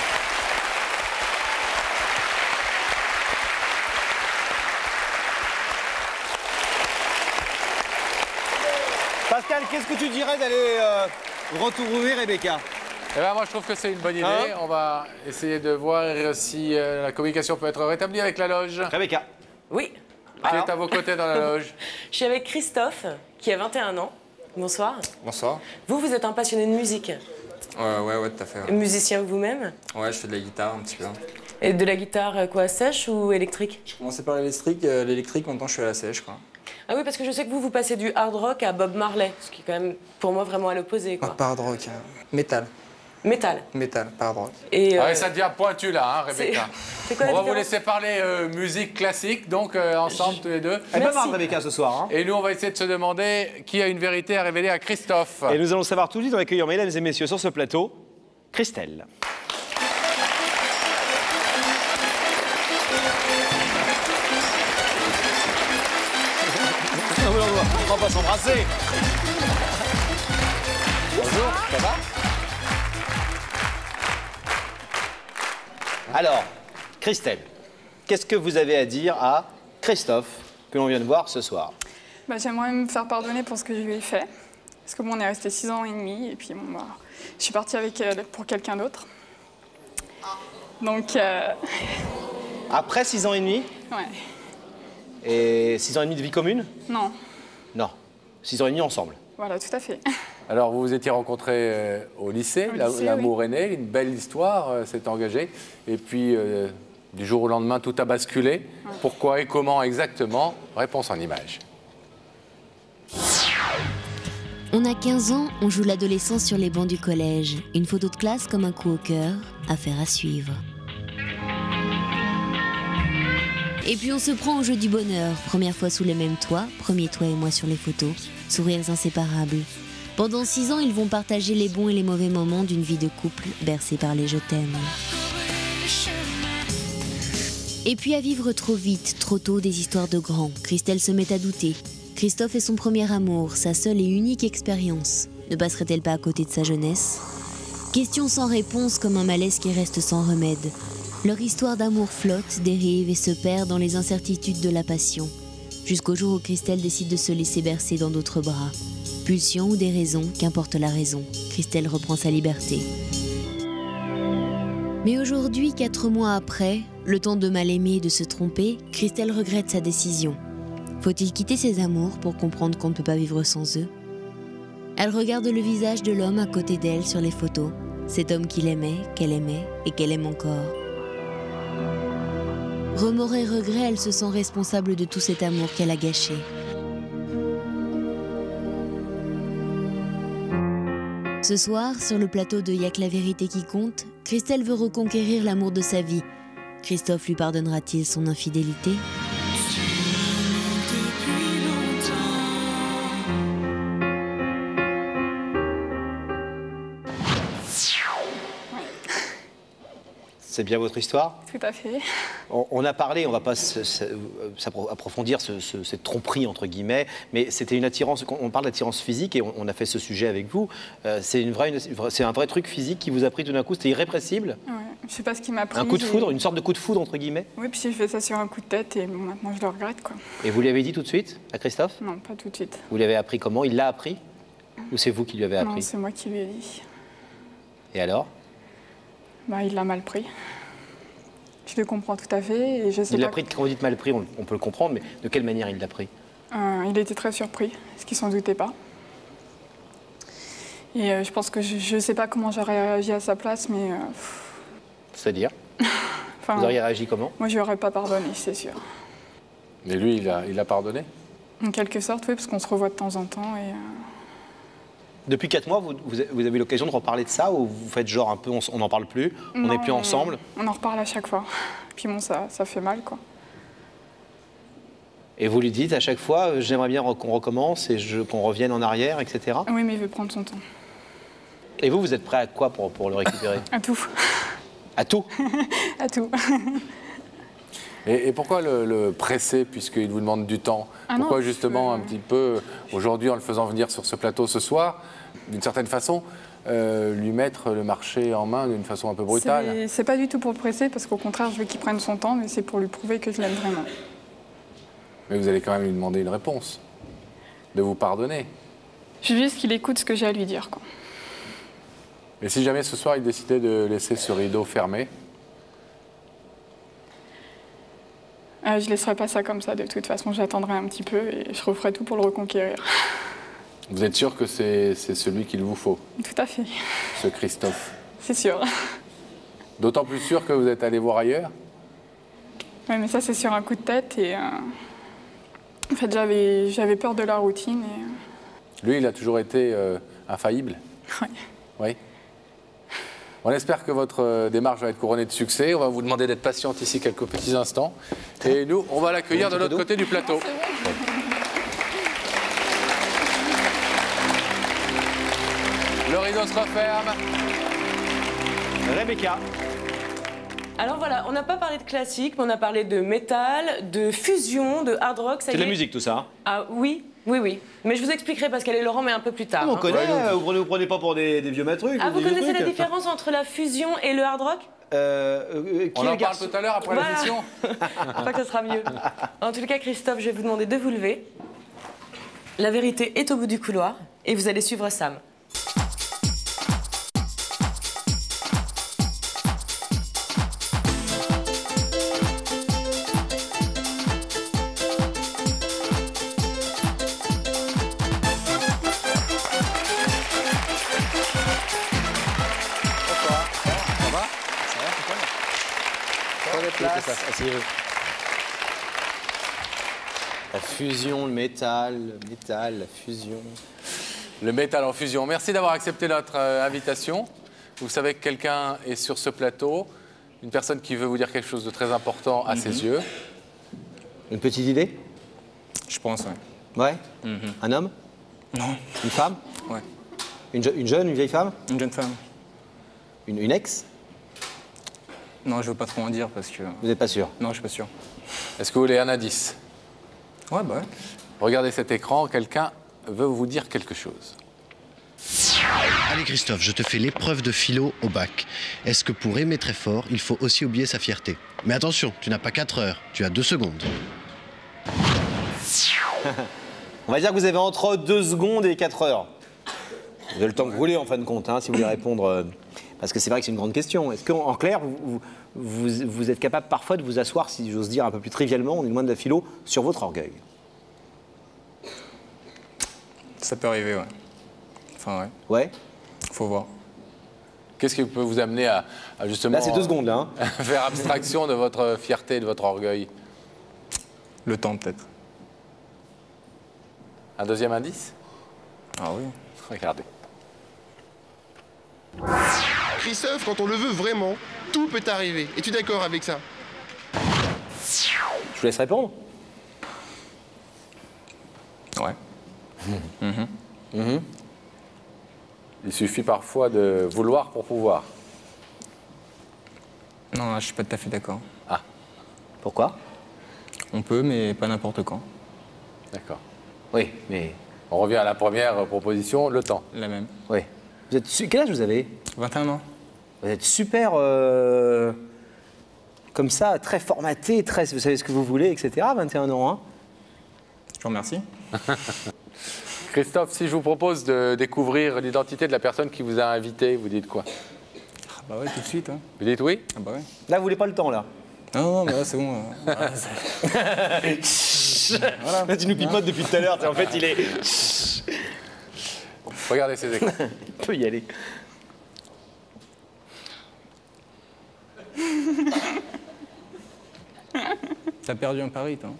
Pascal, qu'est-ce que tu dirais d'aller retrouver Rebecca? Eh ben moi, je trouve que c'est une bonne idée. On va essayer de voir si la communication peut être rétablie avec la loge. Rebecca. Oui. Qui est à vos côtés dans la loge? Je suis avec Christophe, qui a 21 ans. Bonsoir. Bonsoir. Vous êtes un passionné de musique? Ouais, tout à fait. Ouais. Musicien vous-même? Ouais, je fais de la guitare un petit peu. Et de la guitare, quoi, sèche ou électrique? Je commençais par l'électrique, maintenant je suis à la sèche, quoi. Ah oui, parce que je sais que vous passez du hard rock à Bob Marley, ce qui est quand même, pour moi, vraiment à l'opposé, quoi. Pas hard rock, métal. Métal. Métal, pas hard rock. Et ça devient pointu là, hein, Rebecca. Quoi, on va vous laisser parler musique classique, donc ensemble tous les deux. Elle peut voir Rebecca ce soir. Hein. Et nous, on va essayer de se demander qui a une vérité à révéler à Christophe. Et nous allons savoir tout de suite en accueillant, mesdames et messieurs, sur ce plateau, Christelle. On va pas s'embrasser. Bonjour. Ça va? Alors, Christelle, qu'est-ce que vous avez à dire à Christophe, que l'on vient de voir ce soir? Bah, j'aimerais me faire pardonner pour ce que je lui ai fait. Parce que bon, on est resté 6 ans et demi, et puis bon, bah, je suis partie avec elle pour quelqu'un d'autre. Donc... Après 6 ans et demi? Ouais. Et 6 ans et demi de vie commune? Non. Non. 6 ans et demi ensemble? Voilà, tout à fait. Alors, vous vous étiez rencontrés au lycée, l'amour est né, une belle histoire s'est engagée. Et puis, du jour au lendemain, tout a basculé. Ouais. Pourquoi et comment exactement? Réponse en images. On a 15 ans, on joue l'adolescence sur les bancs du collège. Une photo de classe comme un coup au cœur, affaire à suivre. Et puis on se prend au jeu du bonheur. Première fois sous le même toit, premier toi et moi sur les photos. Sourires inséparables. Pendant 6 ans, ils vont partager les bons et les mauvais moments d'une vie de couple bercée par les je t'aime. Et puis à vivre trop vite, trop tôt, des histoires de grands. Christelle se met à douter. Christophe est son premier amour, sa seule et unique expérience. Ne passerait-elle pas à côté de sa jeunesse? Question sans réponse comme un malaise qui reste sans remède. Leur histoire d'amour flotte, dérive et se perd dans les incertitudes de la passion. Jusqu'au jour où Christelle décide de se laisser bercer dans d'autres bras. Pulsion ou déraison, qu'importe la raison, Christelle reprend sa liberté. Mais aujourd'hui, 4 mois après, le temps de mal aimer et de se tromper, Christelle regrette sa décision. Faut-il quitter ses amours pour comprendre qu'on ne peut pas vivre sans eux? Elle regarde le visage de l'homme à côté d'elle sur les photos. Cet homme qu'il aimait, qu'elle aimait et qu'elle aime encore. Remords et regrets, elle se sent responsable de tout cet amour qu'elle a gâché. Ce soir, sur le plateau de Y'a que la vérité qui compte, Christelle veut reconquérir l'amour de sa vie. Christophe lui pardonnera-t-il son infidélité ? C'est bien votre histoire? Tout à fait. On a parlé, on ne va pas approfondir cette tromperie, entre guillemets, mais c'était une attirance, on parle d'attirance physique et on a fait ce sujet avec vous. C'est un vrai truc physique qui vous a pris tout d'un coup, c'était irrépressible? Ouais, je ne sais pas ce qui m'a pris. Un coup de foudre, une sorte de coup de foudre, entre guillemets? Oui, puis j'ai fait ça sur un coup de tête et bon, maintenant je le regrette, quoi. Et vous lui avez dit tout de suite à Christophe? Non, pas tout de suite. Vous l'avez appris comment? Il l'a appris? Ou c'est vous qui lui avez appris? Non, c'est moi qui lui ai dit. Et alors? Bah, il l'a mal pris. Je le comprends tout à fait et je sais il l'a pas... pris, quand vous dites mal pris, on peut le comprendre, mais de quelle manière il l'a pris? Il était très surpris, ce qu'il s'en doutait pas. Et je pense que je ne sais pas comment j'aurais réagi à sa place, mais... C'est-à-dire? Vous auriez réagi comment? Moi, je lui aurais pas pardonné, c'est sûr. Mais lui, il a pardonné? En quelque sorte, oui, parce qu'on se revoit de temps en temps et... Depuis 4 mois, vous avez eu l'occasion de reparler de ça ou vous faites genre un peu, on n'en parle plus, on n'est plus ensemble? On en reparle à chaque fois. Puis bon, ça fait mal, quoi. Et vous lui dites à chaque fois, j'aimerais bien qu'on recommence et qu'on revienne en arrière, etc. Oui, mais il veut prendre son temps. Et vous êtes prêt à quoi pour le récupérer? À tout. À tout? À tout. Et pourquoi le presser, puisqu'il vous demande du temps? Pourquoi justement un petit peu, aujourd'hui en le faisant venir sur ce plateau ce soir, d'une certaine façon, lui mettre le marché en main d'une façon un peu brutale? C'est pas du tout pour le presser, parce qu'au contraire, je veux qu'il prenne son temps, mais c'est pour lui prouver que je l'aime vraiment. Mais vous allez quand même lui demander une réponse, de vous pardonner. Je veux juste qu'il écoute ce que j'ai à lui dire, quoi. Et si jamais ce soir il décidait de laisser ce rideau fermé? Je laisserai pas ça comme ça, de toute façon, j'attendrai un petit peu et je referai tout pour le reconquérir. Vous êtes sûr que c'est celui qu'il vous faut? Tout à fait. Ce Christophe? C'est sûr. D'autant plus sûr que vous êtes allé voir ailleurs? Oui, mais ça, c'est sur un coup de tête et... En fait, j'avais peur de la routine et... Lui, il a toujours été infaillible? Oui. Oui. On espère que votre démarche va être couronnée de succès. On va vous demander d'être patiente ici quelques petits instants. Et nous, on va l'accueillir de l'autre côté du plateau. Le rideau se referme. Rebecca. Alors voilà, on n'a pas parlé de classique, mais on a parlé de métal, de fusion, de hard rock. C'est de la musique tout ça, hein? Ah oui, Oui, oui. Mais je vous expliquerai Pascal et Laurent, mais un peu plus tard. On connaît, vous prenez pas pour des vieux matrucs. Ah, vous connaissez la différence entre la fusion et le hard rock? On en parle tout à l'heure après l'émission. Je crois que ce sera mieux. En tout cas, Christophe, je vais vous demander de vous lever. La vérité est au bout du couloir et vous allez suivre Sam. La fusion, le métal, la fusion. Le métal en fusion. Merci d'avoir accepté notre invitation. Vous savez que quelqu'un est sur ce plateau, une personne qui veut vous dire quelque chose de très important à ses yeux. Une petite idée? Je pense, oui. Ouais. Un homme? Non. Une femme? Ouais. Une jeune, une vieille femme? Une jeune femme. Une ex? Non, je veux pas trop en dire parce que... Vous n'êtes pas sûr? Non, je suis pas sûr. Est-ce que vous voulez un indice? Ouais, bah ouais. Regardez cet écran, quelqu'un veut vous dire quelque chose. Allez Christophe, je te fais l'épreuve de philo au bac. Est-ce que pour aimer très fort, il faut aussi oublier sa fierté? Mais attention, tu n'as pas 4 heures, tu as 2 secondes. On va dire que vous avez entre 2 secondes et 4 heures. Vous avez le temps que vous voulez en fin de compte, hein, si vous voulez répondre. Parce que c'est vrai que c'est une grande question. Est-ce qu'en clair, vous êtes capable parfois de vous asseoir, si j'ose dire un peu plus trivialement, on est loin de la philo, sur votre orgueil? Ça peut arriver, ouais. Enfin, ouais. Ouais? Faut voir. Qu'est-ce qui peut vous amener à justement... Là, c'est 2 secondes, là. Hein. Faire abstraction de votre fierté, de votre orgueil? Le temps, peut-être. Un deuxième indice? Ah oui. Regardez. Christophe, quand on le veut vraiment, tout peut arriver. Es-tu d'accord avec ça? Je vous laisse répondre. Ouais. Il suffit parfois de vouloir pour pouvoir. Non, là, je suis pas tout à fait d'accord. Ah. Pourquoi? On peut, mais pas n'importe quand. D'accord. Oui, mais... On revient à la première proposition, le temps. La même. Oui. Vous êtes quel âge vous avez? 21 ans. Vous êtes super... comme ça, très formaté, très... Vous savez ce que vous voulez, etc. 21 ans, hein? Je vous remercie. Christophe, si je vous propose de découvrir l'identité de la personne qui vous a invité, vous dites quoi? Ah bah ouais, tout de suite. Hein. Vous dites oui? Ah bah ouais. Là, vous voulez pas le temps, là? Non, mais là, c'est bon. Voilà. Là, tu nous pipotes depuis tout à l'heure. En fait, il est... Regardez ces écrans. On peut y aller. T'as perdu un pari, toi.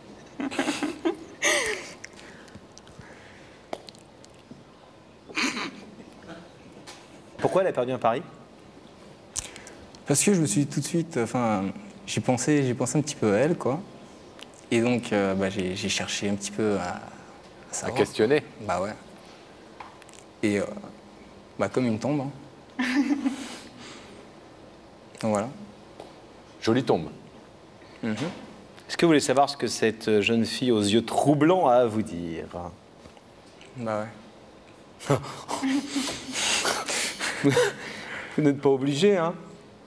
Pourquoi elle a perdu un pari? Parce que je me suis dit tout de suite... Enfin, j'ai pensé un petit peu à elle, quoi. Et donc, bah, j'ai cherché un petit peu à savoir. À questionner. Bah ouais. Et bah, comme une tombe. Hein. Donc voilà. Jolie tombe. Est-ce que vous voulez savoir ce que cette jeune fille aux yeux troublants a à vous dire? Bah ouais. Vous n'êtes pas obligé, hein?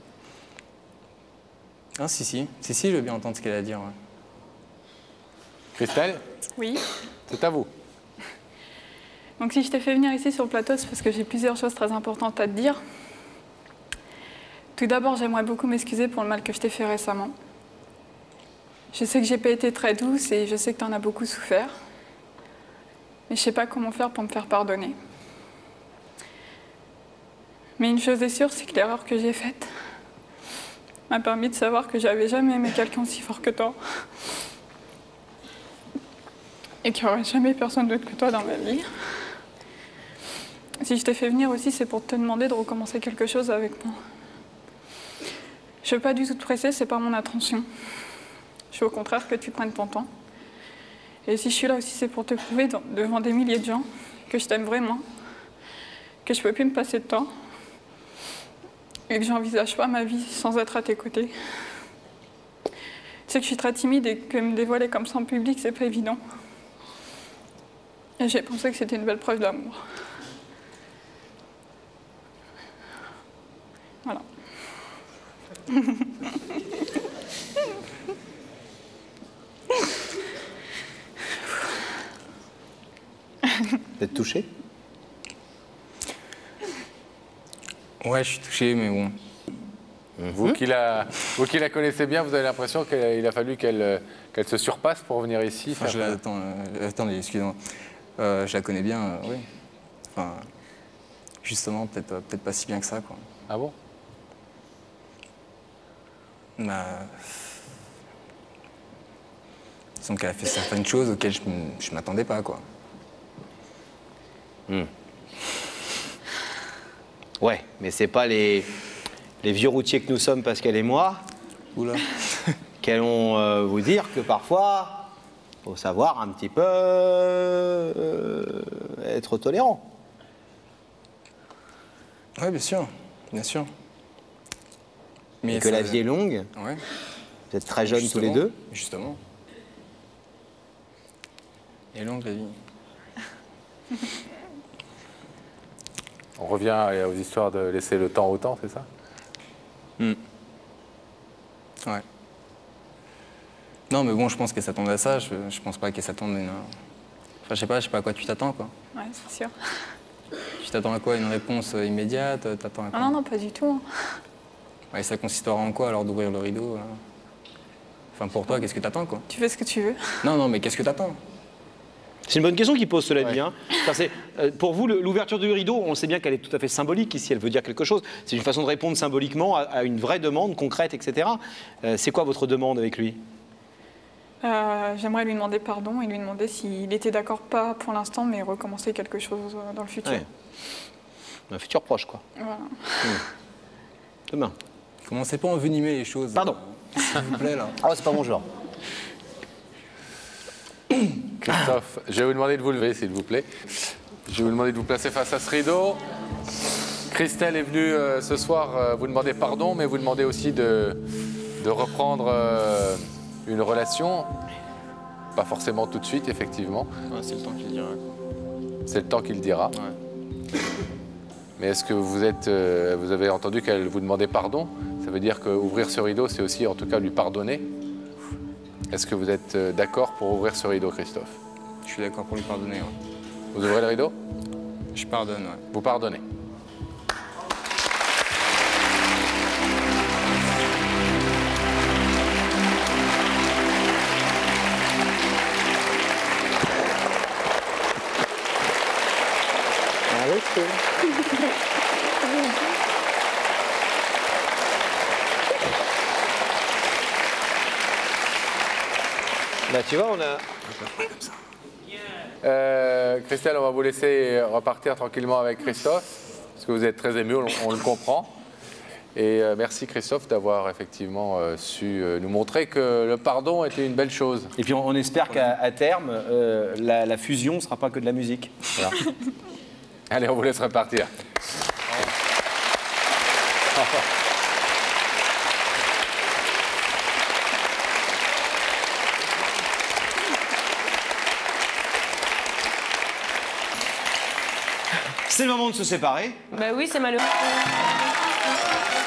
Ah si, je veux bien entendre ce qu'elle a à dire. Ouais. Christelle? Oui. C'est à vous. Donc si je t'ai fait venir ici sur le plateau, c'est parce que j'ai plusieurs choses très importantes à te dire. Tout d'abord, j'aimerais beaucoup m'excuser pour le mal que je t'ai fait récemment. Je sais que j'ai pas été très douce et je sais que tu en as beaucoup souffert. Mais je sais pas comment faire pour me faire pardonner. Mais une chose est sûre, c'est que l'erreur que j'ai faite m'a permis de savoir que j'avais jamais aimé quelqu'un aussi fort que toi. Et qu'il n'y aurait jamais personne d'autre que toi dans ma vie. Si je t'ai fait venir aussi, c'est pour te demander de recommencer quelque chose avec moi. Je veux pas du tout te presser, c'est pas mon intention. Je veux au contraire que tu prennes ton temps. Et si je suis là aussi, c'est pour te prouver devant des milliers de gens que je t'aime vraiment, que je peux plus me passer de toi, et que j'envisage pas ma vie sans être à tes côtés. Tu sais que je suis très timide et que me dévoiler comme ça en public, c'est pas évident. Et j'ai pensé que c'était une belle preuve d'amour. Voilà. Vous êtes touché? Ouais, je suis touché, mais bon. Vous qui la connaissez bien, vous avez l'impression qu'il a fallu qu'elle se surpasse pour venir ici faire... Attendez, excusez-moi. Je la connais bien, oui. Enfin, justement, peut-être pas si bien que ça, quoi. Ah bon? Bah... Disons qu'elle a fait certaines choses auxquelles je m'attendais pas, quoi. Ouais, mais c'est pas les vieux routiers que nous sommes, Pascal et moi, qui allons vous dire que parfois, il faut savoir un petit peu être tolérant. Oui, bien sûr, bien sûr. Mais que la vie est longue. Ouais. Vous êtes très jeunes tous les deux. Justement. Elle est longue, la vie. On revient aux histoires de laisser le temps au temps, c'est ça? Ouais. Non, mais bon, je pense qu'elle s'attend à ça. Je pense pas qu'elle s'attende à une... Enfin, je sais pas à quoi tu t'attends, quoi. Ouais, c'est sûr. Tu t'attends à quoi? Une réponse immédiate? T'attends à quoi? Ah non, pas du tout. Ouais, ça consistera en quoi, alors, d'ouvrir le rideau? Enfin, pour toi, qu'est-ce que t'attends, quoi? Tu fais ce que tu veux. Non, mais qu'est-ce que t'attends? C'est une bonne question qu'il pose, cela dit. Hein. Pour vous, l'ouverture du rideau, on sait bien qu'elle est tout à fait symbolique ici, elle veut dire quelque chose. C'est une façon de répondre symboliquement à une vraie demande concrète, etc. C'est quoi votre demande avec lui? J'aimerais lui demander pardon et lui demander s'il était d'accord, pas pour l'instant, mais recommencer quelque chose dans le futur. Ouais. Un futur proche, quoi. Voilà. Demain. Commencez pas à envenimer les choses. Pardon. S'il vous plaît, là. Ah, c'est pas mon genre. Christophe, je vais vous demander de vous lever, s'il vous plaît. Je vais vous demander de vous placer face à ce rideau. Christelle est venue ce soir vous demander pardon, mais vous demandez aussi de reprendre une relation. Pas forcément tout de suite, effectivement. Ouais, c'est le temps qu'il dira. C'est le temps qu'il dira. Ouais. Mais est-ce que vous avez entendu qu'elle vous demandait pardon? Ça veut dire qu'ouvrir ce rideau, c'est aussi en tout cas lui pardonner. Est-ce que vous êtes d'accord pour ouvrir ce rideau, Christophe? Je suis d'accord pour lui pardonner, ouais. Vous ouvrez le rideau? Je pardonne, ouais. Vous pardonnez. Là, tu vois, on a... Christelle, on va vous laisser repartir tranquillement avec Christophe, parce que vous êtes très ému, on le comprend. Et merci Christophe d'avoir effectivement su nous montrer que le pardon était une belle chose. Et puis on espère qu'à terme, la fusion ne sera pas que de la musique. Voilà. Allez, on vous laisse repartir. C'est le moment de se séparer. Bah oui, c'est malheureux.